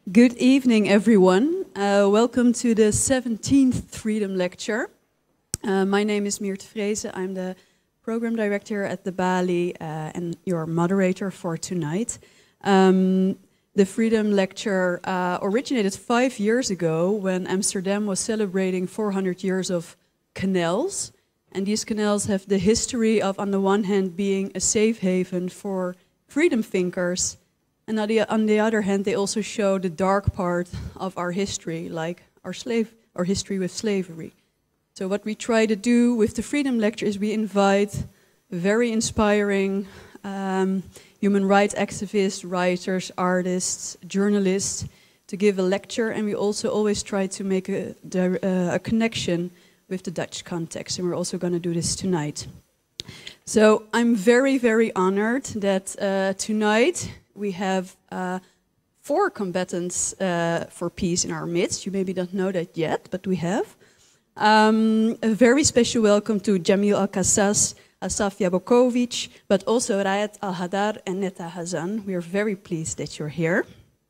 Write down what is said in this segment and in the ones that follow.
Good evening, everyone. Welcome to the 17th Freedom Lecture. My name is Meert Vreese. I'm the program director at the Balie and your moderator for tonight. The Freedom Lecture originated 5 years ago when Amsterdam was celebrating 400 years of canals. And these canals have the history of, on the one hand, being a safe haven for freedom thinkers. And on the other hand, they also show the dark part of our history, like our history with slavery. So what we try to do with the Freedom Lecture is we invite very inspiring human rights activists, writers, artists, journalists to give a lecture. And we also always try to make a connection with the Dutch context. And we're also going to do this tonight. So I'm very, very honored that tonight we have 4 combatants for peace in our midst. You maybe don't know that yet, but we have. A very special welcome to Jamil al Qassas, Assaf Yacobovitz, but also Riyad al-Hadar and Netta Hazan. We are very pleased that you're here.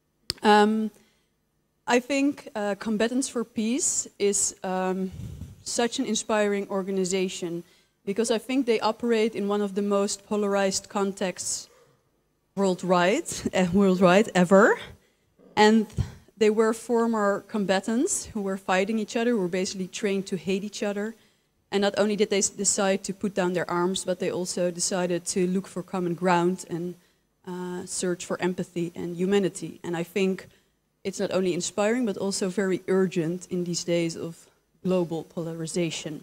I think Combatants for Peace is such an inspiring organization because I think they operate in one of the most polarized contexts worldwide ever. And they were former combatants who were fighting each other, who were basically trained to hate each other. And not only did they decide to put down their arms, but they also decided to look for common ground and search for empathy and humanity. And I think it's not only inspiring, but also very urgent in these days of global polarization.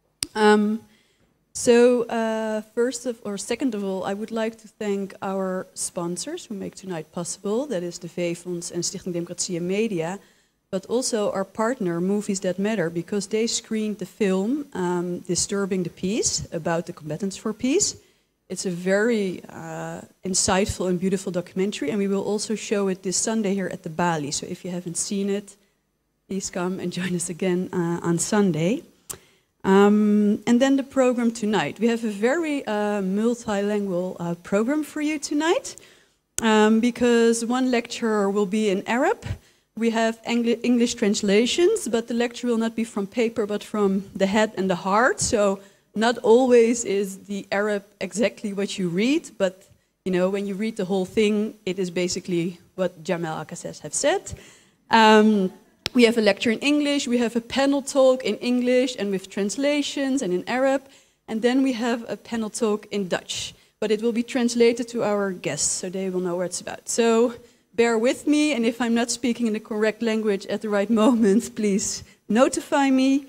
Second of all, I would like to thank our sponsors who make tonight possible. That is the V-Fonds and Stichting Democratie en Media, but also our partner, Movies That Matter, because they screened the film Disturbing the Peace, about the Combatants for Peace. It's a very insightful and beautiful documentary, and we will also show it this Sunday here at the Balie. So if you haven't seen it, please come and join us again on Sunday. And then the program tonight. We have a very multilingual program for you tonight because one lecture will be in Arab. We have English translations, but the lecture will not be from paper, but from the head and the heart. So not always is the Arab exactly what you read, but you know, when you read the whole thing, it is basically what Jamil al Qassas have said. We have a lecture in English, we have a panel talk in English and with translations and in Arab, and then we have a panel talk in Dutch. But it will be translated to our guests, so they will know what it's about. So bear with me, and if I'm not speaking in the correct language at the right moment, please notify me.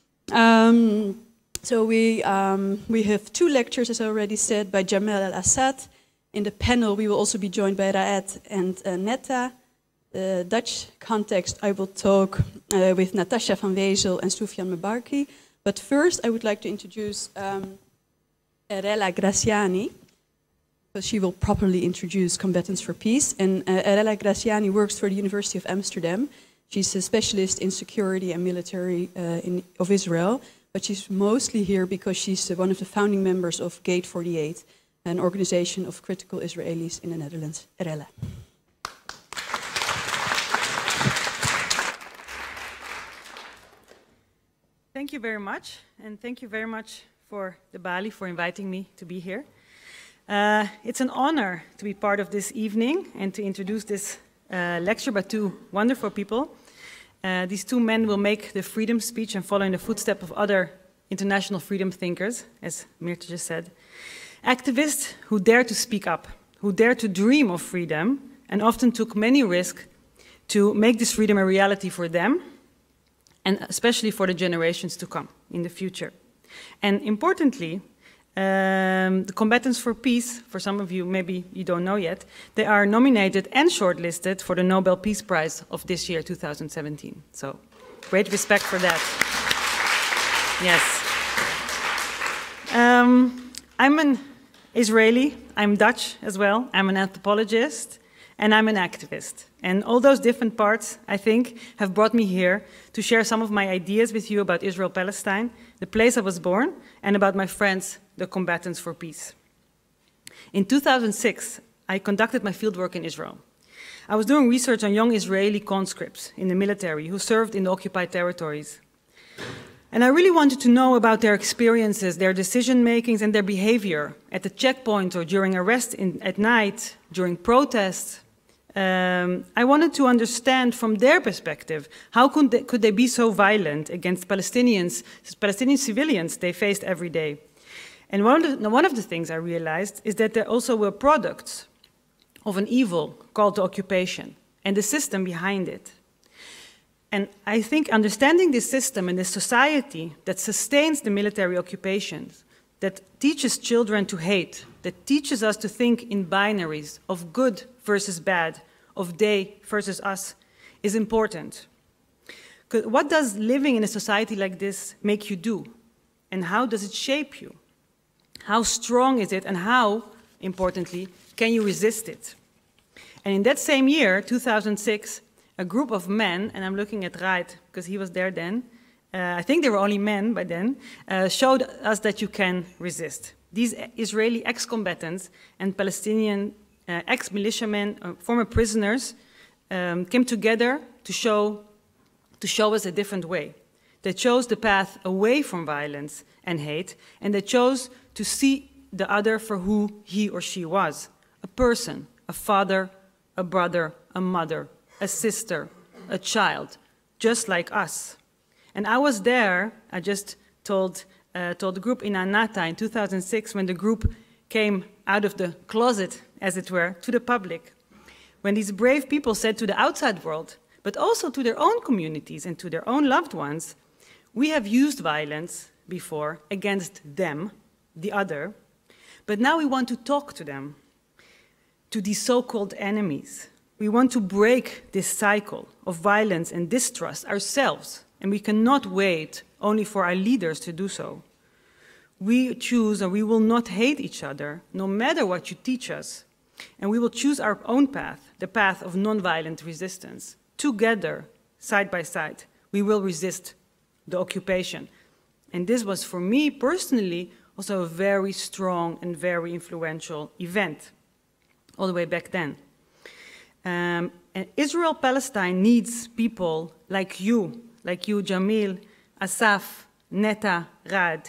So we have 2 lectures, as I already said, by Jamil al Qassas. In the panel, we will also be joined by Riyad and Netta. The Dutch context, I will talk with Natasha van Wezel and Soufiane Mebarki. But first, I would like to introduce Erella Graziani, because she will properly introduce Combatants for Peace. And Erella Graziani works for the University of Amsterdam. She's a specialist in security and military of Israel, but she's mostly here because she's one of the founding members of Gate 48, an organization of critical Israelis in the Netherlands. Erella. Thank you very much, and thank you very much for the Balie for inviting me to be here. It's an honor to be part of this evening and to introduce this lecture by 2 wonderful people. These 2 men will make the freedom speech and follow in the footsteps of other international freedom thinkers, as Meert just said. Activists who dare to speak up, who dare to dream of freedom, and often took many risks to make this freedom a reality for them, and especially for the generations to come in the future. And importantly, the Combatants for Peace, for some of you, maybe you don't know yet, they are nominated and shortlisted for the Nobel Peace Prize of this year, 2017. So, great respect for that. Yes. I'm an Israeli, I'm Dutch as well, I'm an anthropologist, and I'm an activist. And all those different parts, I think, have brought me here to share some of my ideas with you about Israel-Palestine, the place I was born, and about my friends, the Combatants for Peace. In 2006, I conducted my fieldwork in Israel. I was doing research on young Israeli conscripts in the military who served in the occupied territories. And I really wanted to know about their experiences, their decision-makings, and their behavior at the checkpoint or during arrest at night, during protests. I wanted to understand from their perspective, how could they be so violent against Palestinian civilians they faced every day? And one of the things I realized is that there also were products of an evil called the occupation and the system behind it. And I think understanding this system and this society that sustains the military occupations, that teaches children to hate, that teaches us to think in binaries of good versus bad, of they versus us, is important. What does living in a society like this make you do? And how does it shape you? How strong is it, and how, importantly, can you resist it? And in that same year, 2006, a group of men, and I'm looking at Raid because he was there then, I think they were only men by then, showed us that you can resist. These Israeli ex-combatants and Palestinian ex-militiamen, former prisoners, came together to show us a different way. They chose the path away from violence and hate, and they chose to see the other for who he or she was, a person, a father, a brother, a mother, a sister, a child, just like us. And I was there, I just told the group in Anata in 2006 when the group came out of the closet, as it were, to the public. When these brave people said to the outside world, but also to their own communities and to their own loved ones, we have used violence before against them, the other, but now we want to talk to them, to these so-called enemies. We want to break this cycle of violence and distrust ourselves, and we cannot wait only for our leaders to do so. We choose, and we will not hate each other, no matter what you teach us, and we will choose our own path, the path of nonviolent resistance. Together, side by side, we will resist the occupation. And this was, for me personally, also a very strong and very influential event, all the way back then. And Israel-Palestine needs people like you, Jamil, Assaf, Neta, Raid.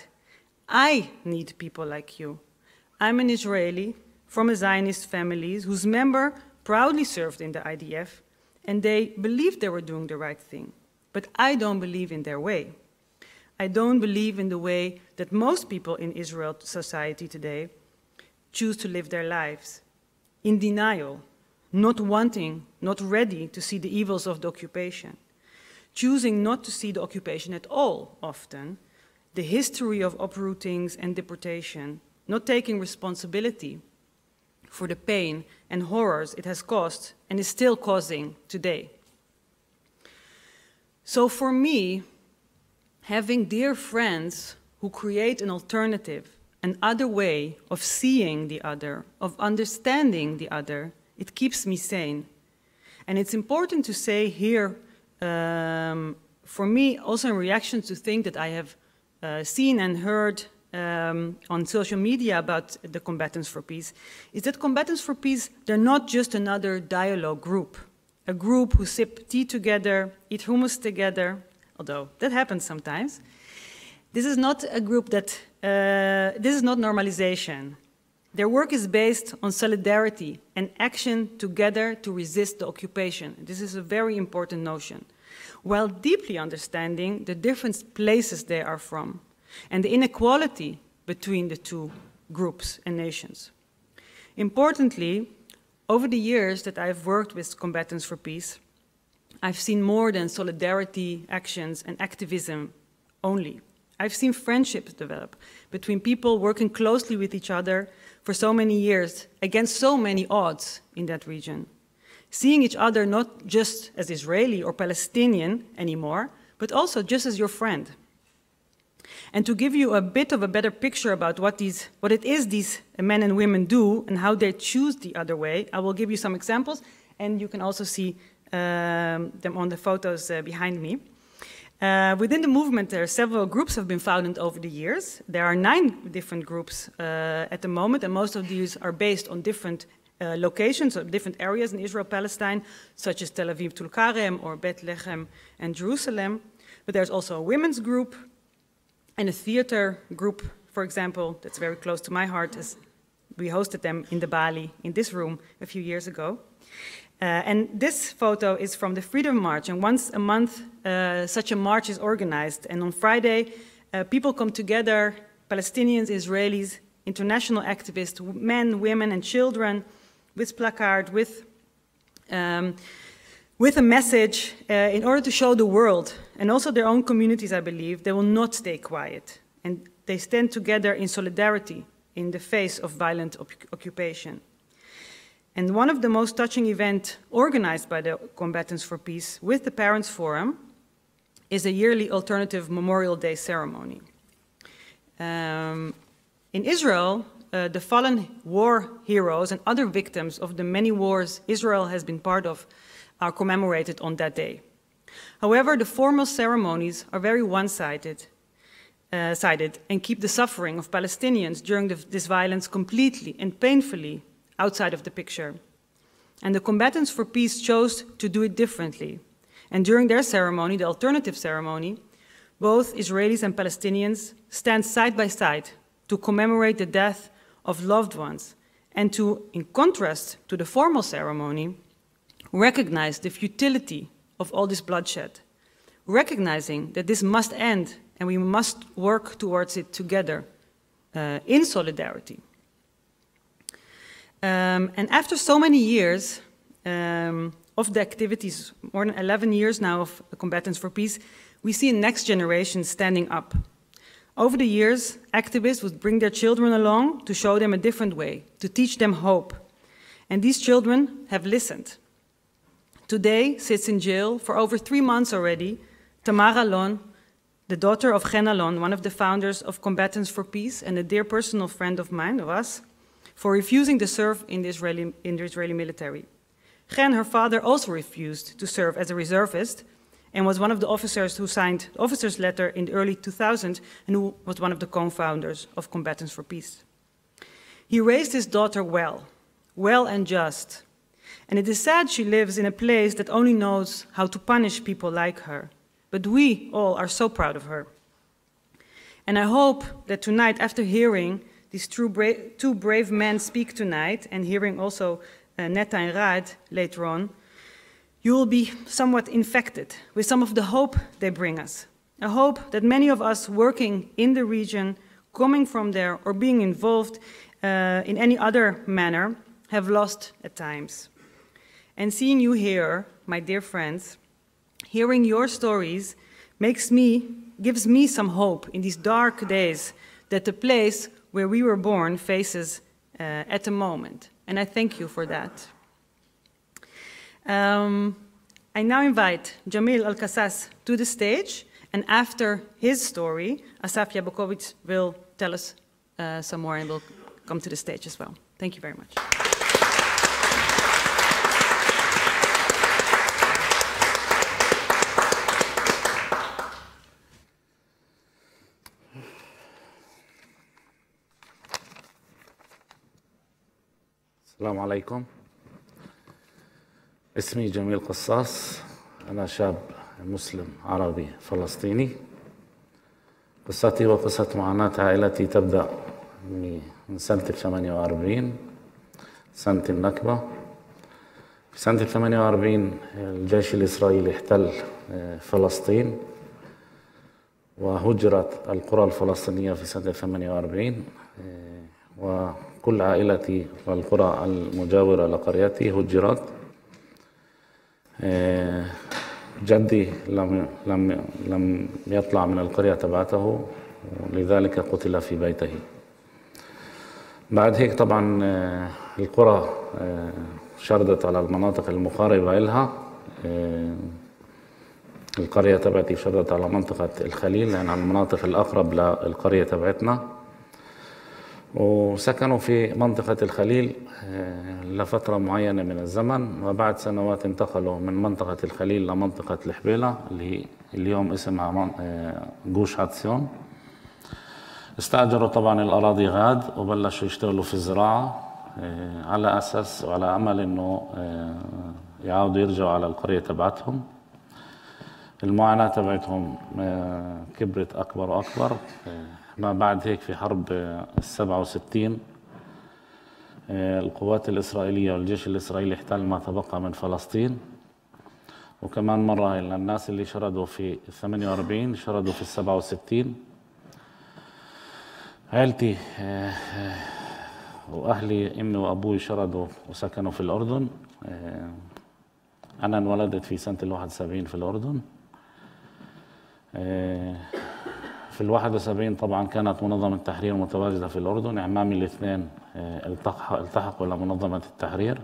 I need people like you. I'm an Israeli from a Zionist family whose member proudly served in the IDF, and they believed they were doing the right thing. But I don't believe in their way. I don't believe in the way that most people in Israel society today choose to live their lives, in denial, not wanting, not ready to see the evils of the occupation, choosing not to see the occupation at all often, the history of uprootings and deportation, not taking responsibility for the pain and horrors it has caused and is still causing today. So for me, having dear friends who create an alternative, an other way of seeing the other, of understanding the other, it keeps me sane. And it's important to say here, for me, also in reaction to things that I have seen and heard on social media about the Combatants for Peace, is that Combatants for Peace, they're not just another dialogue group, a group who sip tea together, eat hummus together, although that happens sometimes. This is not a group that, this is not normalization. Their work is based on solidarity and action together to resist the occupation. This is a very important notion, while deeply understanding the different places they are from and the inequality between the two groups and nations. Importantly, over the years that I've worked with Combatants for Peace, I've seen more than solidarity, actions, and activism only. I've seen friendships develop between people working closely with each other for so many years against so many odds in that region. Seeing each other not just as Israeli or Palestinian anymore, but also just as your friend. And to give you a bit of a better picture about what it is these men and women do and how they choose the other way, I will give you some examples, and you can also see them on the photos behind me. Within the movement, there are several groups have been founded over the years. There are 9 different groups at the moment, and most of these are based on different locations of different areas in Israel-Palestine, such as Tel Aviv, Tulkarem, or Bethlehem and Jerusalem. But there's also a women's group and a theater group, for example, that's very close to my heart, as we hosted them in the Balie, in this room, a few years ago. And this photo is from the Freedom March, and once a month such a march is organized. And on Friday, people come together, Palestinians, Israelis, international activists, men, women, and children, with placard, with a message in order to show the world, and also their own communities, I believe, they will not stay quiet. And they stand together in solidarity in the face of violent occupation. And one of the most touching events organized by the Combatants for Peace with the Parents Forum is a yearly alternative Memorial Day ceremony. In Israel, the fallen war heroes and other victims of the many wars Israel has been part of are commemorated on that day. However, the formal ceremonies are very one-sided and keep the suffering of Palestinians during this violence completely and painfully outside of the picture. And the Combatants for Peace chose to do it differently. And during their ceremony, the alternative ceremony, both Israelis and Palestinians stand side by side to commemorate the death of loved ones and to, in contrast to the formal ceremony, recognize the futility of all this bloodshed, recognizing that this must end and we must work towards it together in solidarity. And after so many years of the activities, more than 11 years now of the Combatants for Peace, we see a next generation standing up. Over the years, activists would bring their children along to show them a different way, to teach them hope. And these children have listened. Today sits in jail for over 3 months already, Tamar Alon, the daughter of Chen Alon, one of the founders of Combatants for Peace and a dear personal friend of mine, of us, for refusing to serve in the Israeli military. Chen, her father, also refused to serve as a reservist and was one of the officers who signed the officer's letter in the early 2000s and who was one of the co-founders of Combatants for Peace. He raised his daughter well and just. And it is sad she lives in a place that only knows how to punish people like her. But we all are so proud of her. And I hope that tonight, after hearing these two brave men speak tonight, and hearing also Netta and Raed later on, you will be somewhat infected with some of the hope they bring us. A hope that many of us working in the region, coming from there, or being involved in any other manner, have lost at times. And seeing you here, my dear friends, hearing your stories gives me some hope in these dark days that the place where we were born faces at the moment. And I thank you for that. I now invite Jamil al Qassas to the stage, and after his story, Assaf Yacobovitz will tell us some more and will come to the stage as well. Thank you very much. السلام عليكم. اسمي جميل قصاص. أنا شاب مسلم عربي فلسطيني. قصتي وقصة معاناة عائلتي تبدأ من سنة 48، سنة النكبة. في سنة 48 الجيش الإسرائيلي احتل فلسطين وهجرت القرى الفلسطينية في سنة 48 وكل عائلتي والقرى المجاورة لقريتي هجرت. جدي لم يطلع من القرية تبعته، لذلك قتل في بيته. بعد هيك طبعا القرى شردت على المناطق المقاربة إلها. القرية تبعتي شردت على منطقة الخليل، يعني على المناطق الأقرب للقرية تبعتنا، وسكنوا في منطقة الخليل لفترة معينة من الزمن، وبعد سنوات انتقلوا من منطقة الخليل لمنطقة الحبيلة اللي اليوم اسمها جوش عطسيون. استأجروا طبعا الأراضي غاد وبلشوا يشتغلوا في الزراعة. على أساس وعلى أمل إنه يعاودوا يرجعوا على القرية تبعتهم. المعاناة تبعتهم كبرت أكبر وأكبر. ما بعد هيك في حرب 67 القوات الإسرائيلية والجيش الإسرائيلي احتل ما تبقى من فلسطين، وكمان مرة الناس اللي شردوا في 48 شردوا في 67. عائلتي وأهلي أمي وأبوي شردوا وسكنوا في الأردن. أنا انولدت في سنة 71 في الأردن. في 71 طبعا كانت منظمة التحرير متواجدة في الأردن. أعمامي الاثنين التحقوا إلى منظمة التحرير.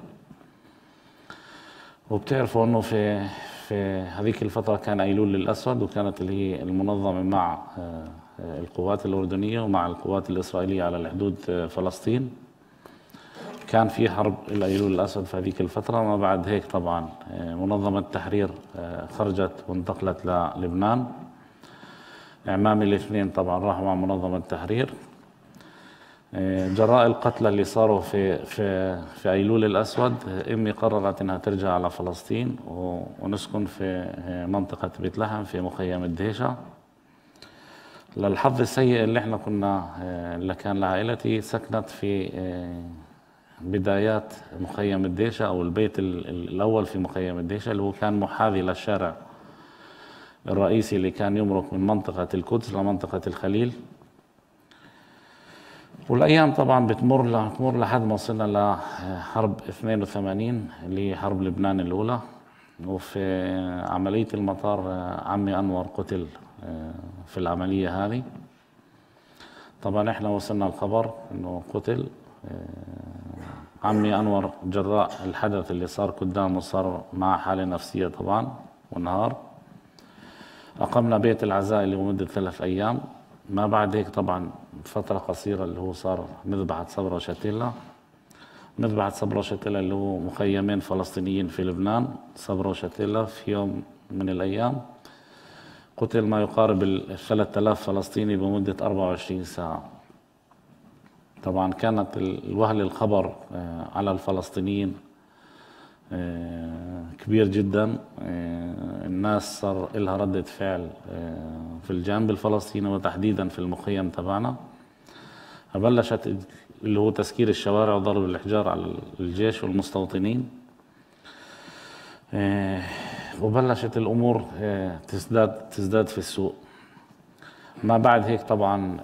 وبتعرفوا أنه في هذيك الفترة كان أيلول الأسود، وكانت اللي هي المنظمة مع القوات الأردنية ومع القوات الإسرائيلية على الحدود فلسطين. كان في حرب الأيلول الأسود في هذيك الفترة. ما بعد هيك طبعا منظمة التحرير خرجت وانتقلت للبنان. أعمامي الاثنين طبعا راحوا مع منظمة التحرير. جراء القتلى اللي صاروا في أيلول الأسود، أمي قررت أنها ترجع على فلسطين ونسكن في منطقة بيت لحم في مخيم الدهيشة. للحظ السيء اللي كان لعائلتي سكنت في بدايات مخيم الدهيشة أو البيت الأول في مخيم الدهيشة، اللي هو كان محاذي للشارع الرئيسي اللي كان يمرق من منطقة القدس لمنطقة الخليل. والأيام طبعا بتمر لحد ما وصلنا لحرب 82 اللي هي حرب لبنان الأولى. وفي عملية المطار عمي أنور قتل في العملية هذه. طبعا احنا وصلنا الخبر انه قتل عمي أنور جراء الحدث اللي صار قدامه. صار معه حالة نفسية طبعا والنهار. أقمنا بيت العزاء لمدة 3 أيام. ما بعد هيك طبعا فترة قصيرة اللي هو صار مذبحة صبرا وشتيلا. مذبحة صبرا وشتيلا اللي هو مخيمين فلسطينيين في لبنان، صبرا وشتيلا. في يوم من الأيام قتل ما يقارب 3000 فلسطيني بمدة 24 ساعة. طبعا كانت الوهلة الخبر على الفلسطينيين كبير جدا. الناس صار لها ردة فعل في الجانب الفلسطيني وتحديدا في المخيم تبعنا. بلشت اللي هو تسكير الشوارع وضرب الإحجار على الجيش والمستوطنين. وبلشت الأمور تزداد في السوء. ما بعد هيك طبعا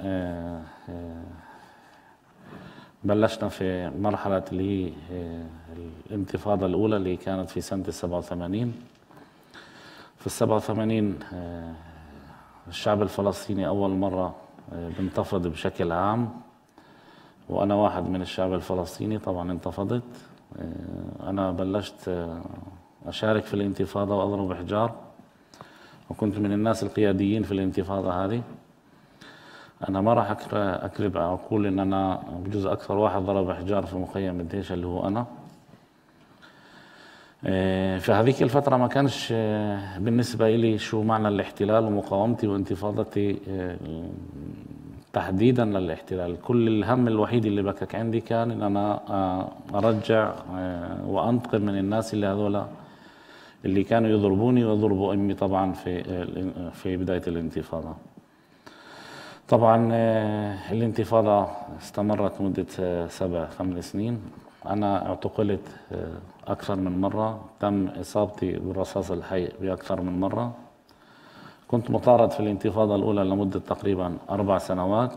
بلشنا في مرحلة اللي هي الانتفاضة الأولى اللي كانت في سنة 87. في 87 الشعب الفلسطيني أول مرة بانتفض بشكل عام، وأنا واحد من الشعب الفلسطيني طبعا انتفضت. أنا بلشت أشارك في الانتفاضة وأضرب إحجار، وكنت من الناس القياديين في الانتفاضة هذه. أنا ما راح أكذب أقول إن أنا بجوز أكثر واحد ضرب إحجار في مخيم الدهيشة اللي هو أنا. في هذيك الفترة ما كانش بالنسبة لي شو معنى الاحتلال ومقاومتي وانتفاضتي تحديدا للاحتلال. كل الهم الوحيد اللي بكك عندي كان إن أنا أرجع وأنتقم من الناس اللي كانوا يضربوني ويضربوا أمي طبعا في بداية الانتفاضة. طبعا الانتفاضة استمرت مدة 7-8 سنين. أنا اعتقلت أكثر من مرة. تم إصابتي بالرصاص الحي بأكثر من مرة. كنت مطارد في الانتفاضة الأولى لمدة تقريبا 4 سنوات.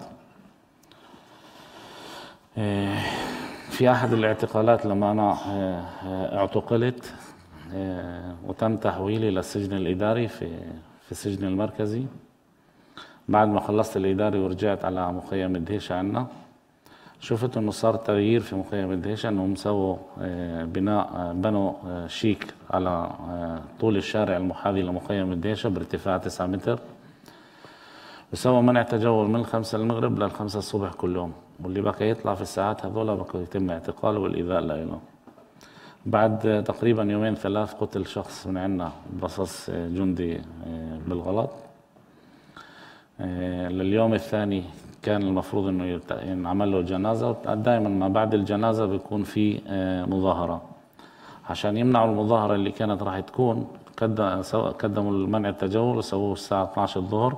في أحد الاعتقالات لما أنا اعتقلت وتم تحويلي للسجن الإداري في السجن المركزي. بعد ما خلصت الإداري ورجعت على مخيم الدهيشة عنا، شفت إنه صار تغيير في مخيم الدهيشة، إنهم سووا بنوا شيك على طول الشارع المحاذي لمخيم الدهيشة بارتفاع 9 متر، وسووا منع تجول من 5 المغرب ل5 الصبح كل يوم، واللي بقى يطلع في الساعات هذولا بقى يتم اعتقاله والإيذاء له. بعد تقريبا 2-3 قتل شخص من عنا برصاص جندي بالغلط. لليوم الثاني كان المفروض انه ينعمل له جنازة. دائما ما بعد الجنازة بيكون في مظاهرة عشان يمنعوا المظاهرة اللي كانت راح تكون. قدموا المنع التجول وسووه الساعة 12 الظهر.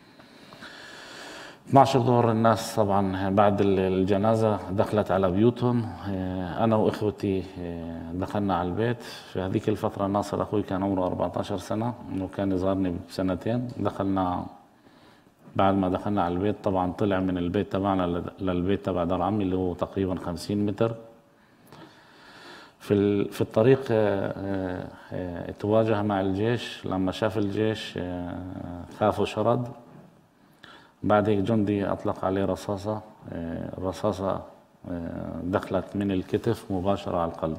12 الظهر الناس طبعا بعد الجنازة دخلت على بيوتهم. أنا وإخوتي دخلنا على البيت. في هذيك الفترة ناصر أخوي كان عمره 14 سنة وكان يصغرني بسنتين. دخلنا بعد ما دخلنا على البيت طبعا طلع من البيت تبعنا للبيت تبع دار عمي اللي هو تقريبا 50 متر. في الطريق تواجه مع الجيش. لما شاف الجيش خاف وشرد. بعد هيك جندي أطلق عليه رصاصة. الرصاصة دخلت من الكتف مباشرة على القلب.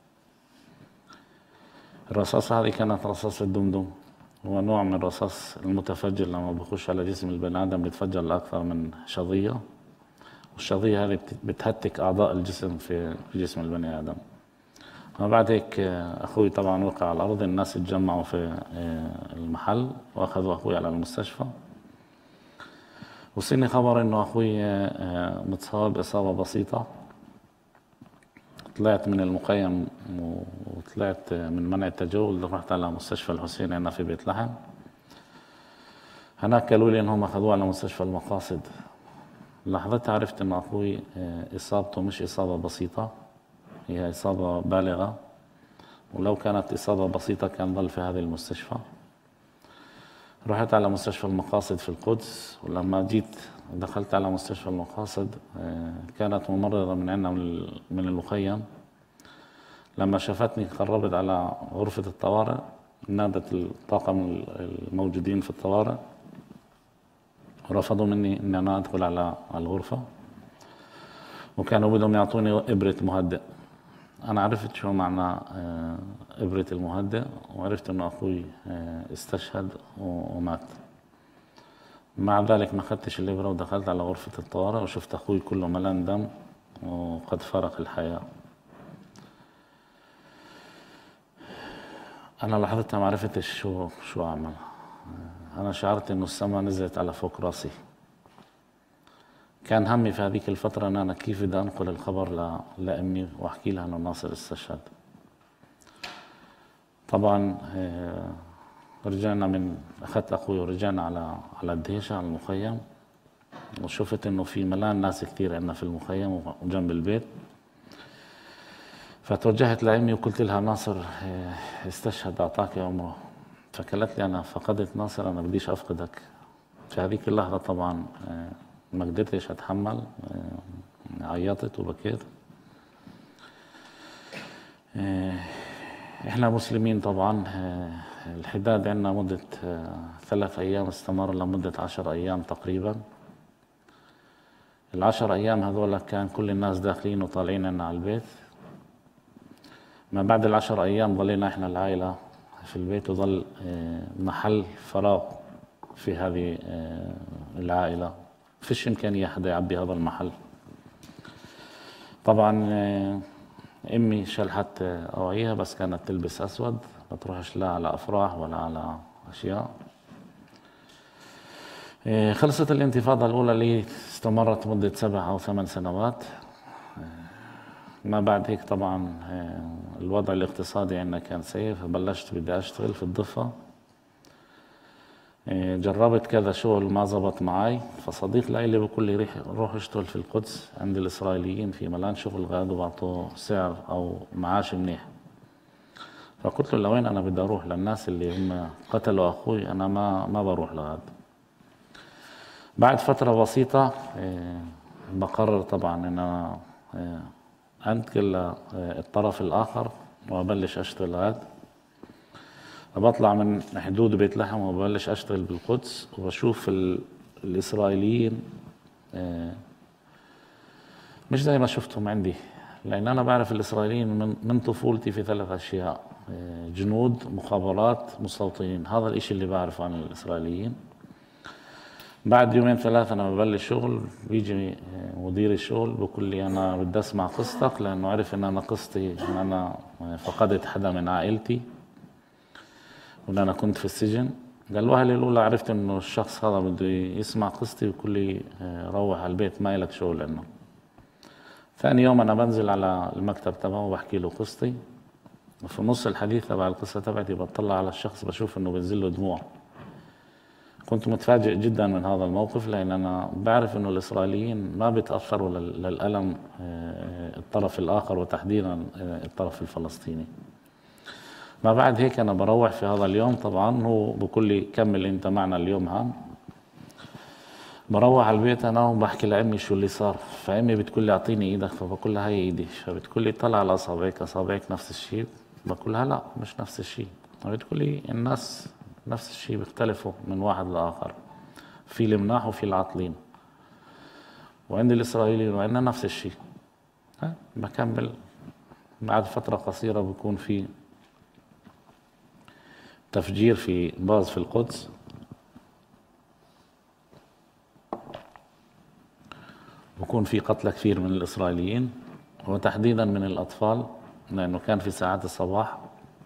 الرصاصة هذه كانت رصاصة دمدم، هو نوع من الرصاص المتفجر لما بخش على جسم البني آدم بيتفجر لأكثر من شظية، والشظية هذه بتهتك أعضاء الجسم في جسم البني آدم. وبعد هيك أخوي طبعا وقع على الأرض. الناس اتجمعوا في المحل وأخذوا أخوي على المستشفى. وصلني خبر إنه أخوي متصاب إصابة بسيطة. طلعت من المخيم وطلعت من منع التجول، رحت على مستشفى الحسين هنا في بيت لحم. هناك قالوا لي إنهم أخذوه على مستشفى المقاصد. لحظتها عرفت إن أخوي إصابته مش إصابة بسيطة، هي إصابة بالغة، ولو كانت إصابة بسيطة كان ظل في هذه المستشفى. رحت على مستشفى المقاصد في القدس، ولما جيت دخلت على مستشفى المقاصد كانت ممرضة من عندنا من المخيم. لما شافتني قربت على غرفة الطوارئ، نادت الطاقم الموجودين في الطوارئ، رفضوا مني إن أنا أدخل على الغرفة، وكانوا بدهم يعطوني إبرة مهدئ. أنا عرفت شو معنى إبرة المهدئ، وعرفت إنه أخوي استشهد ومات. مع ذلك ما أخذتش الإبرة ودخلت على غرفة الطوارئ وشفت أخوي كله ملان دم وقد فارق الحياة. أنا لحظتها ما عرفتش شو أعمل. أنا شعرت إنه السماء نزلت على فوق راسي. كان همي في هذيك الفترة أن أنا كيف بدي أنقل الخبر لأمي وأحكي لها أنه ناصر استشهد. طبعا رجعنا أخذت أخوي ورجعنا على الدهيشة على المخيم، وشفت إنه في ملان ناس كثير عندنا في المخيم وجنب البيت. فتوجهت لأمي وقلت لها ناصر استشهد أعطاك عمره. فقالت لي أنا فقدت ناصر، أنا بديش أفقدك. في هذيك اللحظة طبعا ما قدرتش أتحمل، عيطت وبكيت. إحنا مسلمين طبعا. الحداد عندنا مدة 3 أيام، استمر لمدة 10 أيام تقريبا. ال10 أيام هذول كان كل الناس داخلين وطالعين عنا على البيت. ما بعد ال10 أيام ظلينا إحنا العائلة في البيت، وظل محل فراغ في هذه العائلة، فيش إمكانية حدا يعبي هذا المحل. طبعا أمي شلحت أوعيها، بس كانت تلبس أسود، ما تروحش لا على أفراح ولا على أشياء. خلصت الانتفاضة الأولى اللي استمرت مدة 7 أو 8 سنوات. ما بعد هيك طبعا الوضع الاقتصادي عندنا كان سيء، فبلشت بدي أشتغل في الضفة. جربت كذا شغل ما زبط معي، فصديق لي بقول لي روح اشتغل في القدس عند الإسرائيليين في ملان شغل غاد وبعطوه سعر أو معاش منيح. فقلت له لوين أنا بدي أروح؟ للناس اللي هم قتلوا أخوي أنا ما بروح لغاد. بعد فترة بسيطة بقرر طبعا أن أنا أنتقل للطرف الآخر وأبلش أشتغل غاد. بطلع من حدود بيت لحم وببلش أشتغل بالقدس، وبشوف الإسرائيليين مش زي ما شفتهم عندي، لأن أنا بعرف الإسرائيليين من طفولتي في 3 أشياء: جنود، مخابرات، مستوطنين. هذا الإشي اللي بعرفه عن الإسرائيليين. بعد 2 3 أنا ببلش شغل، بيجي مدير الشغل بقول لي أنا بدي أسمع قصتك، لأنه عرف إن أنا قصتي إن أنا فقدت حدا من عائلتي وإن أنا كنت في السجن. قال وهلة الأولى عرفت إنه الشخص هذا بده يسمع قصتي ويقول لي روح على البيت ما إلك شغل عنه. ثاني يوم أنا بنزل على المكتب تبعه وبحكي له قصتي، وفي نص الحديث تبع القصة تبعتي بطلع على الشخص بشوف إنه بنزل له دموع. كنت متفاجئ جدا من هذا الموقف، لأن أنا بعرف إنه الإسرائيليين ما بيتأثروا للألم الطرف الآخر، وتحديدا الطرف الفلسطيني. ما بعد هيك أنا بروح في هذا اليوم، طبعا هو بقول لي كمل أنت معنا اليوم هان. بروح على البيت أنا وبحكي لأمي شو اللي صار، فأمي بتقول لي أعطيني إيدك، فبقول لها هي إيدي، فبتقول لي طلع على أصابعك، أصابعك نفس الشيء؟ بقول لها لا مش نفس الشيء. بتقول لي الناس نفس الشيء بيختلفوا من واحد لآخر، في المناح وفي العاطلين، وعند الإسرائيليين وعندنا نفس الشيء. بكمل. بعد فترة قصيرة بكون في تفجير في باز في القدس، بكون في قتلى كثير من الإسرائيليين وتحديدا من الأطفال، لأنه كان في ساعات الصباح.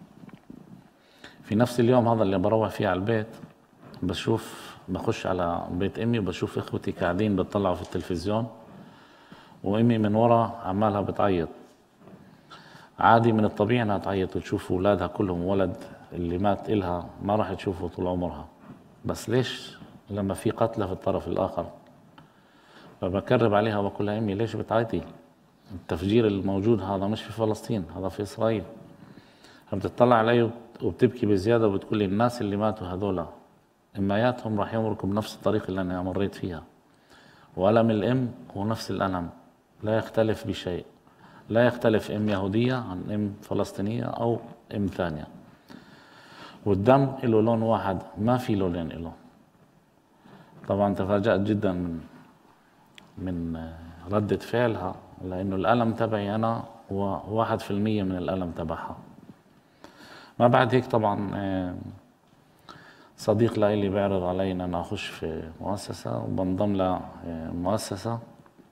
في نفس اليوم هذا اللي بروح فيه على البيت بخش على بيت أمي وبشوف إخوتي قاعدين بتطلعوا في التلفزيون، وأمي من ورا عمالها بتعيط. عادي من الطبيعي انها تعيط وتشوف اولادها كلهم ولد اللي مات إلها ما راح تشوفه طول عمرها، بس ليش لما في قتلى في الطرف الآخر؟ فبكرب عليها وبقول لها أمي ليش بتعيطي؟ التفجير الموجود هذا مش في فلسطين، هذا في إسرائيل. فبتطلع علي وبتبكي بزيادة وبتقول لي الناس اللي ماتوا هذولا إماياتهم راح يمركوا بنفس الطريق اللي أنا مريت فيها، وألم الأم هو نفس الألم لا يختلف بشيء، لا يختلف أم يهودية عن أم فلسطينية أو أم ثانية، والدم له لون واحد ما في لونين له. طبعا تفاجأت جدا من ردة فعلها، لأنه الألم تبعي أنا هو 1% من الألم تبعها. ما بعد هيك طبعا صديق لي بيعرض علي أن أنا أخش في مؤسسة وبنضم لمؤسسة،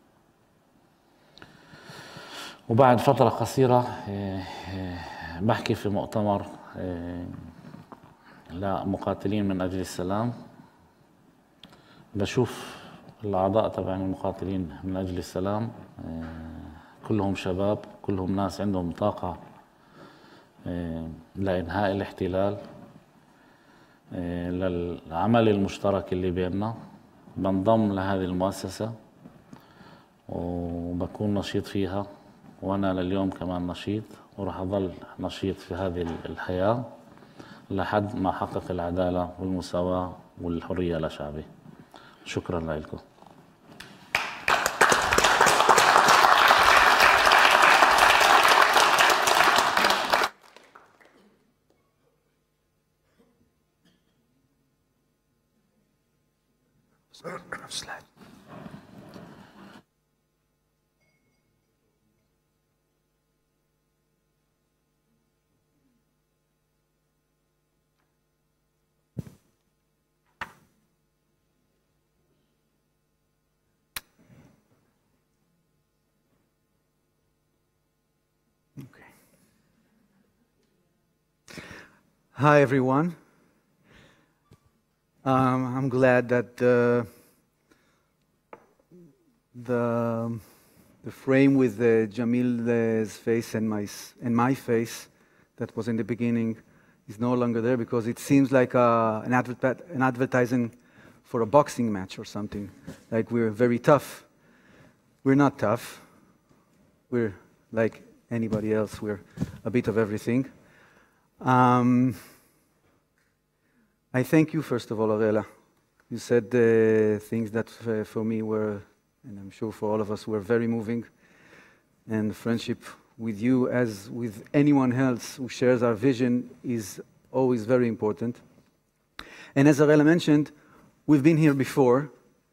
وبعد فترة قصيرة بحكي في مؤتمر لمقاتلين من أجل السلام. بشوف الأعضاء تبع المقاتلين من أجل السلام كلهم شباب، كلهم ناس عندهم طاقة لإنهاء الاحتلال، للعمل المشترك اللي بيننا. بنضم لهذه المؤسسة وبكون نشيط فيها، وأنا لليوم كمان نشيط، وراح أظل نشيط في هذه الحياة لحد ما أحقق العدالة والمساواة والحرية لشعبي. شكرا لكم. Hi, everyone. I'm glad that the frame with Jamil's face and my face that was in the beginning is no longer there, because it seems like an advertising for a boxing match or something. Like we're very tough. We're not tough. We're like anybody else. We're a bit of everything. I thank you, first of all, Arela. You said things that for me were, and I'm sure for all of us, were very moving. And friendship with you, as with anyone else who shares our vision, is always very important. And as Arela mentioned, we've been here before,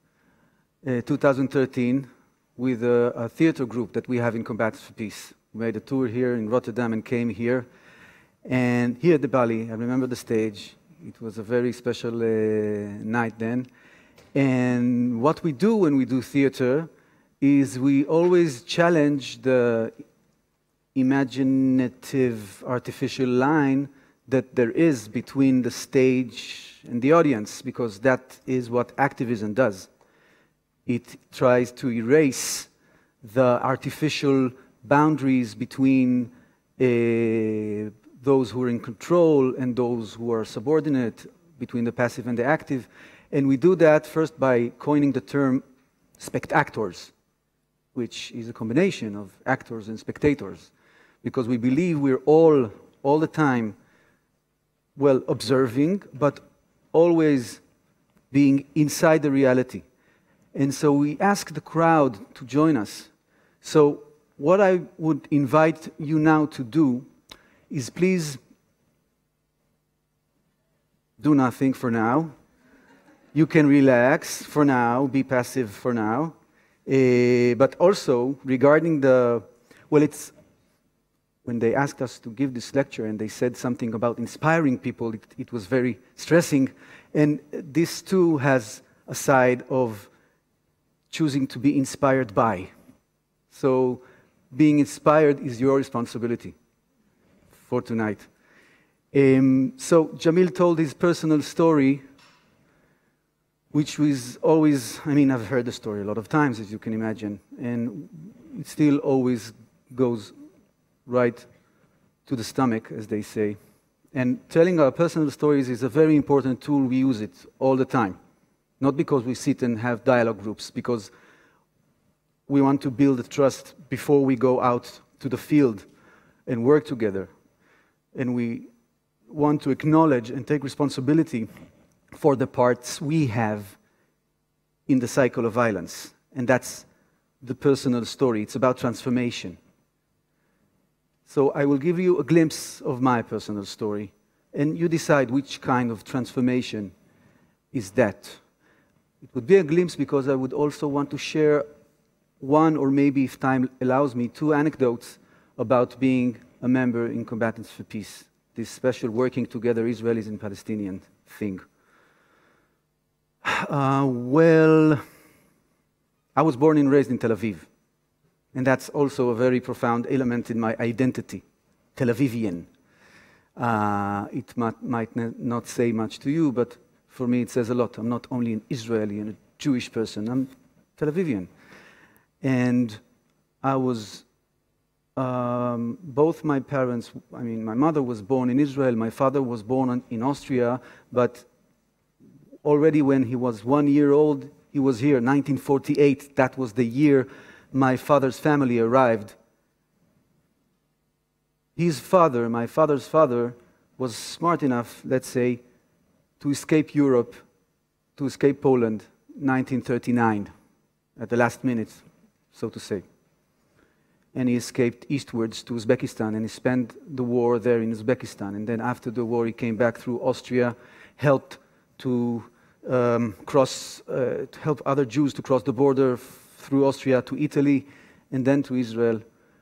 2013, with a theater group that we have in Combatants for Peace. We made a tour here in Rotterdam and came here. And here at the Balie, I remember the stage. It was a very special night then. And what we do when we do theater is we always challenge the imaginative artificial line that there is between the stage and the audience, because that is what activism does. It tries to erase the artificial boundaries between those who are in control and those who are subordinate, between the passive and the active. And we do that first by coining the term spectators, which is a combination of actors and spectators, because we believe we're all the time, well, observing, but always being inside the reality. And so we ask the crowd to join us. So what I would invite you now to do is please do nothing for now. You can relax for now, be passive for now. But also, regarding the, well, it's, when they asked us to give this lecture and they said something about inspiring people, it was very stressing. And this too has a side of choosing to be inspired by. So being inspired is your responsibility for tonight. So Jamil told his personal story, which was always, I mean, I've heard the story a lot of times, as you can imagine, and it still always goes right to the stomach, as they say. And telling our personal stories is a very important tool. We use it all the time. Not because we sit and have dialogue groups, because we want to build a trust before we go out to the field and work together. And we want to acknowledge and take responsibility for the parts we have in the cycle of violence. And that's the personal story. It's about transformation. So I will give you a glimpse of my personal story, and you decide which kind of transformation is that. It would be a glimpse because I would also want to share one, or maybe if time allows me, two anecdotes about being a member in Combatants for Peace, this special working together Israelis and Palestinian thing. Well, I was born and raised in Tel Aviv, and that's also a very profound element in my identity, Tel Avivian. It might not say much to you, but for me it says a lot. I'm not only an Israeli and a Jewish person, I'm Tel Avivian. And I was, both my parents, I mean, my mother was born in Israel, my father was born in Austria, but already when he was 1 year old, he was here, 1948. That was the year my father's family arrived. His father, my father's father, was smart enough, let's say, to escape Europe, to escape Poland, 1939, at the last minute, so to say. And he escaped eastwards to Uzbekistan, and he spent the war there in Uzbekistan. And then after the war, he came back through Austria, helped to help other Jews to cross the border through Austria to Italy, and then to Israel.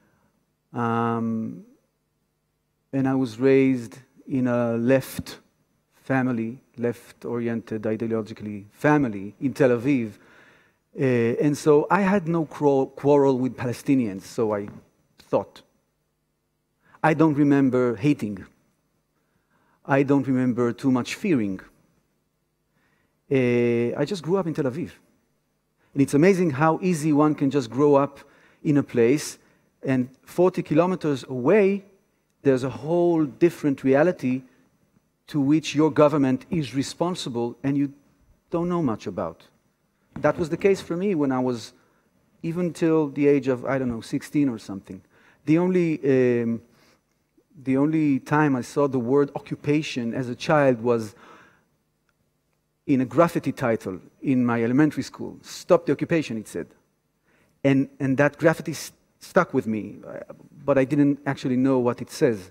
And I was raised in a left family, left-oriented ideologically family in Tel Aviv. And so I had no quarrel with Palestinians, so I thought. I don't remember hating. I don't remember too much fearing. I just grew up in Tel Aviv. And it's amazing how easy one can just grow up in a place, and 40 kilometers away, there's a whole different reality to which your government is responsible and you don't know much about. That was the case for me when I was, even till the age of, I don't know, 16 or something. The only time I saw the word occupation as a child was in a graffiti title in my elementary school. Stop the occupation, it said. And that graffiti stuck with me, but I didn't actually know what it says.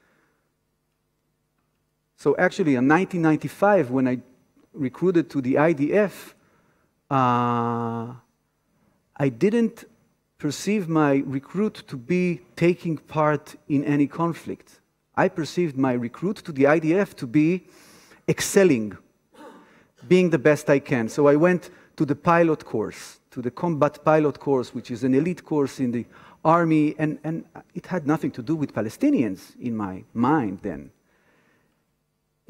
So actually, in 1995, when I recruited to the IDF, I didn't perceive my recruit to be taking part in any conflict. I perceived my recruit to the IDF to be excelling, being the best I can. So I went to the pilot course, to the combat pilot course, which is an elite course in the army, and it had nothing to do with Palestinians in my mind then.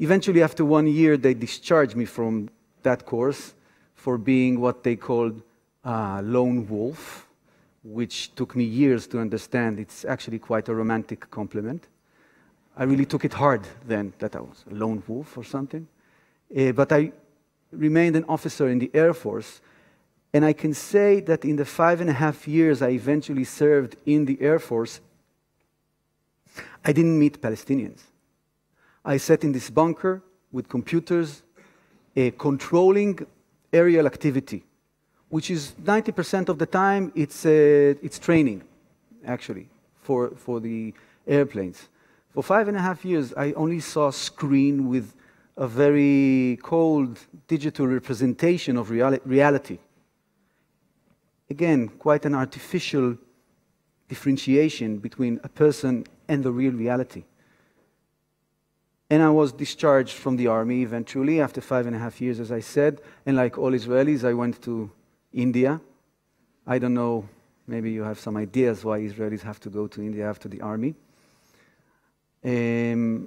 Eventually, after 1 year, they discharged me from that course for being what they called lone wolf, which took me years to understand. It's actually quite a romantic compliment. I really took it hard then that I was a lone wolf or something. But I remained an officer in the Air Force, and I can say that in the 5.5 years I eventually served in the Air Force, I didn't meet Palestinians. I sat in this bunker with computers, controlling aerial activity, which is 90% of the time it's training, actually, for the airplanes. For 5.5 years, I only saw a screen with a very cold digital representation of reality. Again, quite an artificial differentiation between a person and the real reality. And I was discharged from the army eventually after 5.5 years, as I said. And like all Israelis, I went to India. I don't know, maybe you have some ideas why Israelis have to go to India after the army. And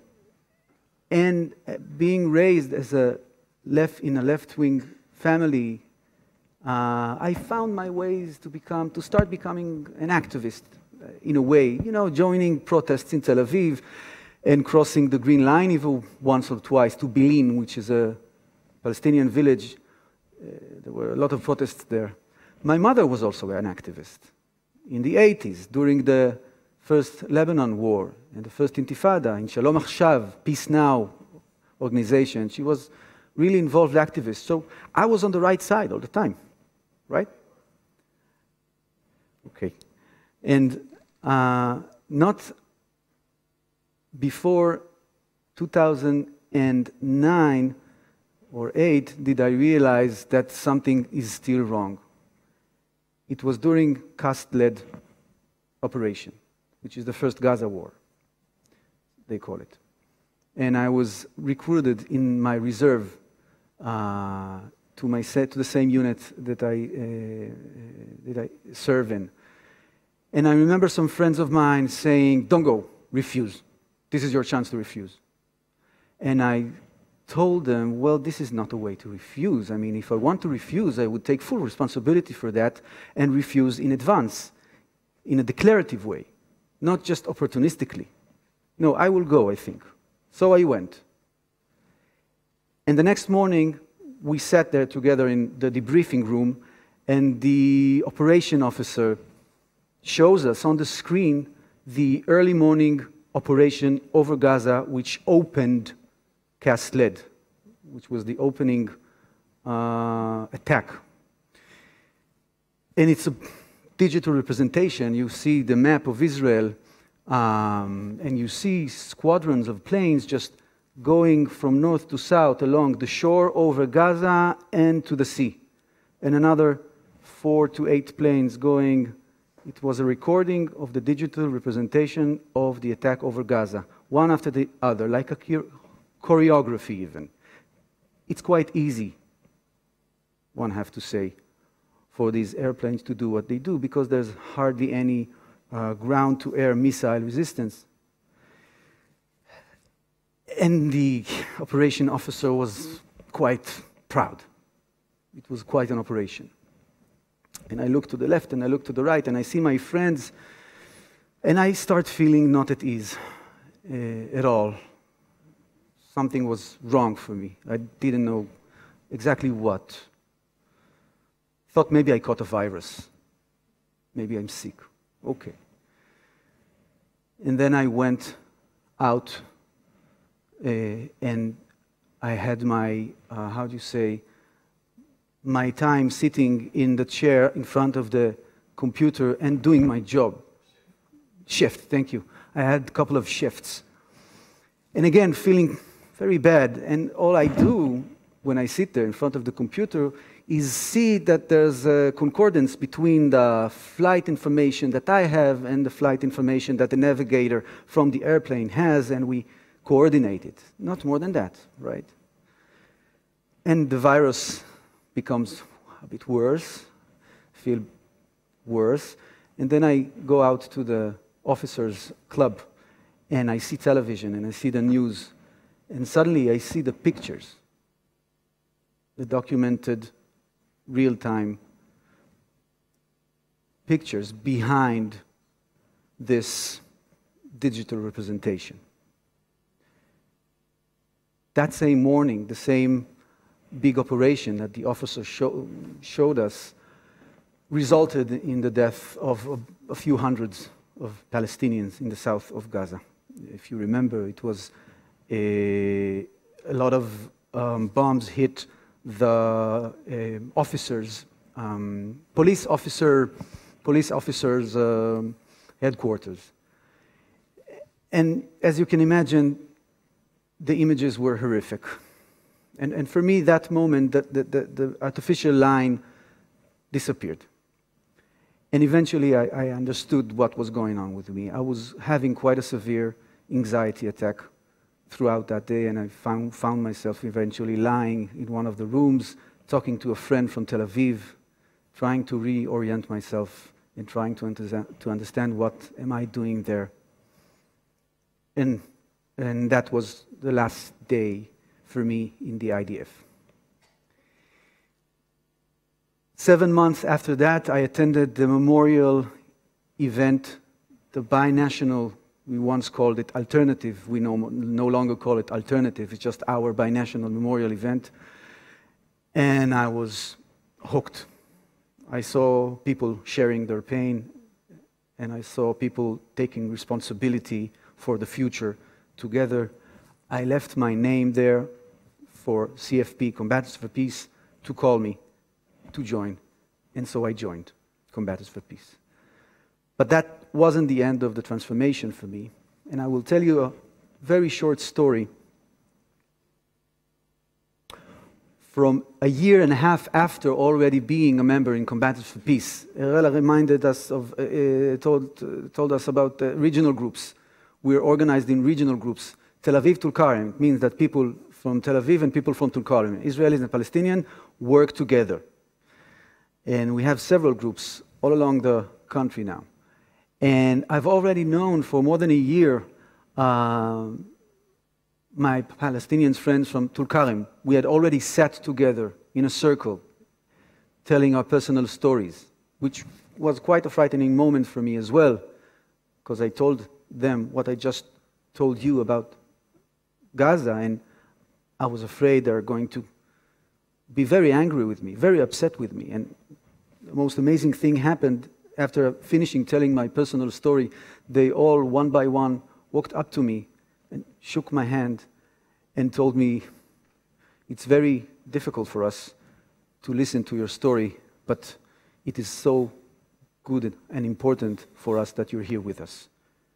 being raised as in a left-wing family, I found my ways to start becoming an activist in a way, joining protests in Tel Aviv and crossing the Green Line even once or twice to Balie, which is a Palestinian village. There were a lot of protests there. My mother was also an activist in the 80s, during the first Lebanon war and the first Intifada in Shalom Achshav, Peace Now organization. She was really involved activist. So I was on the right side all the time, right? Okay. And not before 2009 or 8 did I realize that something is still wrong. It was during CAST-led operation, which is the first Gaza war, they call it. And I was recruited in my reserve to the same unit that I serve in. And I remember some friends of mine saying, "Don't go, refuse. This is your chance to refuse." And I told them, well, this is not a way to refuse. I mean, if I want to refuse, I would take full responsibility for that and refuse in advance, in a declarative way, not just opportunistically. No, I will go, I think. So I went. And the next morning, we sat there together in the debriefing room, and the operation officer shows us on the screen the early morning operation over Gaza, which opened CAST-led, which was the opening attack. And it's a digital representation. You see the map of Israel, and you see squadrons of planes just going from north to south along the shore over Gaza and to the sea. And another 4 to 8 planes going. It was a recording of the digital representation of the attack over Gaza, one after the other, like a choreography even. It's quite easy, one have to say, for these airplanes to do what they do, because there's hardly any ground-to-air missile resistance. And the operation officer was quite proud. It was quite an operation. And I look to the left and I look to the right and I see my friends, and I start feeling not at ease at all. Something was wrong for me. I didn't know exactly what. Thought maybe I caught a virus. Maybe I'm sick. Okay. And then I went out and I had my, my time sitting in the chair in front of the computer and doing my job. Shift, thank you. I had a couple of shifts. And again, feeling very bad. And all I do when I sit there in front of the computer is see that there's a concordance between the flight information that I have and the flight information that the navigator from the airplane has, and we coordinate it. Not more than that, right? And the virus becomes a bit worse, feel worse, and then I go out to the officers' club, and I see television, and I see the news, And suddenly I see the pictures, the documented real-time pictures behind this digital representation. That same morning, the same big operation that the officer showed us resulted in the death of a few hundreds of Palestinians in the south of Gaza. If you remember, it was a lot of bombs hit the officers, police officers' headquarters. And as you can imagine, the images were horrific. And for me, that moment, the artificial line disappeared. And eventually, I understood what was going on with me. I was having quite a severe anxiety attack throughout that day, and I found myself eventually lying in one of the rooms, talking to a friend from Tel Aviv, trying to reorient myself and trying to understand what am I doing there. And that was the last day for me in the IDF. 7 months after that, I attended the memorial event, the binational, we once called it alternative, we no longer call it alternative, it's just our binational memorial event. And I was hooked. I saw people sharing their pain, and I saw people taking responsibility for the future together. I left my name there for CFP, Combatants for Peace, to call me to join. And so I joined Combatants for Peace. But that wasn't the end of the transformation for me. And I will tell you a very short story. From a year and a half after already being a member in Combatants for Peace, Erela reminded us of, told us about regional groups. We're organized in regional groups. Tel Aviv, Tulkarem means that people from Tel Aviv and people from Tulkarem, Israelis and Palestinian, work together. And we have several groups all along the country now. And I've already known for more than a year my Palestinian friends from Tulkarem. We had already sat together in a circle telling our personal stories, which was quite a frightening moment for me as well, because I told them what I just told you about Gaza, and I was afraid they're going to be very angry with me, very upset with me. And the most amazing thing happened after finishing telling my personal story. They all, one by one, walked up to me and shook my hand and told me, it's very difficult for us to listen to your story, but it is so good and important for us that you're here with us.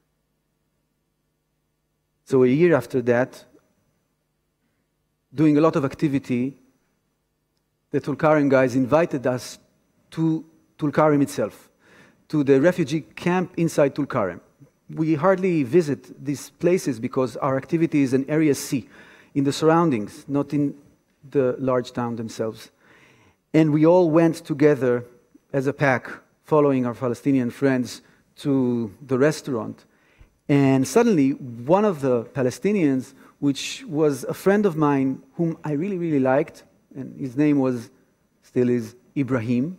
So a year after that, doing a lot of activity, the Tulkarem guys invited us to Tulkarem itself, to the refugee camp inside Tulkarem. We hardly visit these places because our activity is in Area C, in the surroundings, not in the large town themselves. And we all went together as a pack, following our Palestinian friends to the restaurant. And suddenly, one of the Palestinians, which was a friend of mine whom I really, really liked, and his name was, still is, Ibrahim.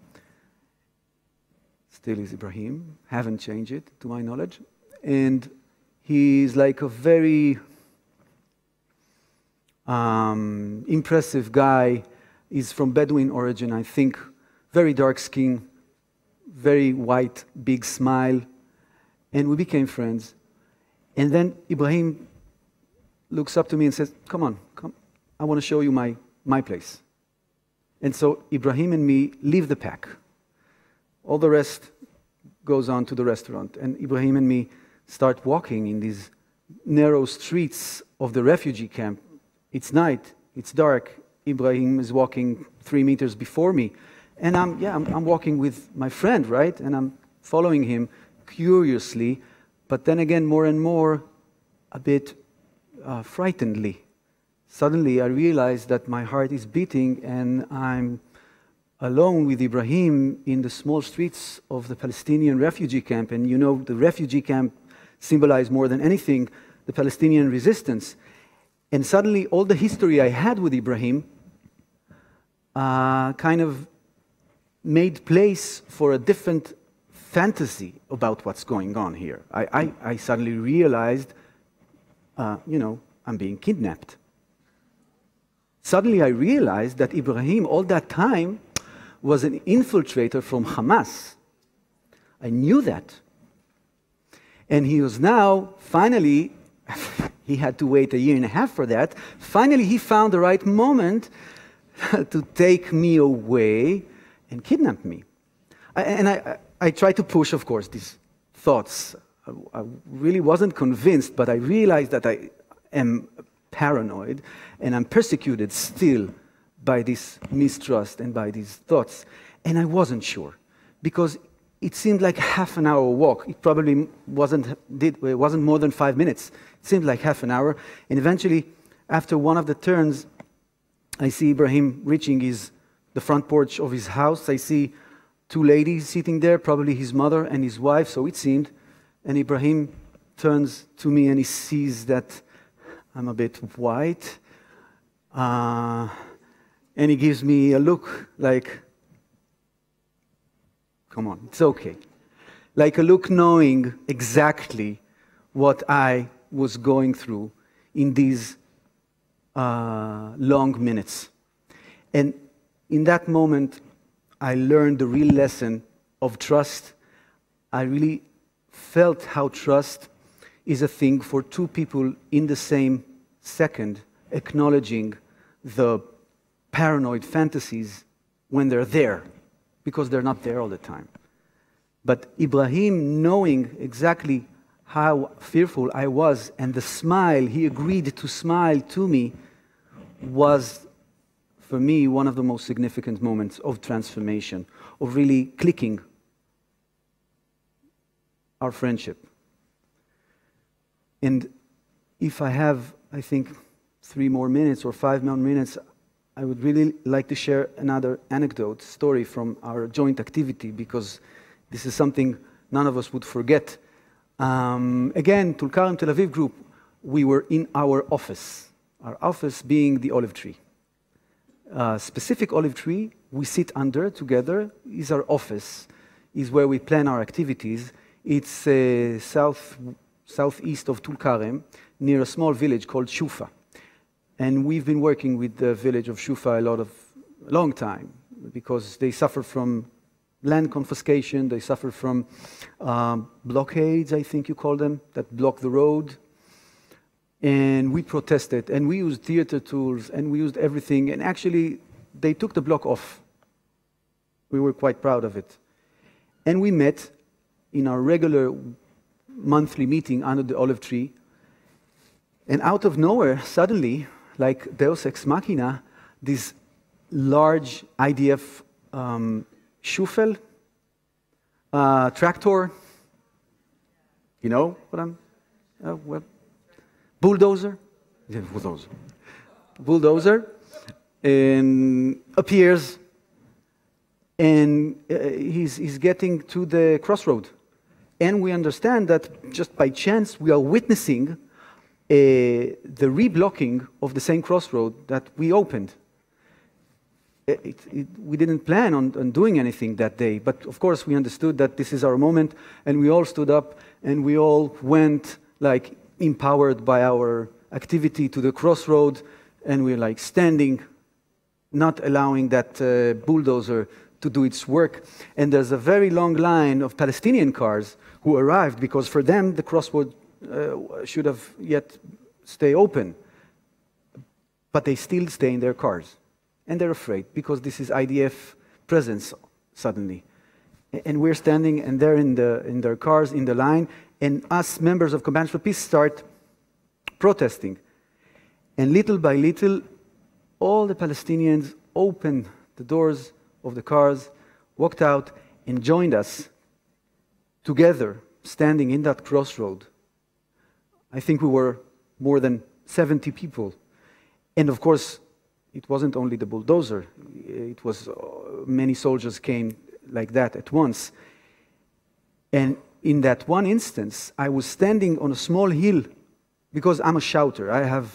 Still is Ibrahim, haven't changed it to my knowledge. And he's like a very impressive guy. He's from Bedouin origin, I think, very dark skin, very white, big smile. And we became friends. And then Ibrahim looks up to me and says, come on, come, I want to show you my place. And so Ibrahim and me leave the pack. All the rest goes on to the restaurant. And Ibrahim and me start walking in these narrow streets of the refugee camp. It's night, it's dark. Ibrahim is walking 3 meters before me. And I'm walking with my friend, right? And I'm following him curiously, but then again, more and more, a bit frightenedly. Suddenly, I realize that my heart is beating and I'm alone with Ibrahim in the small streets of the Palestinian refugee camp. And you know, the refugee camp symbolized more than anything the Palestinian resistance. And suddenly, all the history I had with Ibrahim kind of made place for a different fantasy about what's going on here. I suddenly realized, I'm being kidnapped. Suddenly I realized that Ibrahim, all that time, was an infiltrator from Hamas. I knew that. And he was now, finally, he had to wait 1.5 years for that, finally he found the right moment to take me away and kidnap me. I tried to push, of course, these thoughts. I really wasn't convinced, but I realized that I am paranoid and I'm persecuted still by this mistrust and by these thoughts. And I wasn't sure, because it seemed like half an hour walk. It probably wasn't more than 5 minutes. It seemed like half an hour. And eventually, after one of the turns, I see Ibrahim reaching the front porch of his house. I see 2 ladies sitting there, probably his mother and his wife, so it seemed. And Ibrahim turns to me and he sees that I'm a bit white. And he gives me a look like, come on, it's okay. Like a look knowing exactly what I was going through in these long minutes. And in that moment, I learned the real lesson of trust. I really felt how trust is a thing for 2 people in the same second, acknowledging the paranoid fantasies when they're there, because they're not there all the time. But Ibrahim, knowing exactly how fearful I was, and the smile, he agreed to smile to me, was, for me, one of the most significant moments of transformation, of really clicking our friendship. And if I have, I think, 3 more minutes or 5 more minutes, I would really like to share another anecdote, story from our joint activity, because this is something none of us would forget. Again, Tulkarem Tel Aviv group, we were in our office being the olive tree. Specific olive tree we sit under together is our office, is where we plan our activities. It's southeast of Tulkarem, near a small village called Shufa. And we've been working with the village of Shufa a long time, because they suffer from land confiscation, they suffer from blockades, I think you call them, that block the road. And we protested, and we used theater tools, and we used everything, and actually they took the block off. We were quite proud of it. And we met in our regular monthly meeting under the olive tree, and out of nowhere, suddenly, like Deus Ex Machina, this large IDF Shufel tractor, you know what I'm, bulldozer, yeah, bulldozer, and appears, and he's getting to the crossroad. And we understand that just by chance we are witnessing the reblocking of the same crossroad that we opened. We didn't plan on doing anything that day, but of course we understood that this is our moment, and we all stood up and we all went, like, empowered by our activity, to the crossroad, and we're like standing, not allowing that bulldozer to do its work. And there's a very long line of Palestinian cars who arrived, because for them the crossroad should have yet stay open. But they still stay in their cars. And they're afraid, because this is IDF presence suddenly. And we're standing, and they're in their cars, in the line, and us members of Combatants for Peace start protesting. And little by little, all the Palestinians opened the doors of the cars, walked out, and joined us together, standing in that crossroad. I think we were more than 70 people. And of course, it wasn't only the bulldozer. It was many soldiers came like that at once. And in that one instance, I was standing on a small hill, because I'm a shouter. I have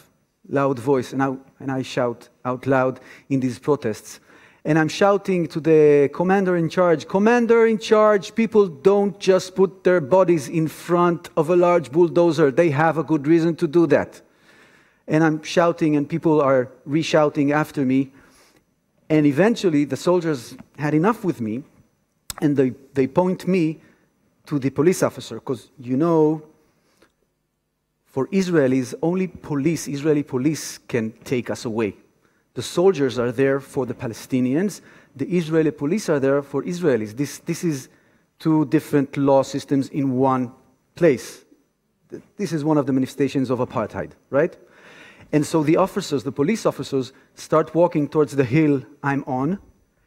loud voice, and I shout out loud in these protests. And I'm shouting to the commander in charge, "Commander in charge, people don't just put their bodies in front of a large bulldozer. They have a good reason to do that." And I'm shouting, and people are re-shouting after me. And eventually, the soldiers had enough with me, and they point me to the police officer, because you know, for Israelis, only Israeli police can take us away. The soldiers are there for the Palestinians. The Israeli police are there for Israelis. This is two different law systems in one place. This is one of the manifestations of apartheid, right? And so the officers, the police officers, start walking towards the hill I'm on.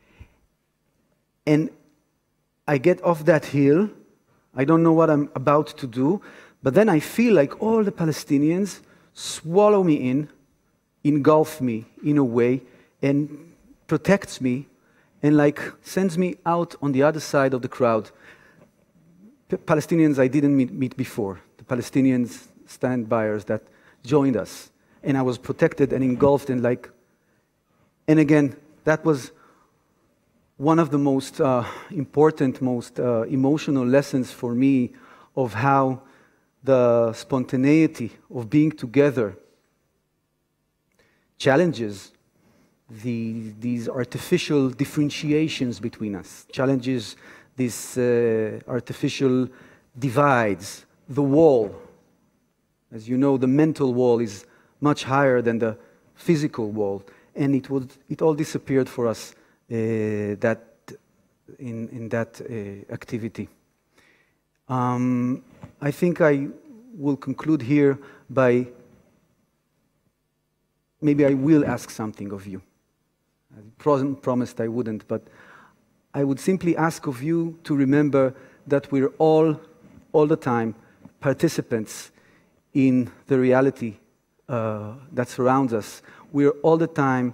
And I get off that hill. I don't know what I'm about to do. But then I feel like all the Palestinians swallow me in, engulf me in a way, and protects me, and like sends me out on the other side of the crowd. Palestinians I didn't meet before, the Palestinians stand-byers that joined us. And I was protected and engulfed and and again, that was one of the most important, most emotional lessons for me of how the spontaneity of being together challenges these artificial differentiations between us, challenges these artificial divides, the wall. As you know, the mental wall is much higher than the physical wall, and it all disappeared for us in that activity. I think I will conclude here by, maybe I will ask something of you. I promised I wouldn't, but I would simply ask of you to remember that we're all the time, participants in the reality that surrounds us. We're all the time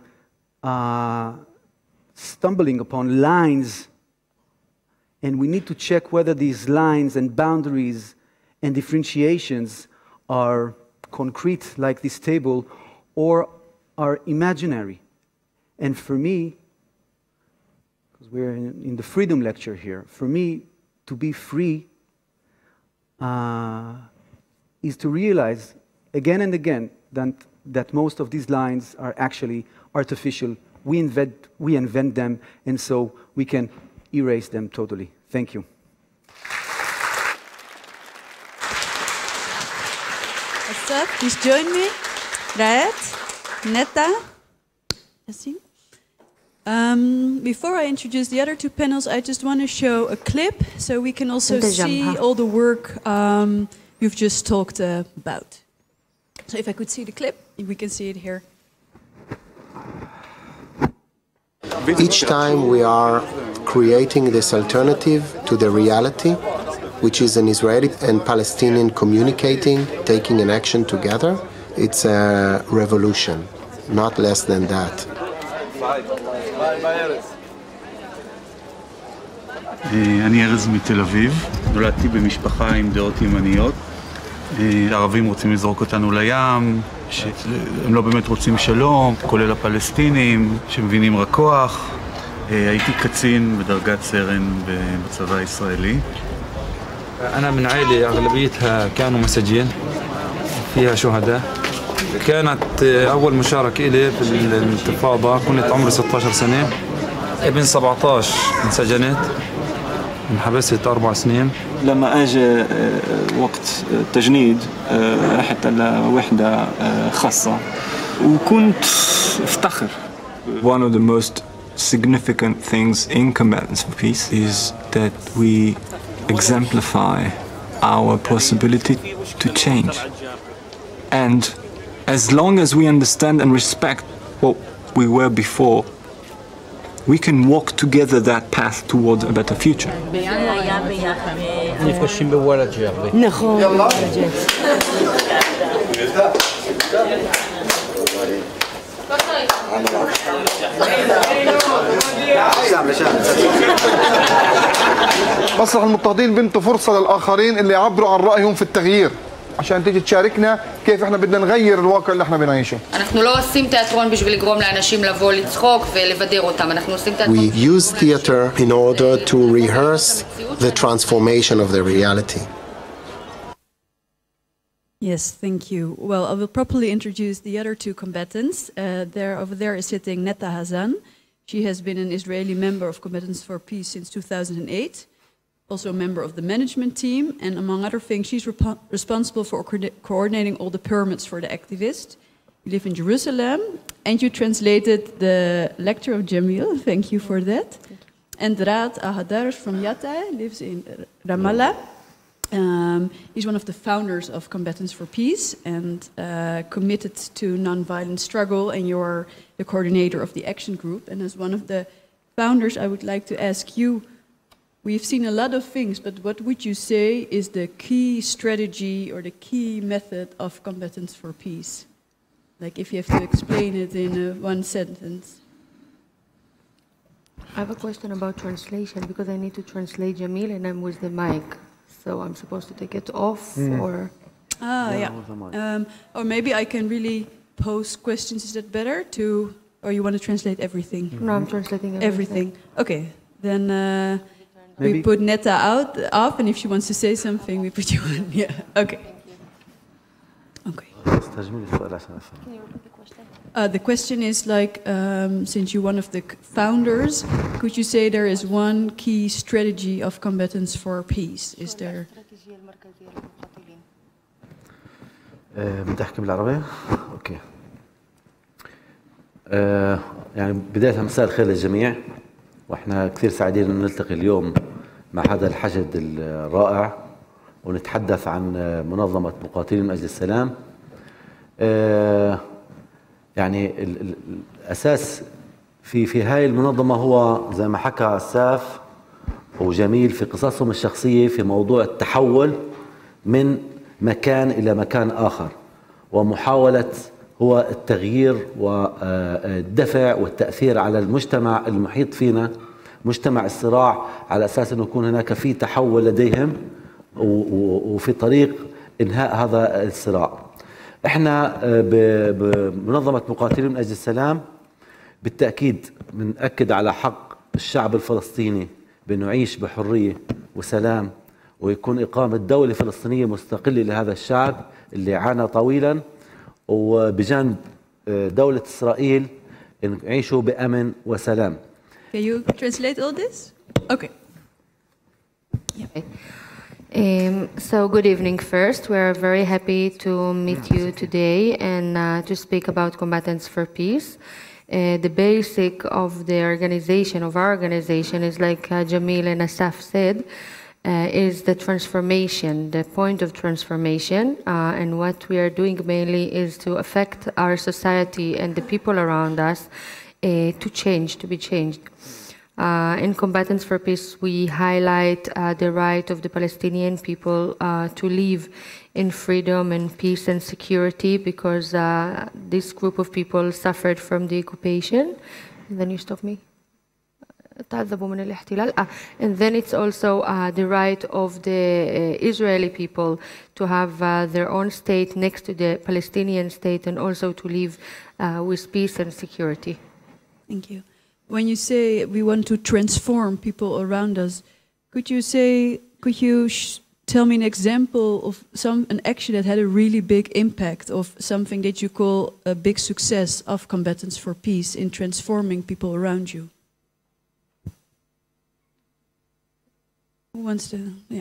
stumbling upon lines, and we need to check whether these lines and boundaries and differentiations are concrete, like this table, or are imaginary. And for me, because we're in the freedom lecture here, for me, to be free is to realize again and again that most of these lines are actually artificial. We invent them, and so we can erase them totally. Thank you. Assaf, please join me. Raed, Netta. Before I introduce the other two panels, I just want to show a clip so we can also see all the work you've just talked about. So if I could see the clip, we can see it here. Each time we are creating this alternative to the reality, which is an Israeli and Palestinian communicating, taking an action together, it's a revolution, not less than that. אני ארז מתל אביב, נולדתי במשפחה עם דעות ימניות. הערבים רוצים לזרוק אותנו לים, שהם לא באמת רוצים שלום, כולל הפלסטינים, שמבינים רק כוח. הייתי קצין בדרגת סרן בצבא הישראלי. أنا من عائلة أغلبيتها كانوا مساجين فيها شهداء. كانت أول مشاركة إلي في الانتفاضة، كنت عمري 16 سنة. ابن 17 انسجنت، انحبست 4 سنين. لما اجى وقت تجنيد رحت لوحدة خاصة وكنت افتخر. One of the most significant things in Combatants for Peace is that we exemplify our possibility to change. And as long as we understand and respect what we were before, we can walk together that path towards a better future. مسرح المضطهدين بنته فرصة للآخرين اللي يعبروا عن رأيهم في التغيير. عشان تيجي تشاركنا كيف احنا بدنا نغير الواقع اللي احنا بنعيشه. אנחנו לא עושים תיאטרון בשביל לגרום לאנשים לבוא לצחוק ולבדר אותם. אנחנו עושים תיאטרון. We use theater in order to rehearse the transformation of the reality. Yes, thank you. Well, I will properly introduce the other two combatants. Over there is sitting Netta Hazan. She has been an Israeli member of Combatants for Peace since 2008, also a member of the management team, and among other things, she's responsible for coordinating all the permits for the activists. You live in Jerusalem, and you translated the lecture of Jamil. Thank you for that. And Raad Ahadar from Yatta lives in Ramallah. He's one of the founders of Combatants for Peace and committed to nonviolent struggle, and you're the coordinator of the action group. And as one of the founders, I would like to ask you, we've seen a lot of things, but what would you say is the key strategy or the key method of Combatants for Peace? Like if you have to explain it in one sentence. I have a question about translation because I need to translate Jamil and I'm with the mic. So I'm supposed to take it off or? Or maybe I can really pose questions. Is that better or you want to translate everything? No, I'm translating everything. Okay, then we put Netta off, and if she wants to say something, we put you on. Yeah, okay. Okay. Can you repeat the question? The question is like, since you're one of the founders, could you say there is one key strategy of Combatants for Peace? Is there? بدي أحكي بالعربية؟ أوكي. يعني بداية مساء الخير للجميع، وإحنا كثير سعيدين إن نلتقي اليوم مع هذا الحشد الرائع ونتحدث عن منظمة مقاتلين من أجل السلام. يعني الأساس في هاي المنظمة هو زي ما حكى أساف وجميل في قصصهم الشخصية في موضوع التحول من مكان إلى مكان آخر، ومحاولة هو التغيير والدفع والتأثير على المجتمع المحيط فينا، مجتمع الصراع، على أساس أنه يكون هناك في تحول لديهم وفي طريق إنهاء هذا الصراع. احنا بمنظمة مقاتلين من أجل السلام بالتأكيد بنأكد على حق الشعب الفلسطيني بأنه يعيش بحرية وسلام، ويكون إقامة دولة فلسطينية مستقلة لهذا الشعب اللي عانى طويلا، وبجانب دولة إسرائيل يعيشوا بأمن وسلام. Can you translate all this? Okay. Yeah. So good evening first. We're very happy to meet you today and to speak about Combatants for Peace. The basic of the organization, of our organization, is like Jamil and Assaf said, is the transformation, the point of transformation. And what we are doing mainly is to affect our society and the people around us to change, to be changed. In Combatants for Peace, we highlight the right of the Palestinian people to live in freedom and peace and security, because this group of people suffered from the occupation. And then you stop me. And then it's also the right of the Israeli people to have their own state next to the Palestinian state, and also to live with peace and security. Thank you. When you say we want to transform people around us, could you tell me an example of an action that had a really big impact, of something that you call a big success of Combatants for Peace in transforming people around you? Who wants to? Yeah.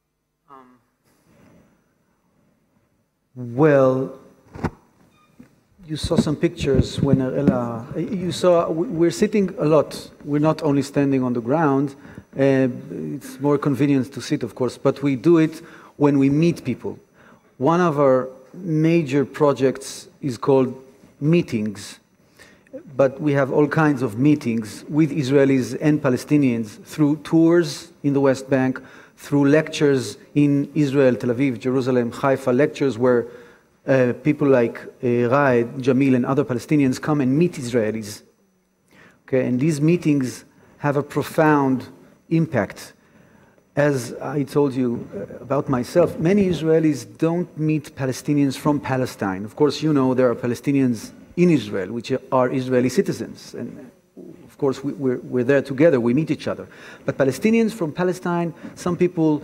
Well, you saw some pictures when you saw we're sitting a lot. We're not only standing on the ground. It's more convenient to sit, of course, but we do it when we meet people. One of our major projects is called meetings, but we have all kinds of meetings with Israelis and Palestinians through tours in the West Bank, through lectures in Israel, Tel Aviv, Jerusalem, Haifa, lectures where people like Raed, Jamil, and other Palestinians come and meet Israelis. Okay, and these meetings have a profound impact. as I told you about myself, many Israelis don't meet Palestinians from Palestine. Of course, you know there are Palestinians in Israel, which are Israeli citizens. And of course, we're there together, we meet each other. But Palestinians from Palestine, some people,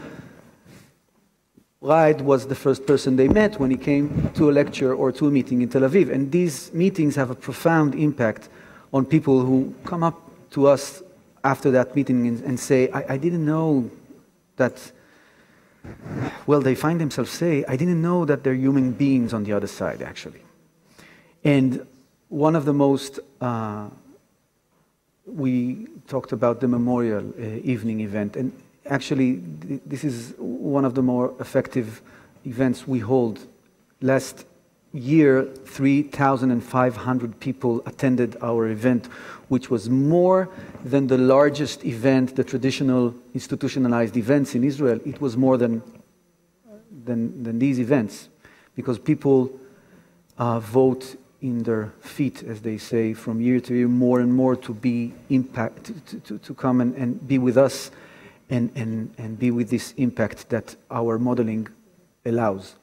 Raed was the first person they met when he came to a lecture or to a meeting in Tel Aviv. And these meetings have a profound impact on people who come up to us after that meeting and say, I didn't know that, well, they find themselves say, I didn't know that there are human beings on the other side, actually. And one of the most, we talked about the memorial evening event, and actually this is one of the more effective events we hold. Last year, 3,500 people attended our event, which was more than the largest event, the traditional institutionalized events in Israel. It was more than these events, because people vote in their feet, as they say, from year to year, more and more to be to come and be with us and be with this impact that our modeling allows.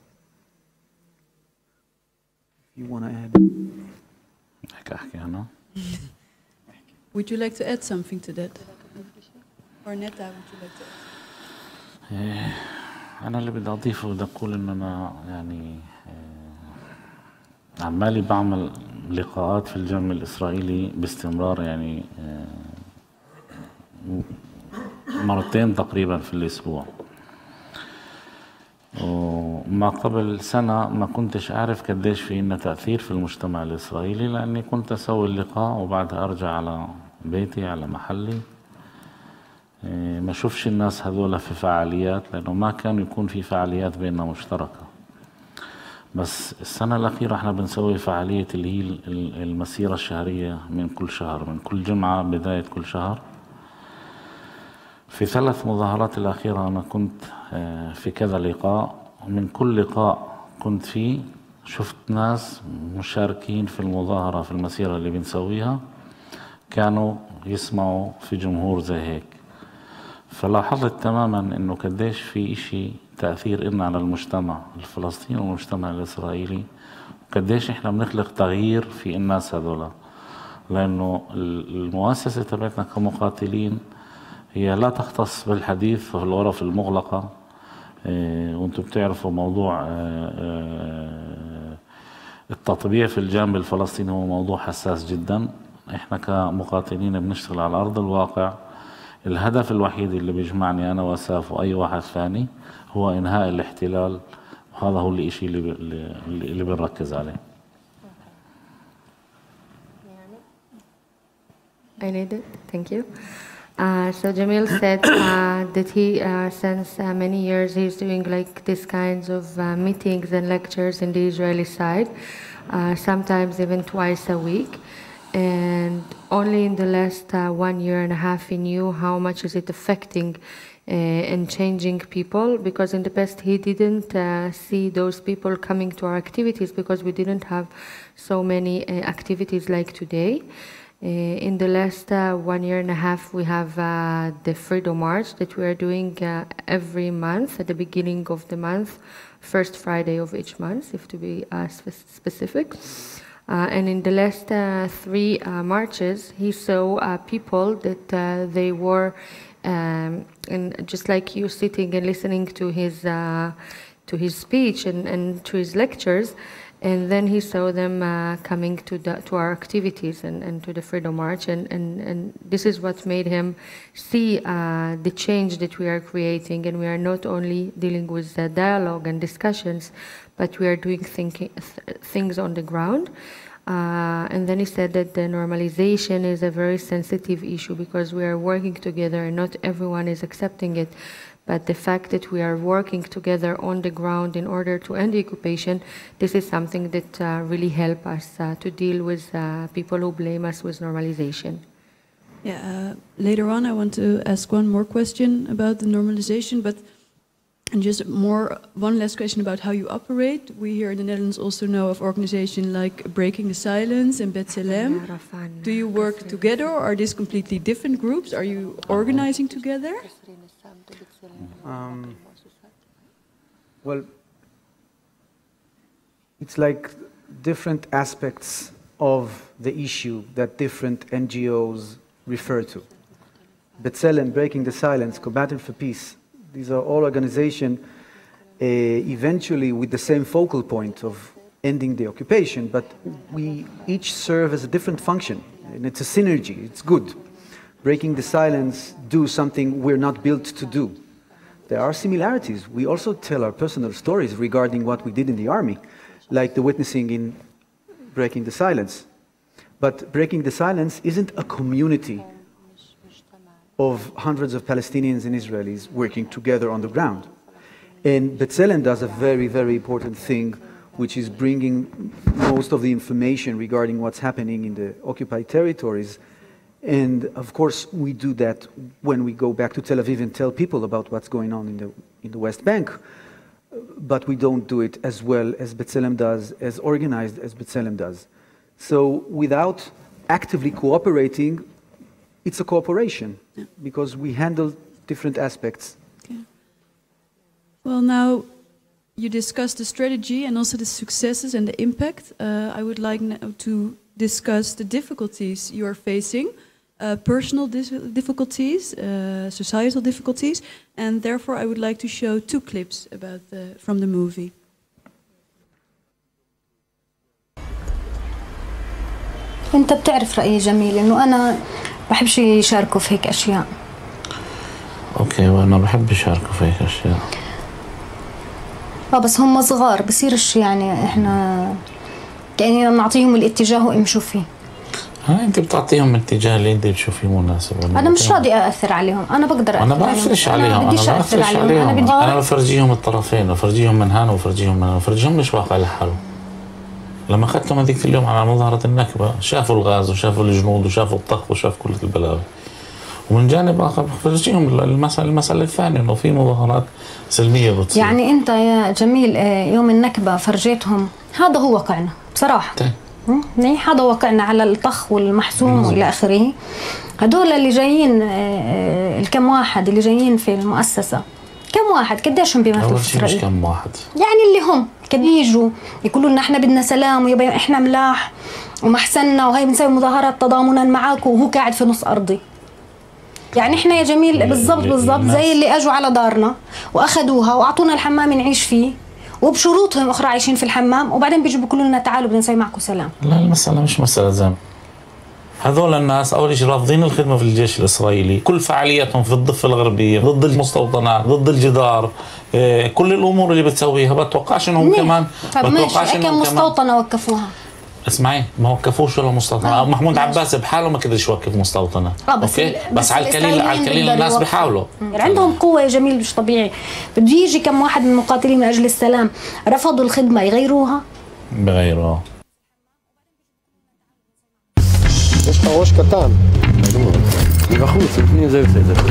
You want to add? Would you like to add something to that? Or Netta, would you like to add? أنا اللي بدي أضيفه بدي أقول إنه أنا يعني عمالي بعمل لقاءات في الجامع الإسرائيلي باستمرار، يعني مرتين تقريبا في الأسبوع. وما قبل سنة ما كنتش أعرف قديش في إنه تأثير في المجتمع الإسرائيلي، لأني كنت أسوي اللقاء وبعدها أرجع على بيتي على محلي، ما أشوفش الناس هذولا في فعاليات، لأنه ما كان يكون في فعاليات بيننا مشتركة. بس السنة الأخيرة احنا بنسوي فعالية اللي هي المسيرة الشهرية من كل شهر، من كل جمعة بداية كل شهر. في 3 مظاهرات الأخيرة أنا كنت في كذا لقاء، من كل لقاء كنت فيه شفت ناس مشاركين في المظاهرة في المسيرة اللي بنسويها كانوا يسمعوا في جمهور زي هيك. فلاحظت تماما إنه قديش في إشي تأثير إلنا على المجتمع الفلسطيني والمجتمع الإسرائيلي، وقديش إحنا بنخلق تغيير في الناس هذولا، لأنه المؤسسة تبعتنا كمقاتلين هي لا تختص بالحديث في الغرف المغلقة. وانتم بتعرفوا موضوع التطبيع في الجانب الفلسطيني هو موضوع حساس جدا. احنا كمقاتلين بنشتغل على أرض الواقع. الهدف الوحيد اللي بيجمعني أنا وأساف وأي واحد ثاني هو إنهاء الاحتلال، وهذا هو الشيء اللي بنركز عليه. I need it. Thank you. So Jamil said that he, since many years, he's doing like these kinds of meetings and lectures in the Israeli side, sometimes even twice a week. And only in the last 1.5 years, he knew how much is it affecting and changing people, because in the past he didn't see those people coming to our activities because we didn't have so many activities like today. In the last 1.5 years, we have the Freedom March that we are doing every month at the beginning of the month, first Friday of each month, if to be specific. And in the last 3 marches, he saw people that they were, and just like you, sitting and listening to his speech and to his lectures. And then he saw them coming to our activities and to the Freedom March, and this is what made him see the change that we are creating, and we are not only dealing with dialogue and discussions, but we are doing things on the ground. And then he said that the normalization is a very sensitive issue because we are working together and not everyone is accepting it. But the fact that we are working together on the ground in order to end the occupation, this is something that really helps us to deal with people who blame us with normalization. Yeah, later on I want to ask one more question about the normalization, but and just one last question about how you operate. We here in the Netherlands also know of organizations like Breaking the Silence and B'Tselem. Do you work together, or are these completely different groups? Are you organizing together? Well, it's like different aspects of the issue that different NGOs refer to. B'Tselem, Breaking the Silence, Combatants for Peace, these are all organizations eventually with the same focal point of ending the occupation, but we each serve as a different function, and it's a synergy, it's good. Breaking the Silence do something we're not built to do. There are similarities. We also tell our personal stories regarding what we did in the army, like the witnessing in Breaking the Silence. But Breaking the Silence isn't a community of hundreds of Palestinians and Israelis working together on the ground. And B'Tselem does a very, very important thing, which is bringing most of the information regarding what's happening in the occupied territories. And of course, we do that when we go back to Tel Aviv and tell people about what's going on in the West Bank. But we don't do it as well as B'Tselem does, as organized as B'Tselem does. So without actively cooperating, it's a cooperation, because we handle different aspects. Okay. Well, now you discussed the strategy and also the successes and the impact. I would like now to discuss the difficulties you are facing, personal difficulties, societal difficulties, and therefore I would like to show 2 clips about from the movie. أنت بتعرف رأيي جميل إنه أنا بحبش يشاركوا في هيك أشياء. أوكي، وأنا بحب يشاركوا في هيك أشياء. بس هم صغار بصيرش يعني إحنا يعني نعطيهم الاتجاه ويمشوا فيه. أنت بتعطيهم الاتجاه اللي أنت بتشوفيه مناسب. أنا مش راضي أأثر عليهم، أنا بقدر أأثر. أنا بأثرش عليهم، أنا بأثرش عليهم. أنا بفرجيهم الطرفين، بفرجيهم من هان وبفرجيهم من هان، بفرجيهم مش واقع لحاله. لما أخذتهم هذيك اليوم على مظاهرة النكبة شافوا الغاز وشافوا الجنود وشافوا الطخ وشافوا كل البلاوي. ومن جانب آخر بفرجيهم المسألة الثانية إنه في مظاهرات سلمية بتصير. يعني أنت يا جميل يوم النكبة فرجيتهم هذا هو واقعنا بصراحة. هذا واقعنا على الطخ والمحسوم والى اخره. هدول اللي جايين الكم واحد اللي جايين في المؤسسه، كم واحد قديشهم بيمثلوا في اسرائيل؟ مش كم واحد يعني اللي هم كده يجوا يقولوا لنا احنا بدنا سلام ويبقى احنا ملاح ومحسننا وهي بنسوي مظاهرات تضامنا معاكم وهو قاعد في نص ارضي. يعني احنا يا جميل بالضبط زي اللي اجوا على دارنا واخذوها واعطونا الحمام نعيش فيه وبشروطهم اخرى عايشين في الحمام، وبعدين بيجوا بيقولوا لنا تعالوا بدنا نسوي معكم سلام. لا، المسألة مش مسألة زلم. هذول الناس أول شيء رافضين الخدمة في الجيش الإسرائيلي، كل فعالياتهم في الضفة الغربية ضد المستوطنات، ضد الجدار، كل الأمور اللي بتسويها بتوقعش إنهم كمان بتوقعش إنهم مستوطنة وقفوها. اسمعي، ما وقفوش ولا مستوطنة. محمود عباس بحاله ما قدرش يوقف مستوطنة. اوكي، بس على القليل الناس بيحاولوا. يعني عندهم قوة يا جميل مش طبيعي. بده يجي كم واحد من المقاتلين من أجل السلام رفضوا الخدمة يغيروها؟ بغيروها. יש לך ראש קטן. מבחוץ, לפני זה בסדר.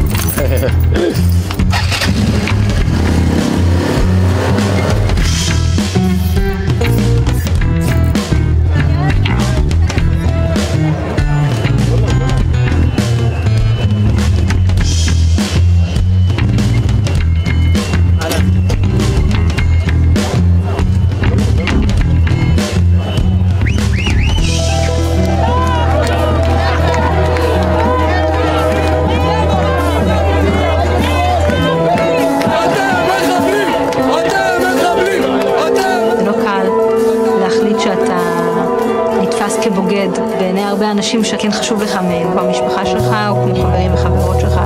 בעיני הרבה אנשים שכן חשוב לך מהם, במשפחה שלך או כמו חברים וחברות שלך.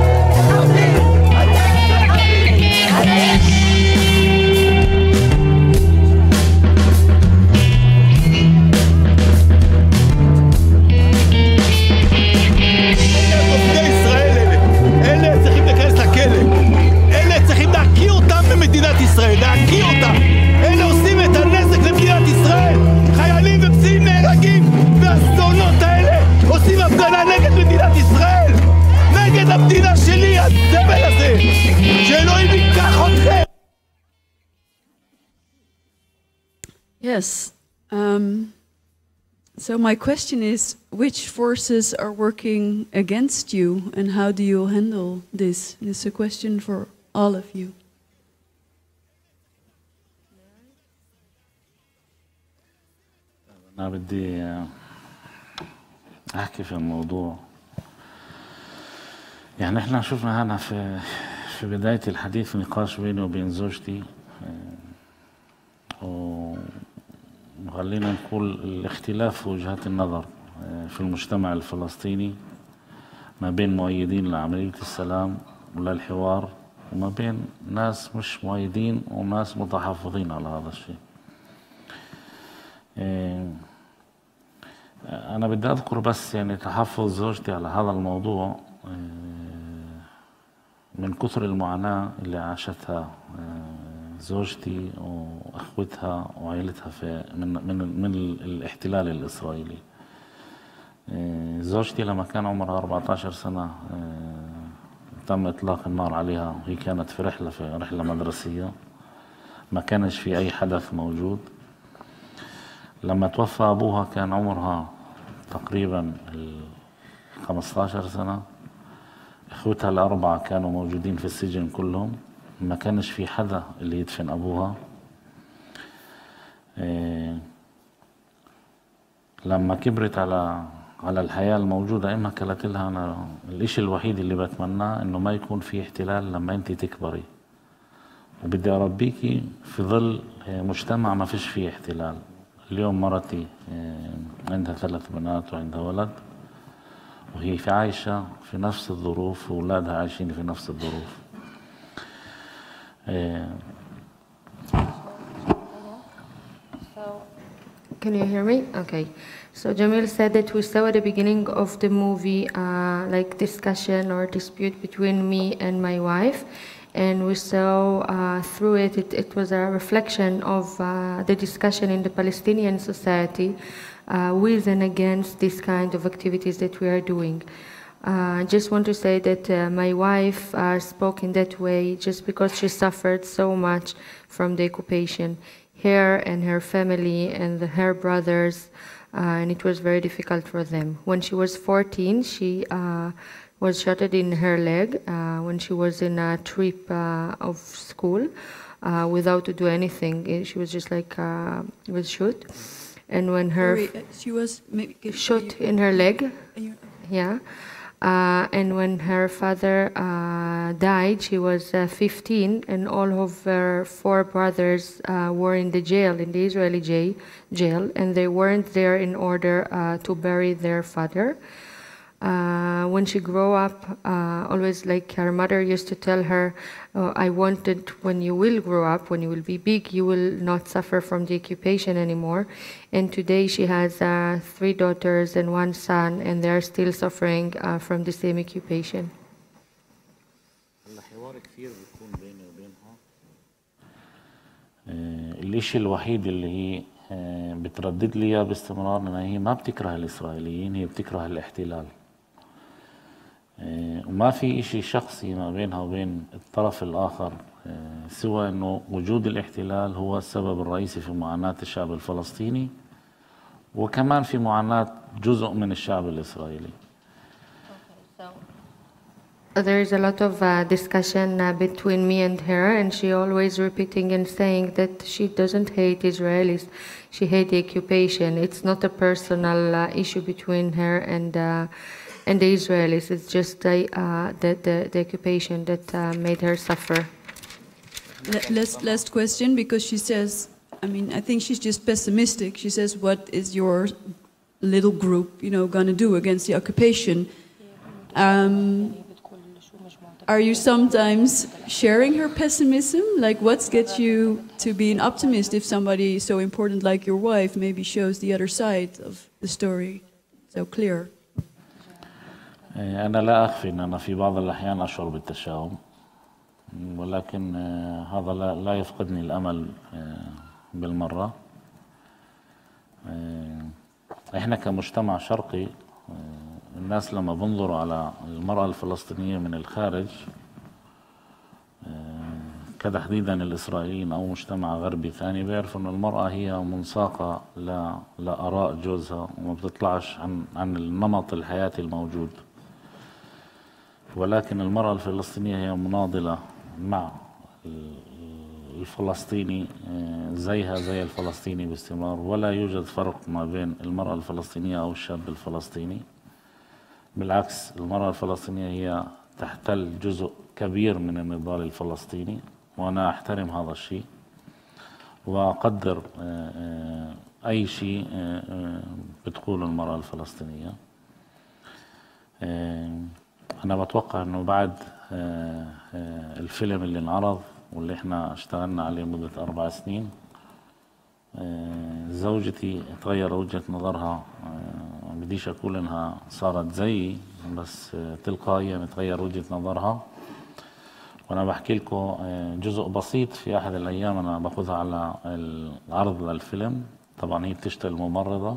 אלה צריכים להיכנס לכלא. אלה צריכים להקיא אותם במדינת ישראל, להקיא אותם. אלה עושים את הנזק למדינת ישראל. חיילים ופצועים נהרגים, והאסונות האלה עושים הפגנה נגד מדינת ישראל, נגד המדינה שלי, הזבל הזה. שאלוהים ייקח אתכם. Yes. So my question is, which forces are working against you and how do you handle this? It's a question for all of you. أنا بدي أحكي في الموضوع. يعني إحنا شفنا هنا في بداية الحديث نقاش بيني وبين زوجتي، وخلينا نقول الاختلاف في وجهات النظر في المجتمع الفلسطيني ما بين مؤيدين لعملية السلام وللحوار وما بين ناس مش مؤيدين وناس متحفظين على هذا الشيء. أنا بدي أذكر بس يعني تحفظ زوجتي على هذا الموضوع من كثر المعاناة اللي عاشتها زوجتي وأخوتها وعائلتها من الاحتلال الإسرائيلي. زوجتي لما كان عمرها 14 سنة تم إطلاق النار عليها وهي كانت في رحلة مدرسية، ما كانش في أي حدث موجود. لما توفى أبوها كان عمرها تقريبا 15 سنة. إخوتها الأربعة كانوا موجودين في السجن كلهم، ما كانش في حدا اللي يدفن أبوها. لما كبرت على الحياة الموجودة إما قالت لها أنا الإشي الوحيد اللي بتمناه إنه ما يكون في احتلال لما أنت تكبري، وبدي أربيكي في ظل مجتمع ما فيش فيه احتلال. اليوم مرتي عندها 3 بنات وعندها ولد، وهي عايشة في نفس الظروف وأولادها عايشين في نفس الظروف. Can you hear me? Okay. So Jamil said that we saw at the beginning of the movie like discussion or dispute between me and my wife. And we saw through it was a reflection of the discussion in the Palestinian society with and against this kind of activities that we are doing. I just want to say that my wife spoke in that way just because she suffered so much from the occupation. Her and her family and her brothers, and it was very difficult for them. When she was 14, she was shot in her leg when she was in a trip of school without to do anything. She was just like was shot, and when her she was shot in her leg, yeah. And when her father died, she was 15, and all of her 4 brothers were in the jail, in the Israeli jail, and they weren't there in order to bury their father. When she grew up, always like her mother used to tell her, I wanted when you will grow up, when you will be big, you will not suffer from the occupation anymore. And today she has 3 daughters and 1 son, and they are still suffering from the same occupation. الإشي الوحيد اللي هي بتردد لي إياه باستمرار إن هي ما بتكره الإسرائيليين، هي بتكره الاحتلال. وما في إشي شخصي ما بينها وبين الطرف الآخر سوى إنه وجود الاحتلال هو السبب الرئيسي في معاناة الشعب الفلسطيني، وكمان في معاناة جزء من الشعب الإسرائيلي. There is a lot of discussion between me and her, and she always repeating and saying that she doesn't hate Israelis, she hates the occupation. It's not a personal issue between her and the Israelis. It's just the occupation that made her suffer. Last question, because she says, I mean, I think she's just pessimistic. She says, what is your little group, going to do against the occupation? Are you sometimes sharing her pessimism? Like, what gets you to be an optimist if somebody so important like your wife maybe shows the other side of the story so clear? أنا لا أخفي أن أنا في بعض الأحيان أشعر بالتشاؤم، ولكن هذا لا يفقدني الأمل بالمرة. إحنا كمجتمع شرقي الناس لما بنظروا على المرأة الفلسطينية من الخارج كتحديدا الإسرائيليين أو مجتمع غربي ثاني بيعرفوا أن المرأة هي منساقة لآراء جوزها وما بتطلعش عن النمط الحياتي الموجود. ولكن المرأة الفلسطينية هي مناضلة مع الفلسطيني زيها زي الفلسطيني باستمرار، ولا يوجد فرق ما بين المرأة الفلسطينية أو الشاب الفلسطيني. بالعكس، المرأة الفلسطينية هي تحتل جزء كبير من النضال الفلسطيني، وأنا أحترم هذا الشيء وأقدر أي شيء بتقوله المرأة الفلسطينية. أنا بتوقع أنه بعد الفيلم اللي انعرض واللي احنا اشتغلنا عليه مدة 4 سنين، زوجتي تغير وجهة نظرها. بديش أقول إنها صارت زيي، بس تلقائيا تغير وجهة نظرها. وأنا بحكي لكم جزء بسيط. في أحد الأيام أنا باخذها على العرض للفيلم، طبعا هي بتشتغل ممرضة،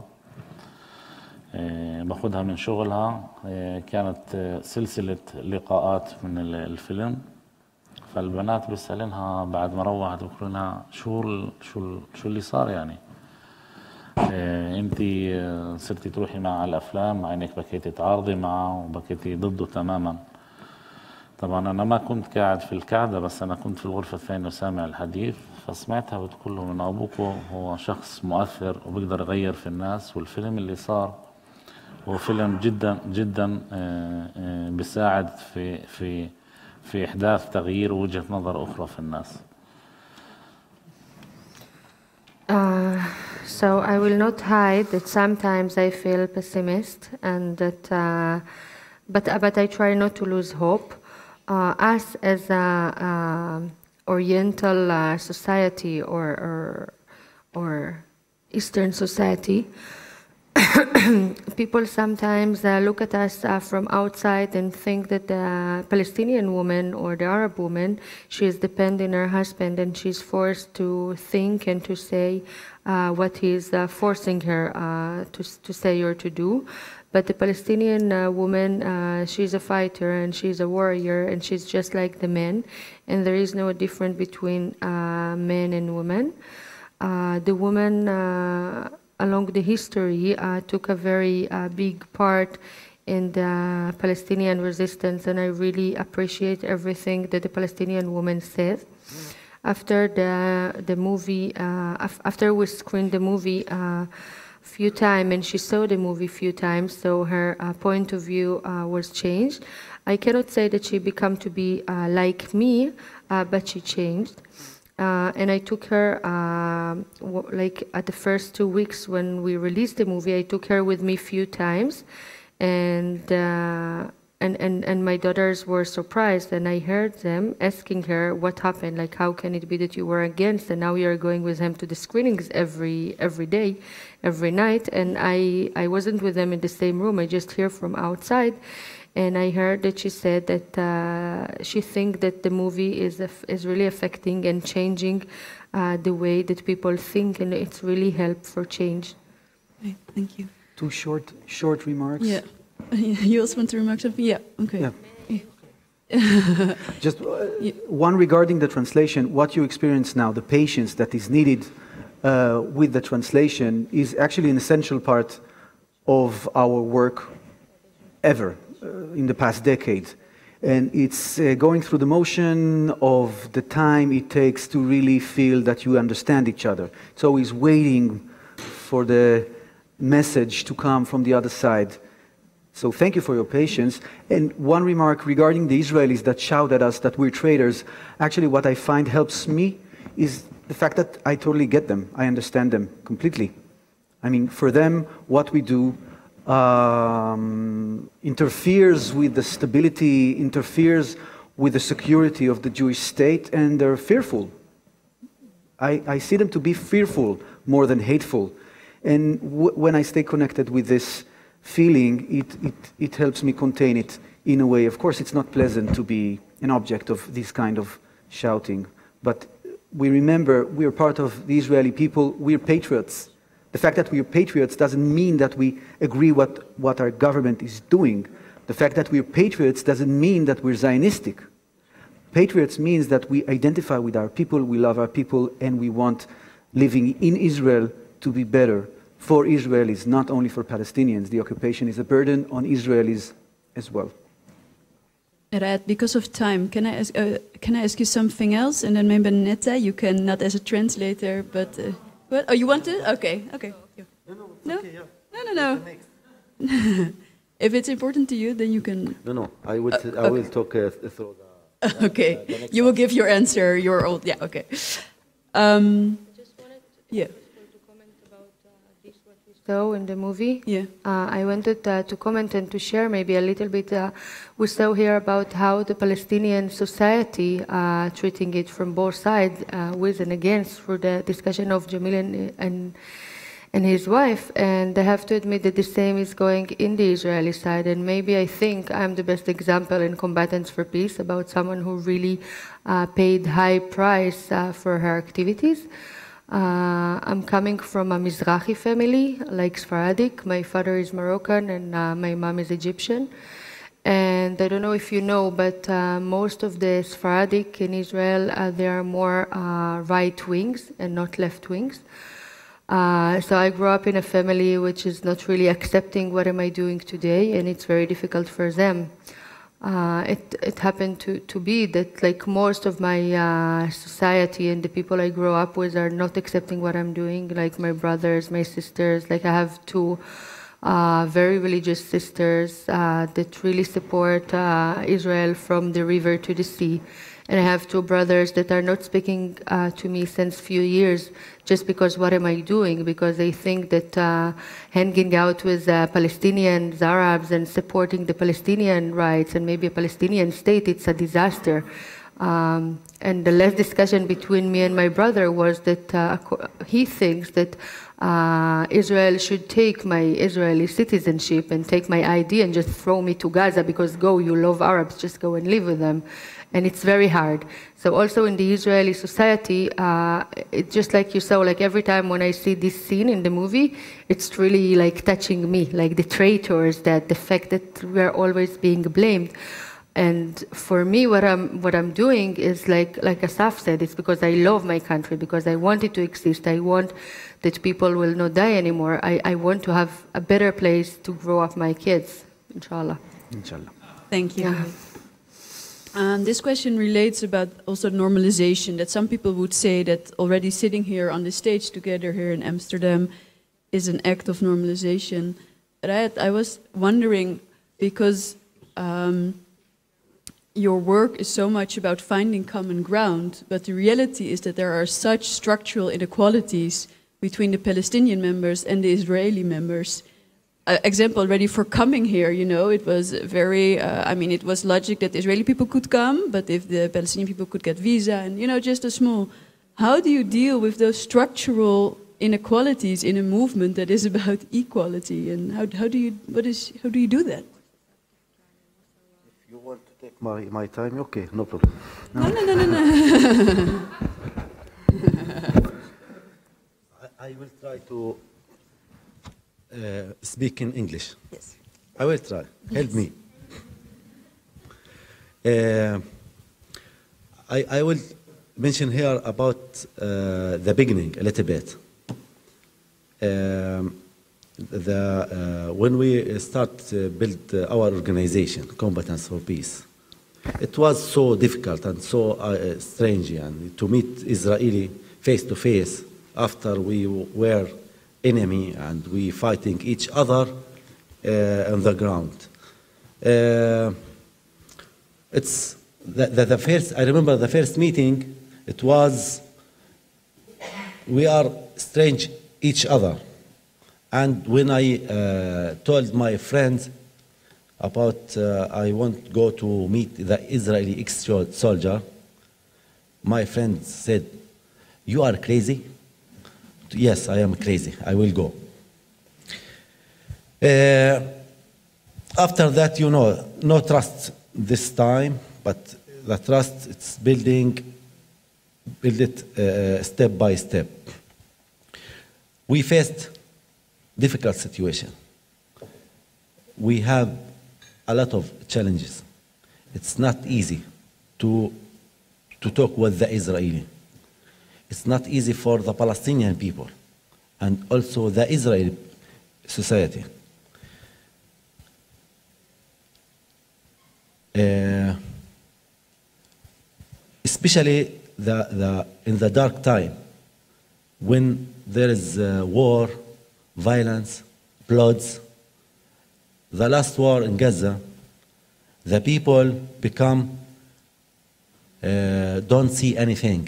باخذها من شغلها. كانت سلسلة لقاءات من الفيلم، فالبنات بيسألنها بعد ما روحت بيقولوا لها شو اللي صار يعني؟ انت صرتي تروحي معه على الافلام مع انك بكيتي تعارضي معه وبكيتي ضده تماما. طبعا انا ما كنت قاعد في القعده، بس انا كنت في الغرفه الثانيه وسامع الحديث، فسمعتها بتقول له من ابوكم هو شخص مؤثر وبيقدر يغير في الناس، والفيلم اللي صار هو فيلم جدا جدا بيساعد في إحداث تغيير وجهة نظر أخرى في الناس. So I will not hide that sometimes I feel pessimist, and that, but I try not to lose hope. Us as a Oriental society or Eastern society, people sometimes look at us from outside and think that the Palestinian woman or the Arab woman, she is dependent on her husband and she's forced to think and to say what he's forcing her to say or to do. But the Palestinian woman, she's a fighter and she's a warrior and she's just like the men, and there is no difference between men and women. The woman along the history took a very big part in the Palestinian resistance, and I really appreciate everything that the Palestinian woman says. After the movie, after we screened the movie few times, and she saw the movie few times, so her point of view was changed. I cannot say that she became to be like me, but she changed. And I took her, like at the first 2 weeks when we released the movie, I took her with me few times, and my daughters were surprised, and I heard them asking her what happened, like how can it be that you were against, and now you are going with them to the screenings every day, every night, and I wasn't with them in the same room, I just hear from outside. And I heard that she said that she thinks that the movie is really affecting and changing the way that people think, and it's really helped for change. Okay, thank you. 2 short remarks. Yeah. You also want to remark something? Yeah. Okay. Yeah. Just one regarding the translation. What you experience now, the patience that is needed with the translation, is actually an essential part of our work ever. In the past decade, and it's going through the motion of the time it takes to really feel that you understand each other. It's always waiting for the message to come from the other side. So thank you for your patience. And one remark regarding the Israelis that shout at us that we're traitors. Actually, what I find helps me is the fact that I totally get them. I understand them completely. I mean, for them, what we do interferes with the stability, interferes with the security of the Jewish state, and they're fearful. I see them to be fearful more than hateful. And when I stay connected with this feeling, it helps me contain it in a way. Of course, it's not pleasant to be an object of this kind of shouting, but we remember we're part of the Israeli people, we're patriots. The fact that we're patriots doesn't mean that we agree what our government is doing. The fact that we're patriots doesn't mean that we're Zionistic. Patriots means that we identify with our people, we love our people, and we want living in Israel to be better for Israelis, not only for Palestinians. The occupation is a burden on Israelis as well. Rad, because of time, can I ask you something else? And then maybe Netta, you can, not as a translator, but... what? Oh, you want to? Okay, okay. No? Okay, yeah. No. If it's important to you, then you can... No, I will talk through the... Okay, you will give your answer, your old... Yeah, okay. Yeah. So in the movie, yeah, I wanted to comment and to share maybe a little bit. We saw here about how the Palestinian society treating it from both sides, with and against, through the discussion of Jamil and his wife. And I have to admit that the same is going in the Israeli side. And maybe I think I'm the best example in Combatants for Peace about someone who really paid high price for her activities. I'm coming from a Mizrahi family, like Sephardic. My father is Moroccan and my mom is Egyptian. And I don't know if you know, but most of the Sephardic in Israel, they are more right wings and not left wings. So I grew up in a family which is not really accepting what am I doing today, and it's very difficult for them. It happened to be that like most of my society and the people I grow up with are not accepting what I'm doing, like my brothers, my sisters. Like I have two very religious sisters that really support Israel from the river to the sea. And I have two brothers that are not speaking to me since few years, just because what am I doing? Because they think that hanging out with Palestinians, Arabs, and supporting the Palestinian rights and maybe a Palestinian state, it's a disaster. And the last discussion between me and my brother was that he thinks that Israel should take my Israeli citizenship and take my ID and just throw me to Gaza because go, you love Arabs, just go and live with them. And it's very hard. So also in the Israeli society, it's just like you saw, like every time when I see this scene in the movie, it's really like touching me, like the traitors, that the fact that we're always being blamed. And for me, what I'm doing is like Assaf said, it's because I love my country, because I want it to exist. I want that people will not die anymore. I want to have a better place to grow up my kids, inshallah. Inshallah. Thank you. Yeah. This question relates about also normalization, that some people would say that already sitting here on the stage together here in Amsterdam is an act of normalization. Right? I was wondering, because your work is so much about finding common ground, but the reality is that there are such structural inequalities between the Palestinian members and the Israeli members. Example already for coming here, you know, it was very, I mean, it was logic that Israeli people could come, but if the Palestinian people could get visa and, you know, just a small, how do you deal with those structural inequalities in a movement that is about equality? And how do you do that? If you want to take my time, okay, no problem. No. I will try to speak in English. Yes. I will try. Help me. I will mention here about the beginning a little bit. When we start build our organization, Combatants for Peace, it was so difficult and so strange, and to meet Israeli face to face after we were enemy and we fighting each other on the ground. It's the first. I remember the first meeting. It was we are strange each other, and when I told my friends about I want to go to meet the Israeli ex-soldier, my friend said, "You are crazy." Yes, I am crazy. I will go. After that, you know, no trust this time, but the trust it's build it step by step. We faced difficult situation. We have a lot of challenges. It's not easy to to talk with the Israeli. It's not easy for the Palestinian people and also the Israeli society. Especially in the dark time, when there is war, violence, bloods. The last war in Gaza, the people become, don't see anything,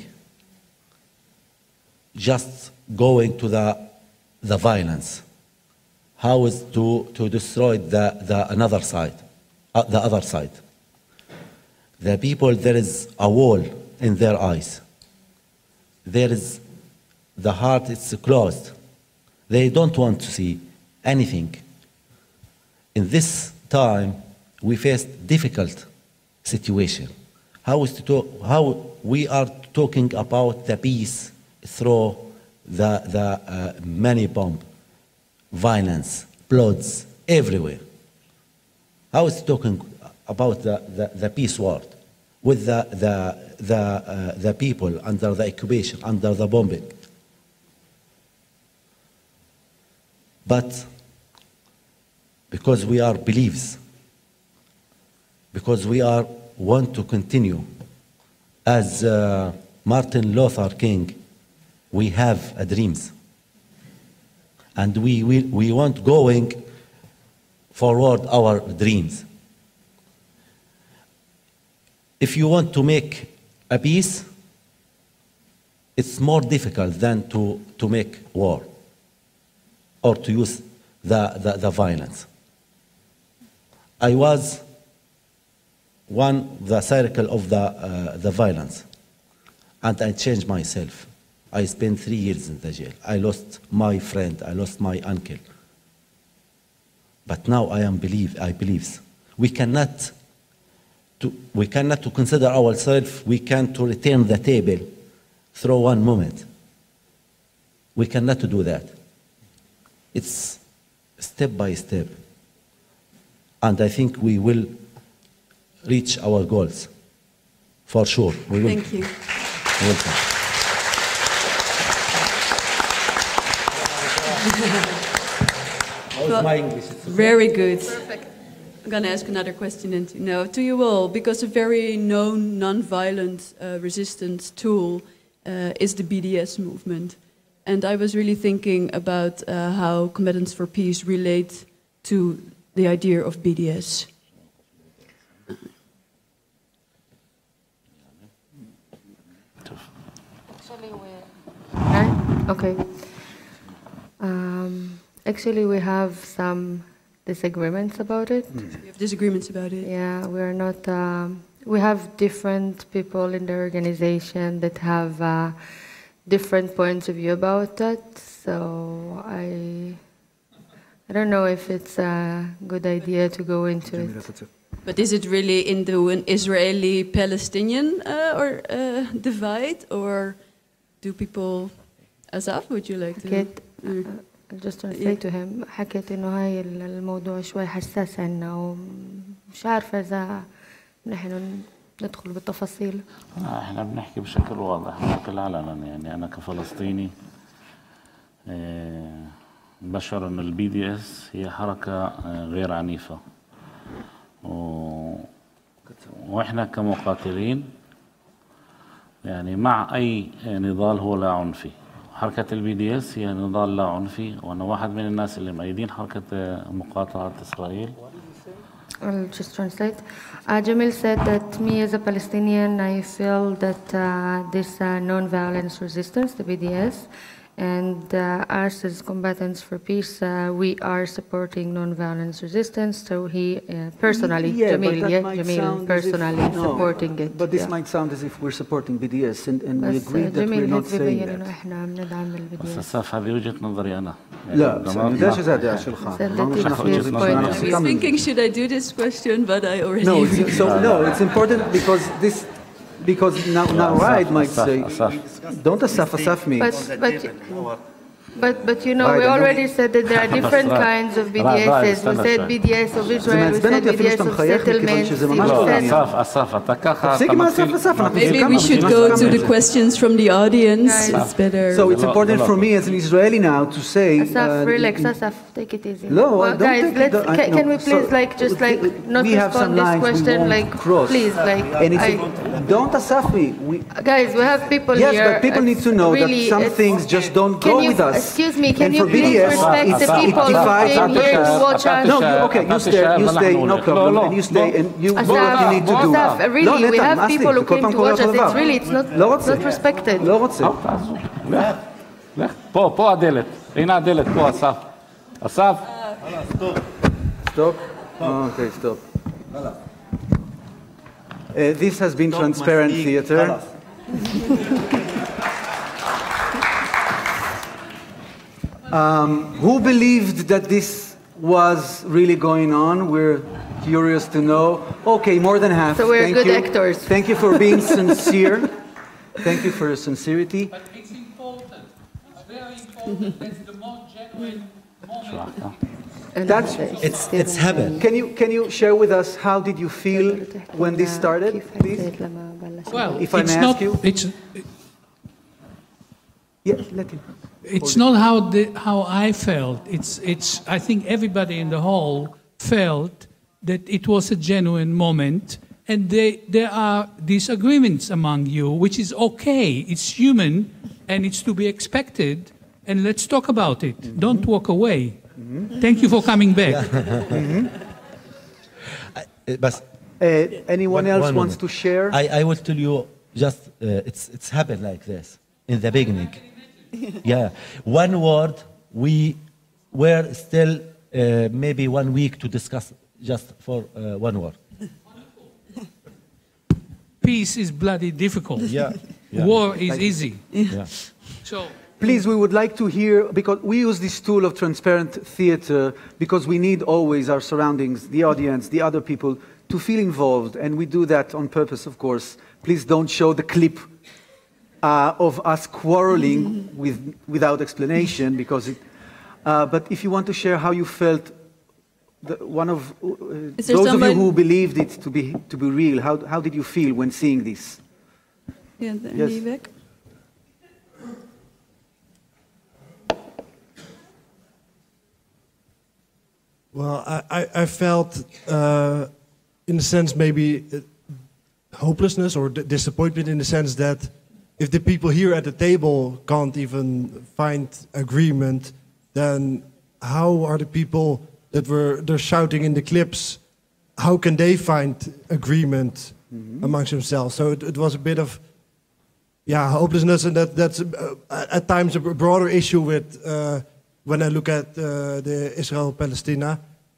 just going to the violence. How is to destroy the other side. The people, there is a wall in their eyes. There is, the heart is closed. They don't want to see anything. In this time, we faced difficult situation. How we are talking about the peace through the many bomb, violence, bloods everywhere. How is talking about the peace word with the people under the occupation, under the bombing? But because we are beliefs, because we want to continue, as Martin Luther King, we have dreams, and we want going forward our dreams. If you want to make a peace, it's more difficult than to make war or to use the violence. I was the circle of the violence, and I changed myself. I spent 3 years in the jail. I lost my friend, I lost my uncle. But now I believe we cannot to consider ourselves, we can to return the table through one moment. We cannot do that. It's step by step. And I think we will reach our goals, for sure. We will. Thank you. Welcome. Well, my English? Very good. Perfect. I'm going to ask another question to you all, because a very known non-violent resistance tool is the BDS movement. And I was really thinking about how Combatants for Peace relate to the idea of BDS. Okay. Actually, we have some disagreements about it. You have disagreements about it? Yeah, we are not. We have different people in the organization that have different points of view about that. So I don't know if it's a good idea to go into it. But is it really into an Israeli-Palestinian divide, or do people? Assaf, would you like to? I'll just translate to him. حكيت إنه هاي الموضوع شوي حساس عنا ومش عارفة إذا نحن ندخل بالتفاصيل. احنا بنحكي بشكل واضح بشكل علنا، يعني أنا كفلسطيني بشعر إنه البي دي اس هي حركة غير عنيفة، وإحنا كمقاتلين يعني مع أي نضال هو لا عنفي. حركة البي دي اس هي نضال لا عنفي، وأنا واحد من الناس اللي مؤيدين حركة مقاطعة إسرائيل. I'll just translate. Jamil said that me as a Palestinian, I feel that this non-violence resistance, the BDS, and us as Combatants for Peace, we are supporting non-violence resistance. So he personally, Jamil personally supporting it. But this might sound as if we're supporting BDS, and we agree that we're not saying that. بس أساف هذه وجهة نظري أنا. لا، ده شيء يا شيخ I was thinking, should I do this question, but I already. No, it's important because now Raed might say, don't Assaf me. But But you know, we already said that there are different kinds of BDSs. We said BDS of Israel, we said BDS of settlements. Maybe we should go to the questions from the audience. It's better. So it's important for me as an Israeli now to say... Assaf, relax, Assaf, take it easy. No, well, guys, can we please not respond this question, please, don't Assaf me. Guys, we have people here. Yes, but people need to know that some things just don't go with us. Excuse me, can you please respect the people who came here to watch us? No, okay, you stay, no problem, and you stay, and you do what you need to do. Assaf, really, we have people who came to watch us, it's not respected. לא רוצה. לך, פה הדלת, הנה הדלת, פה אסף. אסף. Stop. Okay, stop. This has been transparent theater. Who believed that this was really going on? We're curious to know. Okay, more than half. So we're good actors. Thank you for being sincere. Thank you for your sincerity. But it's important. It's very important. It's the more genuine moment. It's heaven. Can you share with us how did you feel when this started, please? Well, if I may ask you. Yes, let him. It's not how I felt. It's I think everybody in the hall felt that it was a genuine moment, and there are disagreements among you, which is okay. It's human, and it's to be expected. And let's talk about it. Don't walk away. Thank you for coming back. Anyone else wants to share? I will tell you just it's happened like this in the beginning. Yeah, one word. We were still maybe 1 week to discuss just for one word. Peace is bloody difficult. Yeah. War is easy. Yeah. So please, we would like to hear, because we use this tool of transparent theater because we need always our surroundings, the audience, the other people to feel involved, and we do that on purpose, of course. Please don't show the clip of us quarreling without explanation, because but if you want to share how you felt, those of you who believed it to be real, how did you feel when seeing this? Yes. Well, I felt, in a sense, maybe hopelessness or disappointment in the sense that if the people here at the table can't even find agreement, then how are the people that they're shouting in the clips, how can they find agreement amongst themselves? So it was a bit of, hopelessness, and that's at times a broader issue with when I look at the Israel-Palestine.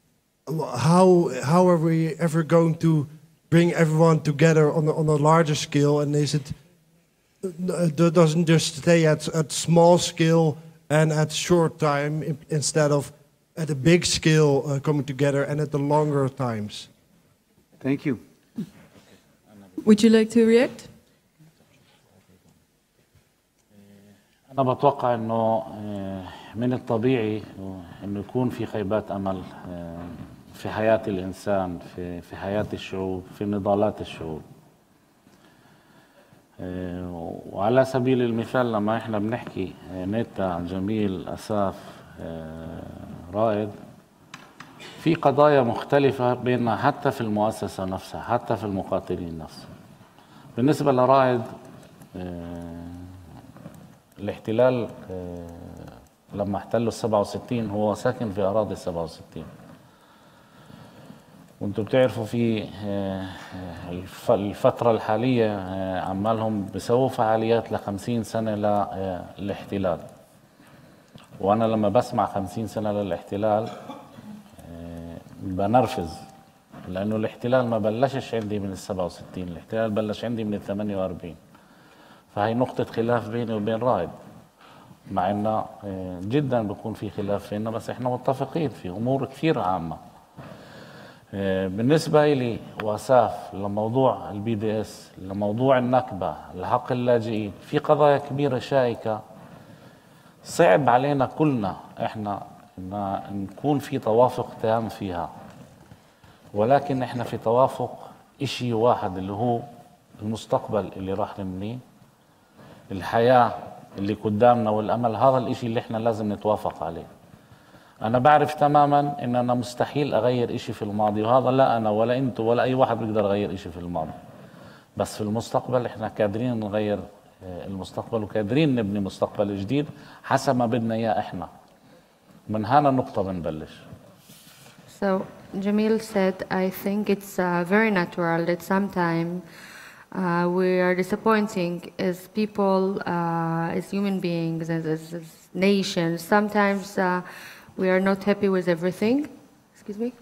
How are we ever going to bring everyone together on a larger scale, and is it doesn't just stay at small scale and at short time instead of at a big scale coming together and at the longer times? Thank you. Would you like to react? أنا بتوقع إنه من الطبيعي إنه يكون في خيبات أمل في حياة الإنسان، في حياة الشعوب، في نضالات الشعوب. وعلى سبيل المثال لما إحنا بنحكي نتا، جميل، أساف، رائد، في قضايا مختلفة بيننا حتى في المؤسسة نفسها، حتى في المقاتلين نفسهم. بالنسبة لرائد، الاحتلال لما احتلوا 67 هو ساكن في أراضي 67. وانتم بتعرفوا في الفترة الحالية عمالهم بيسووا فعاليات ل50 سنة للاحتلال. وأنا لما بسمع 50 سنة للاحتلال بنرفز، لأنه الاحتلال ما بلشش عندي من 67، الاحتلال بلش عندي من 48. فهي نقطة خلاف بيني وبين رائد، مع إنه جدا بيكون في خلاف بيننا، بس إحنا متفقين في أمور كثير عامة. بالنسبة لي وأساف لموضوع الBDS، لموضوع النكبة، لحق اللاجئين، في قضايا كبيرة شائكة صعب علينا كلنا احنا ان نكون في توافق تام فيها، ولكن احنا في توافق اشي واحد اللي هو المستقبل اللي راح نبنيه، الحياة اللي قدامنا والامل. هذا الاشي اللي احنا لازم نتوافق عليه. انا بعرف تماما ان انا مستحيل اغير اشي في الماضي، وهذا لا انا ولا انتو ولا اي واحد بيقدر يغير اشي في الماضي، بس في المستقبل احنا قادرين نغير المستقبل وقادرين نبني مستقبل جديد حسب ما بدنا اياه احنا. من هنا النقطة بنبلش. So Jamil said, I think it's very natural that sometimes we are disappointing as people, as human beings, as nations. Sometimes we are not happy with everything. Excuse me?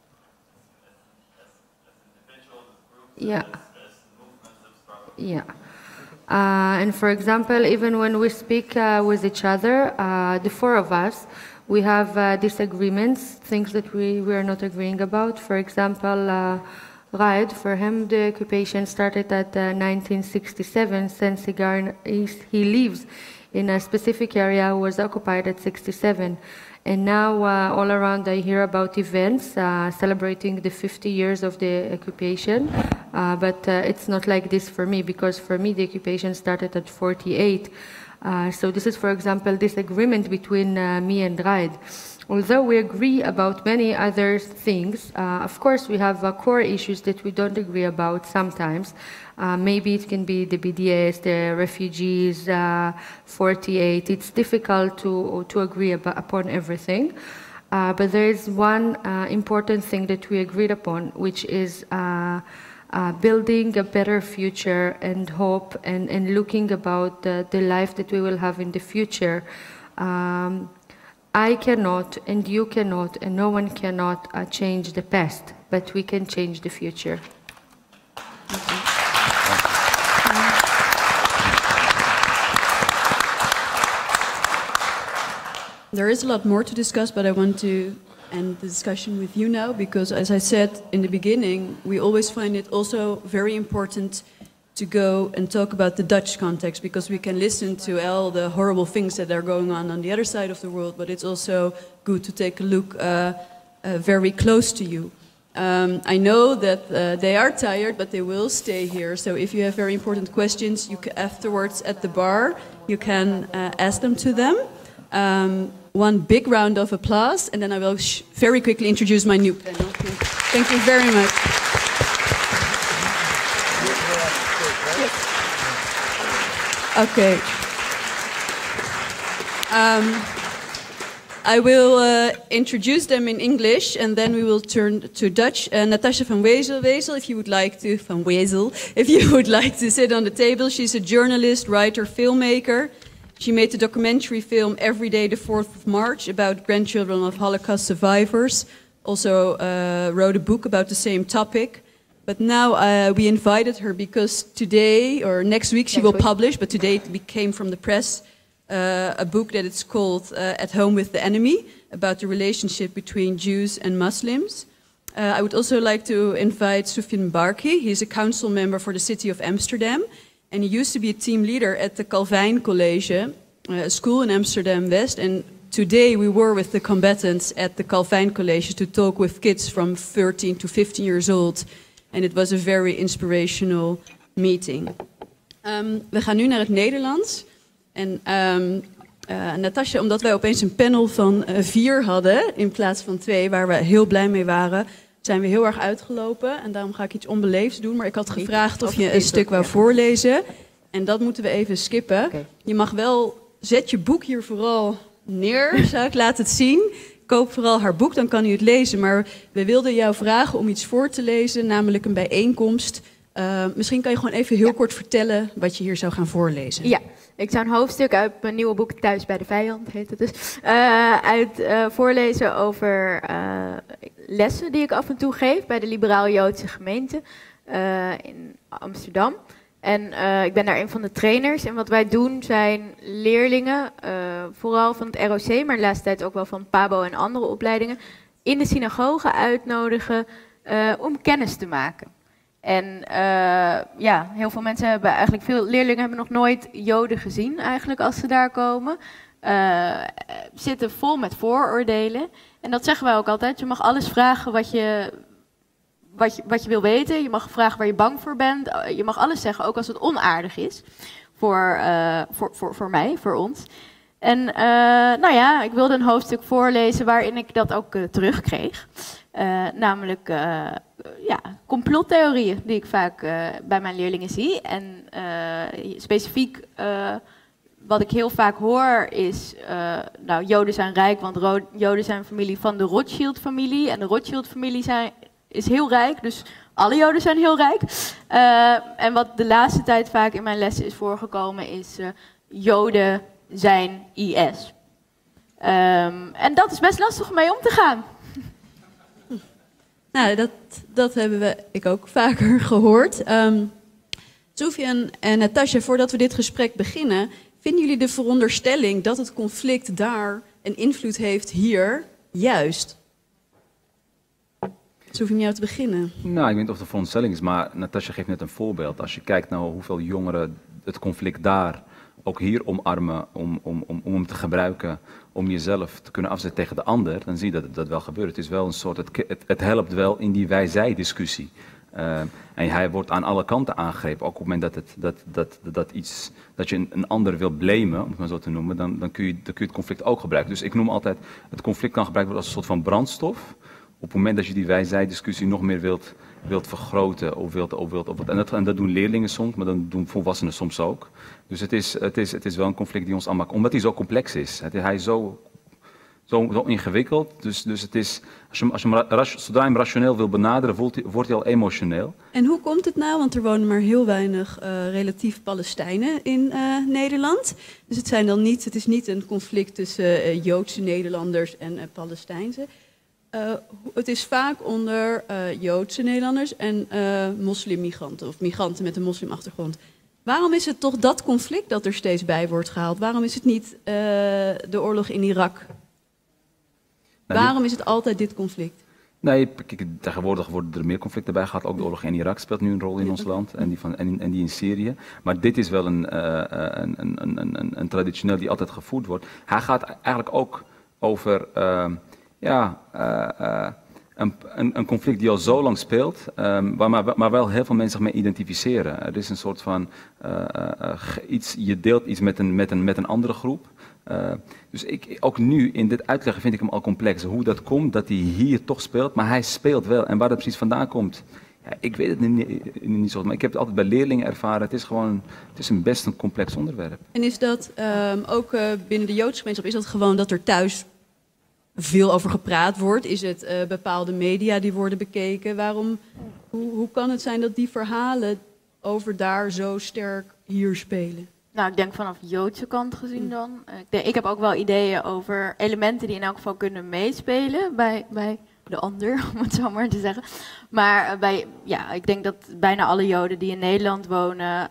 Yeah. Yeah. And for example, even when we speak with each other, the four of us, we have disagreements, things that we are not agreeing about. For example, Raed, for him, the occupation started at 1967, since he lives in a specific area was occupied at 67. And now all around I hear about events celebrating the 50 years of the occupation, but it's not like this for me, because for me the occupation started at 48. So this is, for example, disagreement between me and Raed. Although we agree about many other things, of course we have core issues that we don't agree about sometimes. Maybe it can be the BDS, the refugees, 48. It's difficult to agree upon everything. But there is one important thing that we agreed upon, which is building a better future and hope and looking about the life that we will have in the future. I cannot, and you cannot, and no one cannot change the past, but we can change the future. There is a lot more to discuss, but I want to end the discussion with you now, because as I said in the beginning, we always find it also very important to go and talk about the Dutch context, because we can listen to all the horrible things that are going on the other side of the world, but it's also good to take a look very close to you. I know that they are tired, but they will stay here. So if you have very important questions, afterwards at the bar, you can ask them to them. One big round of applause, and then I will very quickly introduce my new panel. Thank you very much. Okay. I will introduce them in English, and then we will turn to Dutch. Natasha van Wezel, if you would like to, if you would like to sit on the table. She's a journalist, writer, filmmaker. She made the documentary film Every Day the 4th of March about grandchildren of Holocaust survivors. Also wrote a book about the same topic. But now we invited her because today, or next week, she will publish, but today it came from the press, a book that is called At Home with the Enemy, about the relationship between Jews and Muslims. I would also like to invite Sufjan Barki. He's a council member for the city of Amsterdam. And he used to be a team leader at the Calvijn College, a school in Amsterdam West. And today we were with the combatants at the Calvijn College to talk with kids from 13 to 15 years old. And it was a very inspirational meeting. We gaan nu naar het Nederlands. En Natasha, omdat wij opeens een panel van 4 hadden in plaats van 2, waar we heel blij mee waren, zijn we heel erg uitgelopen. En daarom ga ik iets onbeleefds doen. Maar ik had gevraagd of je een stuk wou voorlezen. En dat moeten we even skippen. Okay. Je mag wel, zet je boek hier vooral neer, zou ik laten het zien. Koop vooral haar boek, dan kan u het lezen. Maar we wilden jou vragen om iets voor te lezen, namelijk een bijeenkomst. Misschien kan je gewoon even heel kort vertellen wat je hier zou gaan voorlezen. Ja, ik zou een hoofdstuk uit mijn nieuwe boek Thuis bij de Vijand, heet het dus, voorlezen over lessen die ik af en toe geef bij de liberaal-Joodse gemeente in Amsterdam. En ik ben daar een van de trainers. En wat wij doen zijn leerlingen, vooral van het ROC, maar de laatste tijd ook wel van PABO en andere opleidingen, in de synagoge uitnodigen om kennis te maken. En ja, heel veel mensen hebben eigenlijk, veel leerlingen hebben nog nooit Joden gezien eigenlijk als ze daar komen. zitten vol met vooroordelen. En dat zeggen wij ook altijd. Je mag alles vragen wat je wil weten. Je mag vragen waar je bang voor bent. Je mag alles zeggen, ook als het onaardig is. Voor mij, voor ons. En nou ja, ik wilde een hoofdstuk voorlezen waarin ik dat ook terugkreeg. Namelijk complottheorieën die ik vaak bij mijn leerlingen zie. En specifiek wat ik heel vaak hoor is, Joden zijn rijk, want Joden zijn familie van de Rothschild-familie. En de Rothschild-familie is heel rijk, dus alle Joden zijn heel rijk. En wat de laatste tijd vaak in mijn lessen is voorgekomen is, Joden zijn IS. En dat is best lastig om mee om te gaan. Nou, dat hebben ik ook vaker gehoord. Soufiane en Natasja, voordat we dit gesprek beginnen, vinden jullie de veronderstelling dat het conflict daar een invloed heeft hier juist? Soufiane, jou te beginnen. Nou, ik weet niet of het een veronderstelling is, maar Natasja geeft net een voorbeeld. Als je kijkt naar hoeveel jongeren het conflict daar ook hier omarmen, om hem te gebruiken om jezelf te kunnen afzetten tegen de ander, dan zie je dat dat wel gebeurt. Het is wel een soort, het helpt wel in die wij-zij-discussie. En hij wordt aan alle kanten aangegrepen. Ook op het moment dat je een ander wil blamen, om het maar zo te noemen, dan kun je het conflict ook gebruiken. Dus ik noem altijd, het conflict kan gebruikt worden als een soort van brandstof. Op het moment dat je die wij-zij-discussie nog meer wilt vergroten en dat doen leerlingen soms, maar dat doen volwassenen soms ook. Dus het is wel een conflict die ons allemaal, omdat hij zo complex is. Hij is zo ingewikkeld, dus het is, zodra je hem rationeel wil benaderen, wordt hij al emotioneel. En hoe komt het nou? Want er wonen maar heel weinig relatief Palestijnen in Nederland. Dus het is niet een conflict tussen Joodse Nederlanders en Palestijnse. Het is vaak onder Joodse Nederlanders en moslimmigranten of migranten met een moslimachtergrond. Waarom is het toch dat conflict dat er steeds bij wordt gehaald? Waarom is het niet de oorlog in Irak? Waarom is het altijd dit conflict? Nee, tegenwoordig worden er meer conflicten bij gehad. Ook de oorlog in Irak speelt nu een rol in ons land en die in Syrië. Maar dit is wel een traditioneel die altijd gevoerd wordt. Hij gaat eigenlijk ook over een conflict die al zo lang speelt, maar wel heel veel mensen zich mee identificeren. Er is een soort van je deelt iets met een andere groep. Dus ook nu in dit uitleggen vind ik hem al complex. Hoe dat komt, dat hij hier toch speelt, maar hij speelt wel. En waar dat precies vandaan komt, ja, ik weet het niet zo. Maar ik heb het altijd bij leerlingen ervaren. Het is een best een complex onderwerp. En is dat ook binnen de Joodse gemeenschap, is dat gewoon dat er thuis veel over gepraat wordt? Is het bepaalde media die worden bekeken? Hoe kan het zijn dat die verhalen over daar zo sterk hier spelen? Nou, ik denk vanaf Joodse kant gezien dan. Ik heb ook wel ideeën over elementen die in elk geval kunnen meespelen bij de ander, om het zo maar te zeggen. Maar ik denk dat bijna alle Joden die in Nederland wonen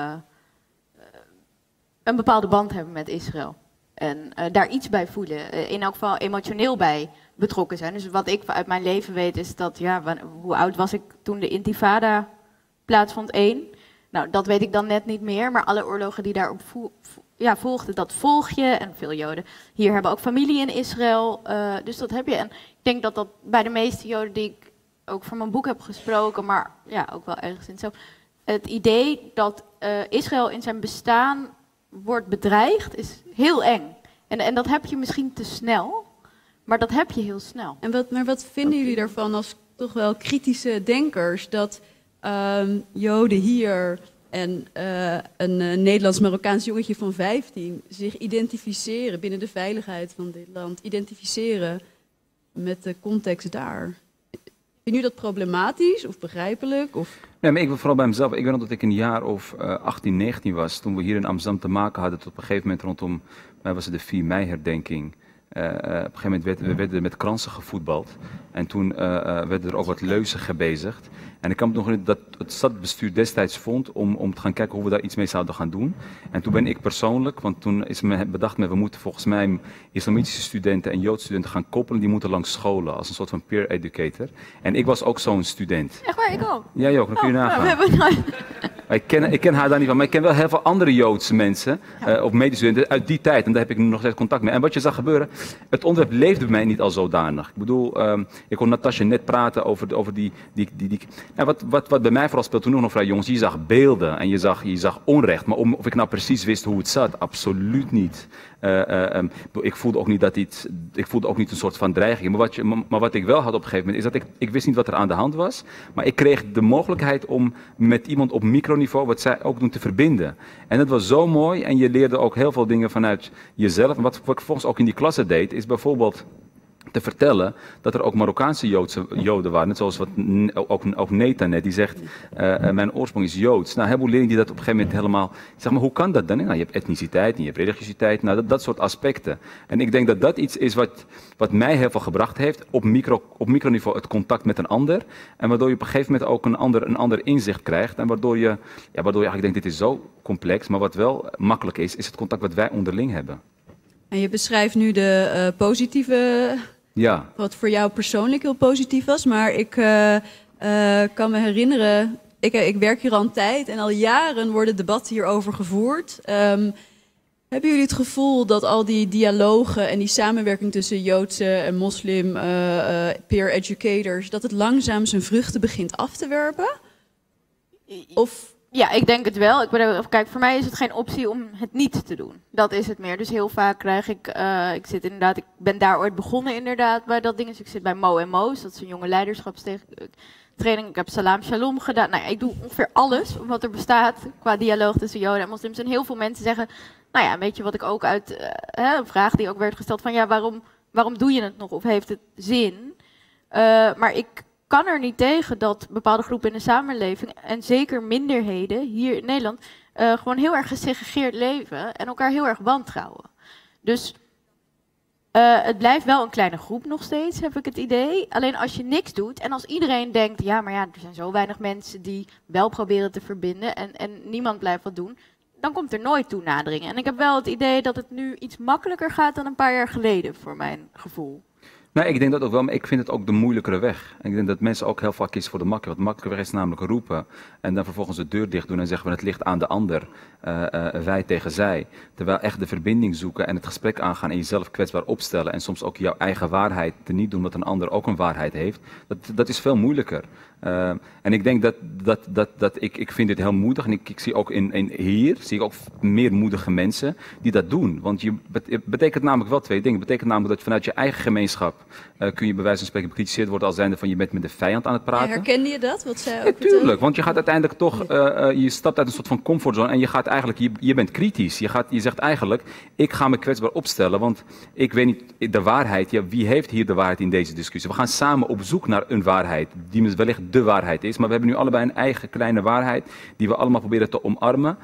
een bepaalde band hebben met Israël. En daar iets bij voelen. In elk geval emotioneel bij betrokken zijn. Dus wat ik uit mijn leven weet is dat, hoe oud was ik toen de intifada plaatsvond? 1. Nou, dat weet ik dan net niet meer. Maar alle oorlogen die daarop volgden, dat volg je. En veel Joden hier hebben ook familie in Israël. Dus dat heb je. En ik denk dat dat bij de meeste Joden die ik ook voor mijn boek heb gesproken, maar ja, ook wel ergens in zo. Het idee dat Israël in zijn bestaan wordt bedreigd is heel eng. En dat heb je misschien te snel, maar dat heb je heel snel. Maar wat vinden jullie daarvan als toch wel kritische denkers, dat Joden hier en een Nederlands-Marokkaans jongetje van 15 zich identificeren binnen de veiligheid van dit land, identificeren met de context daar? Vind je dat problematisch of begrijpelijk? Of? Nee, maar ik wil vooral bij mezelf. Ik weet nog dat ik een jaar of 18, 19 was, toen we hier in Amsterdam te maken hadden, tot op een gegeven moment rondom, mij was het de 4 mei-herdenking. Op een gegeven moment werden er met kransen gevoetbald. En toen werden er ook wat leuzen gebezigd. En ik kan me nog herinneren dat het stadsbestuur destijds vond om te gaan kijken hoe we daar iets mee zouden gaan doen. En toen ben ik persoonlijk, want toen is me bedacht we moeten volgens mij islamitische studenten en Joodse studenten gaan koppelen. Die moeten langs scholen als een soort van peer educator. En ik was ook zo'n student. Echt waar, ik ook? Jij ook, dan kun je nagaan. Ik ken haar daar niet van, maar ik ken wel heel veel andere Joodse mensen, of medestudenten uit die tijd. En daar heb ik nu nog steeds contact mee. En wat je zag gebeuren, het onderwerp leefde bij mij niet al zodanig. Ik bedoel, ik hoorde Natasja net praten over die wat bij mij vooral speelt toen nog vrij jongens, je zag beelden en je zag onrecht. Maar of ik nou precies wist hoe het zat, absoluut niet. Ik voelde ook niet een soort van dreiging. Maar wat ik wel had op een gegeven moment, is dat ik wist niet wat er aan de hand was. Maar ik kreeg de mogelijkheid om met iemand op microniveau, wat zij ook doen, te verbinden. En dat was zo mooi en je leerde ook heel veel dingen vanuit jezelf. En wat ik vervolgens ook in die klasse deed, is bijvoorbeeld te vertellen dat er ook Marokkaanse Joden waren. Net zoals wat ook Neta net, die zegt, mijn oorsprong is Joods. Nou, heel veel leerlingen die dat op een gegeven moment helemaal... Zeg maar, hoe kan dat dan? Nou, je hebt etniciteit en je hebt religiositeit, nou, dat soort aspecten. En ik denk dat dat iets is wat mij heel veel gebracht heeft, op microniveau het contact met een ander. En waardoor je op een gegeven moment ook een ander inzicht krijgt. En waardoor je eigenlijk denkt, dit is zo complex, maar wat wel makkelijk is het contact wat wij onderling hebben. En je beschrijft nu de positieve... Ja. Wat voor jou persoonlijk heel positief was. Maar ik kan me herinneren, ik werk hier al een tijd en al jaren worden debatten hierover gevoerd. Hebben jullie het gevoel dat al die dialogen en die samenwerking tussen Joodse en moslim peer educators, dat het langzaam zijn vruchten begint af te werpen? Of... Ja, ik denk het wel. Kijk, voor mij is het geen optie om het niet te doen. Dat is het meer. Dus heel vaak krijg ik ik ben daar ooit begonnen inderdaad bij dat ding. Dus ik zit bij Mo en Mo's, dat is een jonge leiderschapstraining. Ik heb Salam Shalom gedaan. Nou ja, ik doe ongeveer alles wat er bestaat qua dialoog tussen Joden en moslims. En heel veel mensen zeggen, nou ja, weet je wat ik ook uit een vraag die ook werd gesteld van ja, waarom doe je het nog of heeft het zin? Maar ik kan er niet tegen dat bepaalde groepen in de samenleving, en zeker minderheden hier in Nederland, gewoon heel erg gesegregeerd leven en elkaar heel erg wantrouwen. Dus het blijft wel een kleine groep nog steeds, heb ik het idee. Alleen als je niks doet en als iedereen denkt, ja, maar ja, er zijn zo weinig mensen die wel proberen te verbinden en niemand blijft wat doen, dan komt er nooit toenadering. En ik heb wel het idee dat het nu iets makkelijker gaat dan een paar jaar geleden, voor mijn gevoel. Nee, ik denk dat ook wel, maar ik vind het ook de moeilijkere weg. Ik denk dat mensen ook heel vaak kiezen voor de makkelijke. Want de makkelijke weg is namelijk roepen en dan vervolgens de deur dicht doen en zeggen we het ligt aan de ander, wij tegen zij. Terwijl echt de verbinding zoeken en het gesprek aangaan en jezelf kwetsbaar opstellen en soms ook jouw eigen waarheid te niet doen, omdat een ander ook een waarheid heeft, dat is veel moeilijker. En ik denk ik vind dit heel moedig en ik zie ook hier zie ik ook meer moedige mensen die dat doen. Want het betekent namelijk wel twee dingen. Het betekent namelijk dat vanuit je eigen gemeenschap kun je bij wijze van spreken bekritiseerd worden als zijnde van je bent met de vijand aan het praten. Ja, herkende je dat? Wat zij ook Natuurlijk, want je gaat uiteindelijk toch, je stapt uit een soort van comfortzone en je gaat eigenlijk, je bent kritisch. Je zegt eigenlijk, ik ga me kwetsbaar opstellen, want ik weet niet de waarheid. Ja, wie heeft hier de waarheid in deze discussie? We gaan samen op zoek naar een waarheid die wellicht de waarheid is, maar we hebben nu allebei een eigen kleine waarheid die we allemaal proberen te omarmen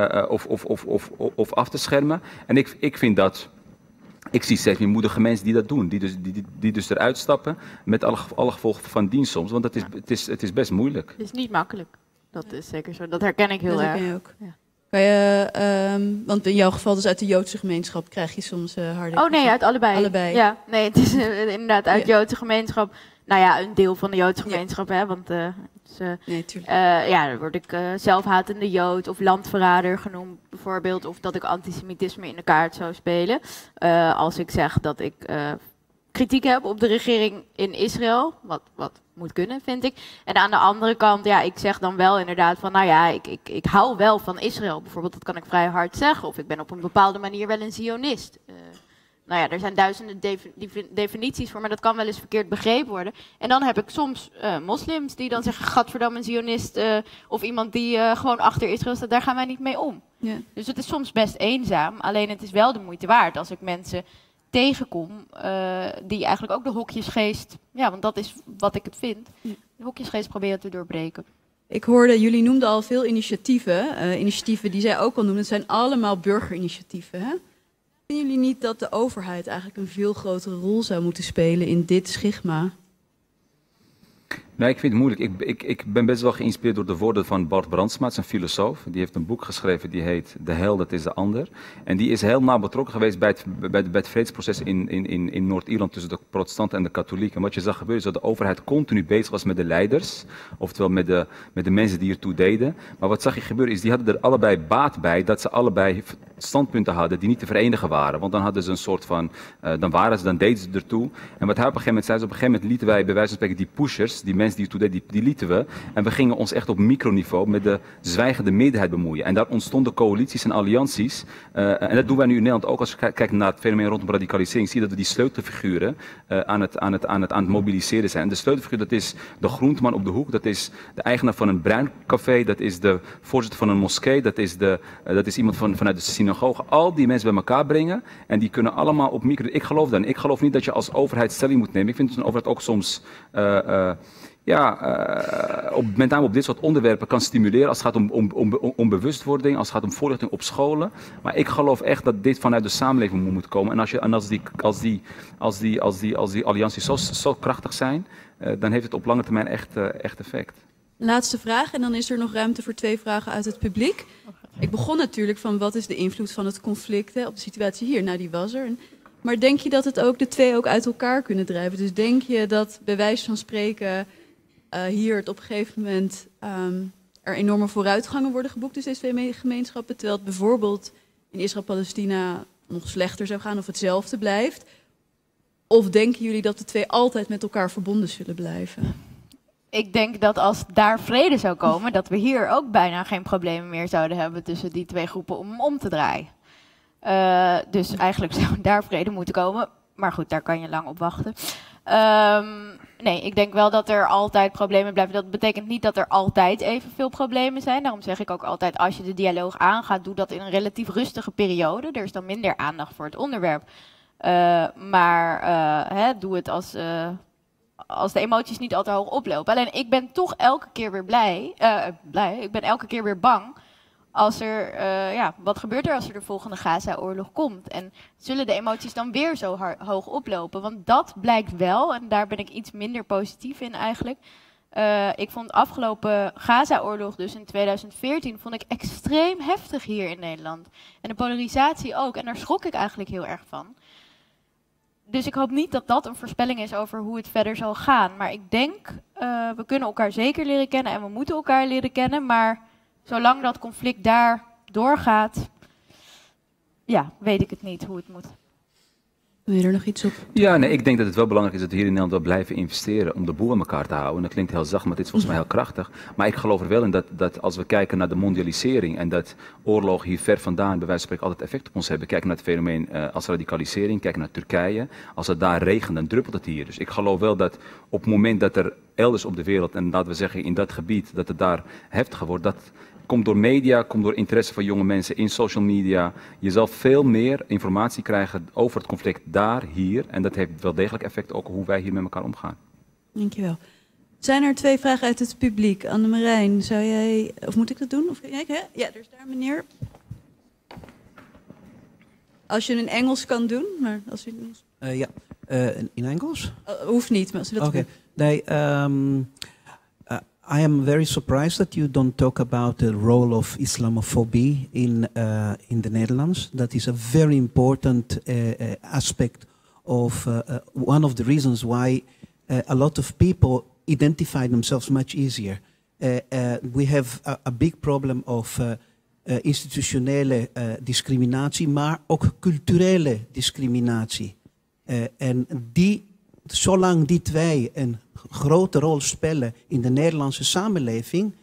of af te schermen. En ik vind dat, ik zie steeds meer moedige mensen die dat doen, die dus eruit stappen met alle gevolgen van dien soms, want het is best moeilijk. Het is niet makkelijk, dat is zeker zo, dat herken ik heel erg. Dat herken je ook. Ja. Kan je, want in jouw geval dus uit de Joodse gemeenschap krijg je soms harde... Oh nee, uit allebei. Ja, nee, het is inderdaad uit de Joodse gemeenschap. Nou ja, een deel van de Joodse gemeenschap, hè, want dan word ik zelfhatende Jood of landverrader genoemd bijvoorbeeld, of dat ik antisemitisme in de kaart zou spelen. Als ik zeg dat ik kritiek heb op de regering in Israël, wat moet kunnen, vind ik. En aan de andere kant, ja, ik zeg dan wel inderdaad van, nou ja, ik hou wel van Israël bijvoorbeeld, dat kan ik vrij hard zeggen, of ik ben op een bepaalde manier wel een Zionist. Nou ja, er zijn duizenden definities voor, maar dat kan wel eens verkeerd begrepen worden. En dan heb ik soms moslims die dan zeggen, gadverdamme een Zionist, of iemand die gewoon achter Israël staat, daar gaan wij niet mee om. Ja. Dus het is soms best eenzaam, alleen het is wel de moeite waard als ik mensen tegenkom die eigenlijk ook de hokjesgeest, ja, want dat is wat ik het vind, de hokjesgeest proberen te doorbreken. Ik hoorde, jullie noemden al veel initiatieven, initiatieven die zij ook al noemden, het zijn allemaal burgerinitiatieven, hè? Vinden jullie niet dat de overheid eigenlijk een veel grotere rol zou moeten spelen in dit schigma? Nee, ik vind het moeilijk. Ik ben best wel geïnspireerd door de woorden van Bart Brandsma, een filosoof. Die heeft een boek geschreven die heet De hel, dat is de ander. En die is heel nauw betrokken geweest bij het vredesproces in Noord-Ierland tussen de protestanten en de katholieken. En wat je zag gebeuren is dat de overheid continu bezig was met de leiders, oftewel met de mensen die ertoe deden. Maar wat zag je gebeuren is, die hadden er allebei baat bij dat ze allebei standpunten hadden die niet te verenigen waren. Want dan hadden ze een soort van, dan deden ze ertoe. En wat hij op een gegeven moment zei, is op een gegeven moment lieten wij bij wijze van spreken die pushers, die mensen die ertoe deden, die lieten we. En we gingen ons echt op microniveau met de zwijgende meerderheid bemoeien. En daar ontstonden coalities en allianties. En dat doen wij nu in Nederland ook. Als je kijkt naar het fenomeen rondom radicalisering, zie je dat we die sleutelfiguren aan het mobiliseren zijn. En de sleutelfiguur, dat is de groenteman op de hoek, dat is de eigenaar van een bruin café, dat is de voorzitter van een moskee, dat is iemand vanuit de synagoge. Al die mensen bij elkaar brengen en die kunnen allemaal op micro. Ik geloof dan. Ik geloof niet dat je als overheid stelling moet nemen. Ik vind dat een overheid ook soms met name op dit soort onderwerpen kan stimuleren als het gaat om bewustwording, als het gaat om voorlichting op scholen. Maar ik geloof echt dat dit vanuit de samenleving moet komen. En als die allianties zo krachtig zijn, dan heeft het op lange termijn echt effect. Laatste vraag en dan is er nog ruimte voor 2 vragen uit het publiek. Ik begon natuurlijk van wat is de invloed van het conflict op de situatie hier? Nou, die was er. Maar denk je dat de twee ook uit elkaar kunnen drijven? Dus denk je dat bij wijze van spreken hier het op een gegeven moment er enorme vooruitgangen worden geboekt tussen deze twee gemeenschappen, terwijl het bijvoorbeeld in Israël-Palestina nog slechter zou gaan of hetzelfde blijft? Of denken jullie dat de twee altijd met elkaar verbonden zullen blijven? Ik denk dat als daar vrede zou komen, dat we hier ook bijna geen problemen meer zouden hebben tussen die twee groepen om te draaien. Dus eigenlijk zou daar vrede moeten komen. Maar goed, daar kan je lang op wachten. Nee, ik denk wel dat er altijd problemen blijven. Dat betekent niet dat er altijd evenveel problemen zijn. Daarom zeg ik ook altijd, als je de dialoog aangaat, doe dat in een relatief rustige periode. Er is dan minder aandacht voor het onderwerp. Doe het als de emoties niet al te hoog oplopen. Alleen ik ben toch elke keer weer blij. Ik ben elke keer weer bang als er, wat gebeurt er als er de volgende Gaza-oorlog komt? En zullen de emoties dan weer zo hoog oplopen? Want dat blijkt wel, en daar ben ik iets minder positief in eigenlijk. Ik vond de afgelopen Gaza-oorlog, dus in 2014, vond ik extreem heftig hier in Nederland. En de polarisatie ook. En daar schrok ik eigenlijk heel erg van. Dus ik hoop niet dat dat een voorspelling is over hoe het verder zal gaan. Maar ik denk, we kunnen elkaar zeker leren kennen en we moeten elkaar leren kennen. Maar zolang dat conflict daar doorgaat, weet ik het niet hoe het moet. Wil je er nog iets op? Ja, nee, ik denk dat het wel belangrijk is dat we hier in Nederland wel blijven investeren om de boel aan elkaar te houden. En dat klinkt heel zacht, maar dit is volgens mij heel krachtig. Maar ik geloof er wel in dat als we kijken naar de mondialisering en dat oorlogen hier ver vandaan bij wijze van spreken altijd effect op ons hebben. Kijk naar het fenomeen als radicalisering, kijk naar Turkije. Als het daar regent, dan druppelt het hier. Dus ik geloof wel dat op het moment dat er elders op de wereld, en laten we zeggen in dat gebied, dat het daar heftiger wordt, dat komt door media, komt door interesse van jonge mensen in social media. Je zal veel meer informatie krijgen over het conflict daar, hier. En dat heeft wel degelijk effect ook hoe wij hier met elkaar omgaan. Dankjewel. Zijn er 2 vragen uit het publiek? Annemarijn, zou jij, of moet ik dat doen? Ja, er is daar meneer. Als je in Engels kan doen, maar als u in Engels? Hoeft niet, maar als u dat wil. Nee, I am very surprised that you don't talk about the role of Islamophobia in the Netherlands. That is a very important aspect of one of the reasons why a lot of people identify themselves much easier. We have a big problem of institutionele discriminatie, maar ook culturele discriminatie. En zolang die twee een grote rol spelen in de Nederlandse samenleving,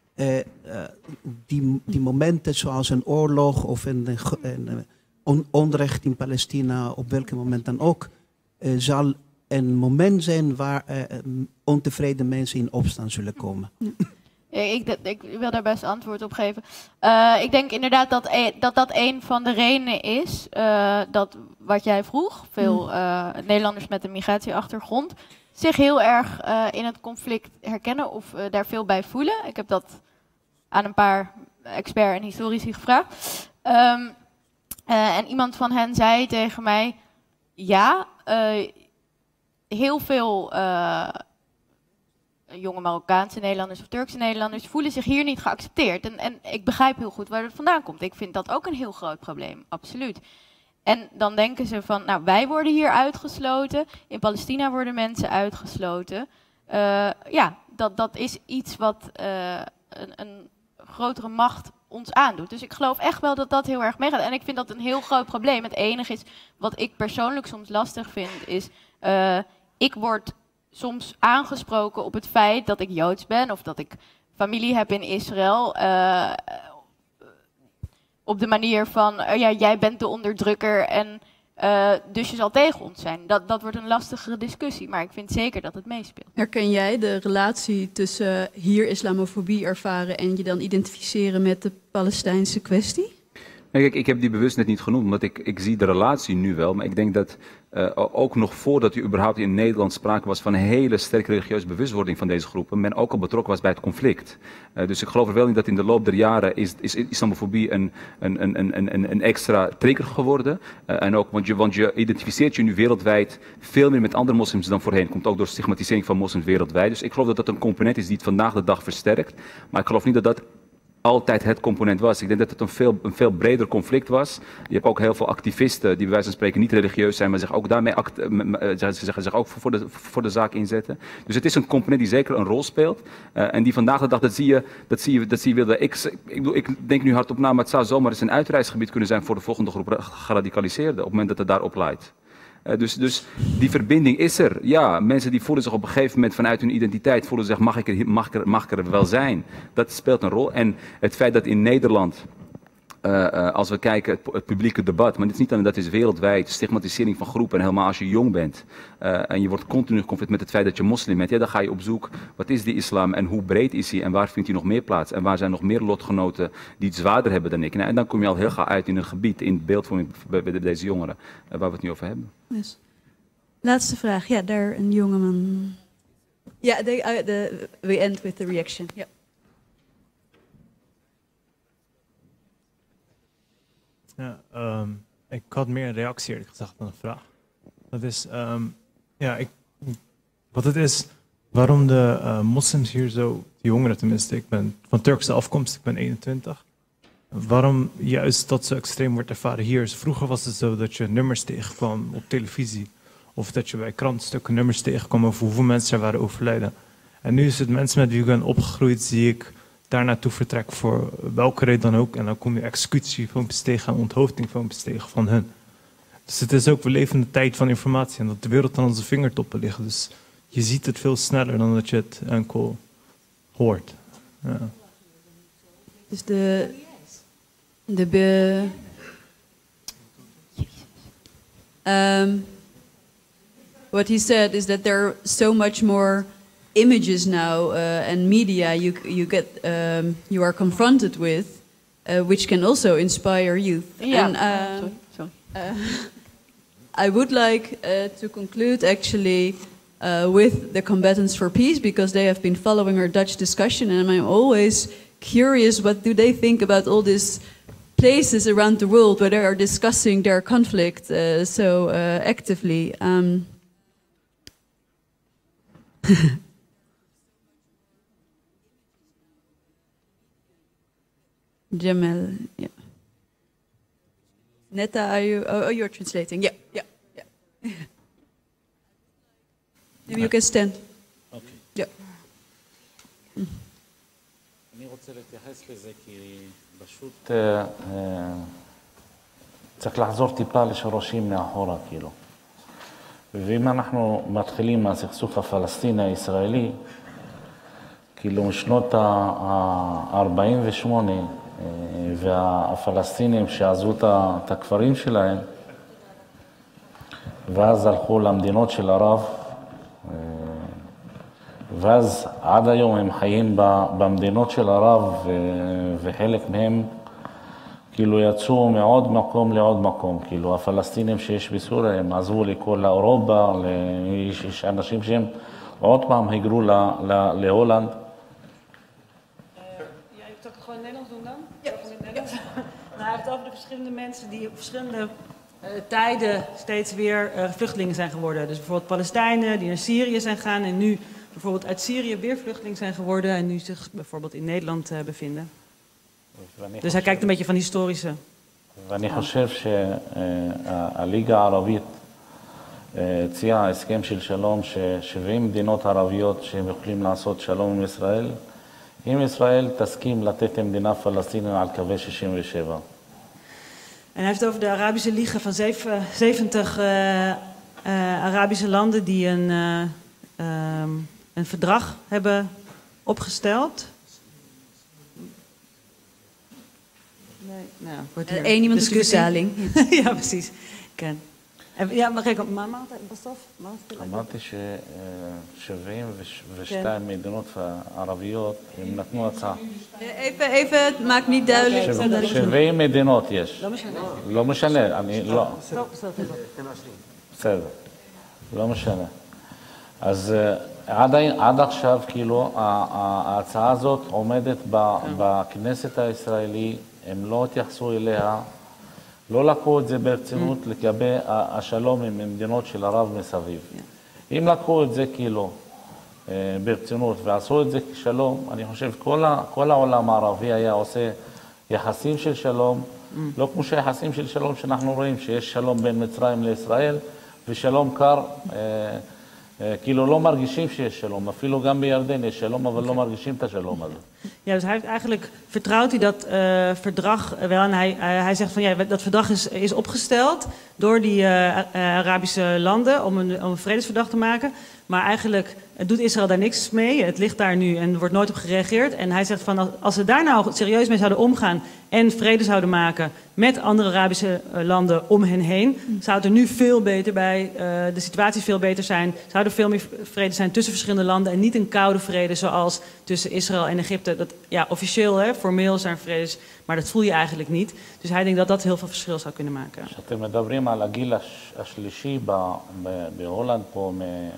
die momenten zoals een oorlog of een onrecht in Palestina, op welk moment dan ook, zal een moment zijn waar ontevreden mensen in opstand zullen komen. Ik wil daar best antwoord op geven. Ik denk inderdaad dat een van de redenen is dat wat jij vroeg, veel Nederlanders met een migratieachtergrond zich heel erg in het conflict herkennen of daar veel bij voelen. Ik heb dat aan een paar experts en historici gevraagd. En iemand van hen zei tegen mij, jonge Marokkaanse Nederlanders of Turkse Nederlanders voelen zich hier niet geaccepteerd. En ik begrijp heel goed waar het vandaan komt. Ik vind dat ook een heel groot probleem, absoluut. En dan denken ze van, nou, wij worden hier uitgesloten. In Palestina worden mensen uitgesloten. Ja, dat is iets wat een grotere macht ons aandoet. Dus ik geloof echt wel dat dat heel erg meegaat. En ik vind dat een heel groot probleem. Het enige is, wat ik persoonlijk soms lastig vind, is... ik word soms aangesproken op het feit dat ik Joods ben... of dat ik familie heb in Israël... op de manier van, ja, jij bent de onderdrukker en dus je zal tegen ons zijn. Dat wordt een lastigere discussie, maar ik vind zeker dat het meespeelt. Herken jij de relatie tussen hier islamofobie ervaren en je dan identificeren met de Palestijnse kwestie? Nee, kijk, ik heb die bewust net niet genoemd, omdat ik zie de relatie nu wel. Maar ik denk dat ook nog voordat u überhaupt in Nederland sprake was van een hele sterke religieuze bewustwording van deze groepen, men ook al betrokken was bij het conflict. Dus ik geloof er wel in dat in de loop der jaren is islamofobie een extra trigger geworden. En ook, want je identificeert je nu wereldwijd veel meer met andere moslims dan voorheen. Komt ook door stigmatisering van moslims wereldwijd. Dus ik geloof dat dat een component is die het vandaag de dag versterkt. Maar ik geloof niet dat dat altijd het component was. Ik denk dat het een veel breder conflict was. Je hebt ook heel veel activisten die bij wijze van spreken niet religieus zijn, maar zich ook daarmee zich ook voor de zaak inzetten. Dus het is een component die zeker een rol speelt. En die vandaag de dag, dat zie je wilde. Ik denk nu hardop na, maar het zou zomaar eens een uitreisgebied kunnen zijn voor de volgende groep geradicaliseerden, op het moment dat het daarop leidt. Dus die verbinding is er. Ja, mensen die voelen zich op een gegeven moment vanuit hun identiteit, voelen zich, mag ik er wel zijn? Dat speelt een rol. En het feit dat in Nederland, als we kijken, het publieke debat, maar dit is niet alleen, dat is wereldwijd, stigmatisering van groepen, en helemaal als je jong bent, en je wordt continu geconfronteerd met het feit dat je moslim bent, ja, dan ga je op zoek, wat is die islam en hoe breed is hij en waar vindt hij nog meer plaats? En waar zijn nog meer lotgenoten die het zwaarder hebben dan ik? Nou, en dan kom je al heel gauw uit in een gebied, in het beeldvorming bij deze jongeren, waar we het nu over hebben. Yes. Laatste vraag. Ja, daar een jongeman. Ja, we end with the reaction. Yeah. Ja, ik had meer een reactie eerlijk gezegd dan een vraag. Dat is, wat het is, waarom de moslims hier zo, de jongeren tenminste, ik ben van Turkse afkomst, ik ben 21. Waarom juist dat zo extreem wordt ervaren hier is, vroeger was het zo dat je nummers tegenkwam op televisie. Of dat je bij krantstukken nummers tegenkwam over hoeveel mensen er waren overleden. En nu is het mensen met wie ik ben opgegroeid, zie ik daar naartoe vertrek voor welke reden dan ook. En dan kom je executiefilmpjes tegen en onthoofdingfilmpjes tegen van hun. Dus het is ook, we leven in de tijd van informatie en dat de wereld aan onze vingertoppen ligt. Dus je ziet het veel sneller dan dat je het enkel hoort. Ja. Dus what he said is that there are so much more images now and media you are confronted with, which can also inspire youth. Yeah. And, sorry. I would like to conclude actually with the Combatants for Peace, because they have been following our Dutch discussion, and I'm always curious what do they think about all these places around the world where they are discussing their conflict so actively. Jamil, yeah. Netta, are you? Oh, you're translating. Yeah. Maybe you can stand. Okay. Yeah. אני רוצה להתייחס לזה כי פשוט צריך לחזור טיפה לשורשים מאחורה, כאילו. ואם אנחנו מתחילים מהסכסוך הפלסטיני הישראלי, כאילו משנות ה-48 והפלסטינים שעזבו את הכפרים שלהם, ואז הלכו למדינות של ערב, ואז עד היום הם חיים במדינות של ערב, וחלק מהם כאילו יצאו מעוד מקום לעוד מקום. כאילו הפלסטינים שיש בסוריה הם עזבו לכל אירופה, יש אנשים שהם עוד פעם היגרו להולנד. Zal ik het gewoon in Nederlands doen dan? Ja. Hij heeft het over de verschillende mensen die op verschillende tijden steeds weer vluchtelingen zijn geworden. Dus bijvoorbeeld Palestijnen die naar Syrië zijn gegaan en nu bijvoorbeeld uit Syrië weer vluchteling zijn geworden en nu zich bijvoorbeeld in Nederland bevinden. Dus hij kijkt een beetje van historische. ואני חושב שהליגה הערבית הציעה הסכם של שלום ש70 מדינות ערביות שהם יכולים לעשות שלום עם ישראל, אם ישראל תסכים לתת מדינה פלסטינית על קווי 67. En hij heeft het over de Arabische Liga van 70 Arabische landen die een verdrag hebben opgesteld. Nee, nou, wordt hier Eén iemand discussie. discussie. Ja, precies. Ken. Ja, maar kijk, maar בסוף, אמרתי ש72 מדינות ערביות הם נתנו הצעה. Even, het maakt niet duidelijk. 70 מדינות יש. לא משנה, אני לא. בסדר, לא משנה. אז עד עכשיו, כאילו, ההצעה הזאת עומדת בכנסת הישראלי, הם לא התייחסו אליה, לא לקחו את זה ברצינות לגבי השלום עם מדינות של ערב מסביב. אם לקחו את זה כאילו ברצינות ועשו את זה כשלום, אני חושב כל העולם הערבי היה עושה יחסים של שלום, לא כמו שהיחסים של שלום שאנחנו רואים, שיש שלום בין מצרים לישראל ושלום קר, כאילו לא מרגישים שיש שלום, אפילו גם בירדן יש שלום, אבל לא מרגישים את השלום הזה. Ja, dus hij heeft eigenlijk, vertrouwt hij dat verdrag wel en hij zegt van ja, dat verdrag is opgesteld door die Arabische landen om een vredesverdrag te maken. Maar eigenlijk doet Israël daar niks mee. Het ligt daar nu en er wordt nooit op gereageerd. En hij zegt van als ze daar nou serieus mee zouden omgaan en vrede zouden maken met andere Arabische landen om hen heen, zou het er nu veel beter bij, de situatie veel beter zijn. Zou er veel meer vrede zijn tussen verschillende landen en niet een koude vrede zoals tussen Israël en Egypte. Dat, ja, officieel, hè, formeel zijn vredes, maar dat voel je eigenlijk niet. Dus hij denkt dat dat heel veel verschil zou kunnen maken. כשאתם מדברים על הגיל השלישי בהולנד פה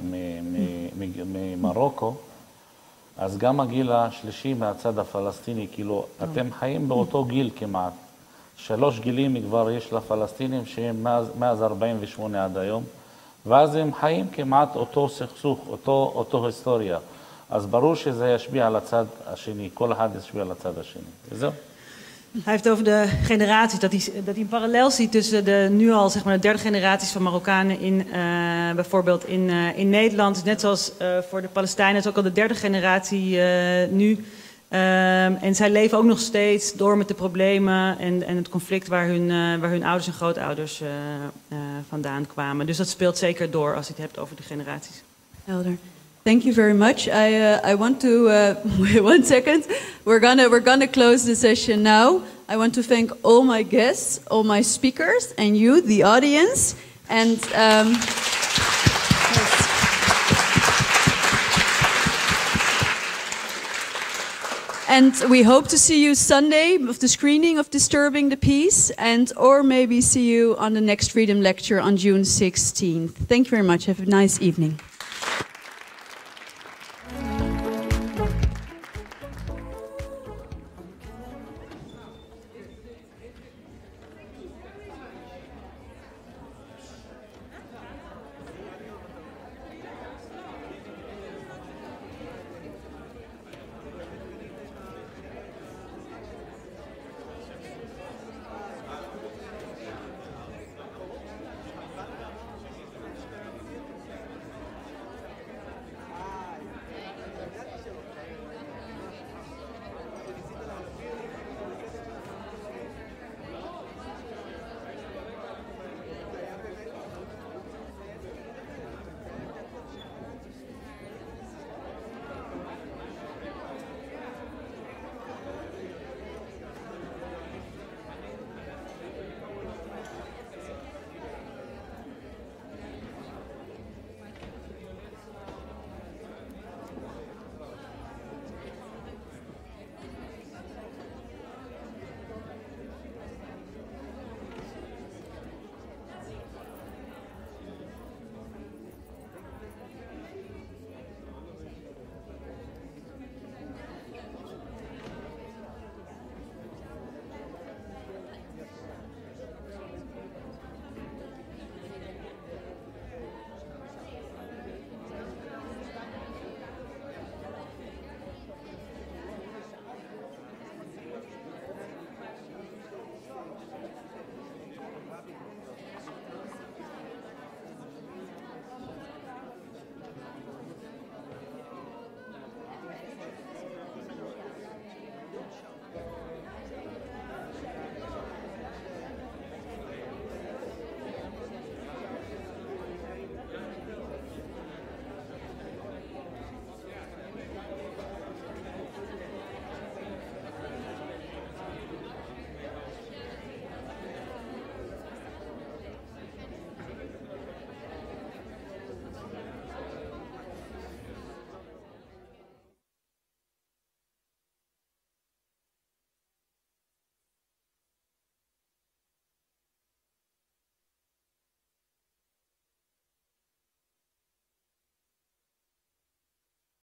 ממרוקו, אז גם הגיל השלישי מהצד הפלסטיני, כאילו, אתם חיים באותו גיל כמעט. 3 גילים כבר יש לפלסטינים שהם מאז 48 עד היום, ואז הם חיים כמעט אותו סכסוך, אותו היסטוריה. אז ברור שזה ישפיע על הצד השני, כל אחד ישפיע על הצד השני. וזהו. Hij heeft over de generaties, dat hij een parallel ziet tussen de nu al zeg maar de derde generaties van Marokkanen bijvoorbeeld in Nederland. Dus net zoals voor de Palestijnen, het is ook al de derde generatie nu. En zij leven ook nog steeds door met de problemen en het conflict waar hun ouders en grootouders vandaan kwamen. Dus dat speelt zeker door als je het hebt over de generaties. Helder. Thank you very much. I want to wait 1 second. We're gonna close the session now. I want to thank all my guests, all my speakers, and you, the audience. And and we hope to see you Sunday of the screening of Disturbing the Peace, or maybe see you on the next Freedom Lecture on June 16th. Thank you very much. Have a nice evening.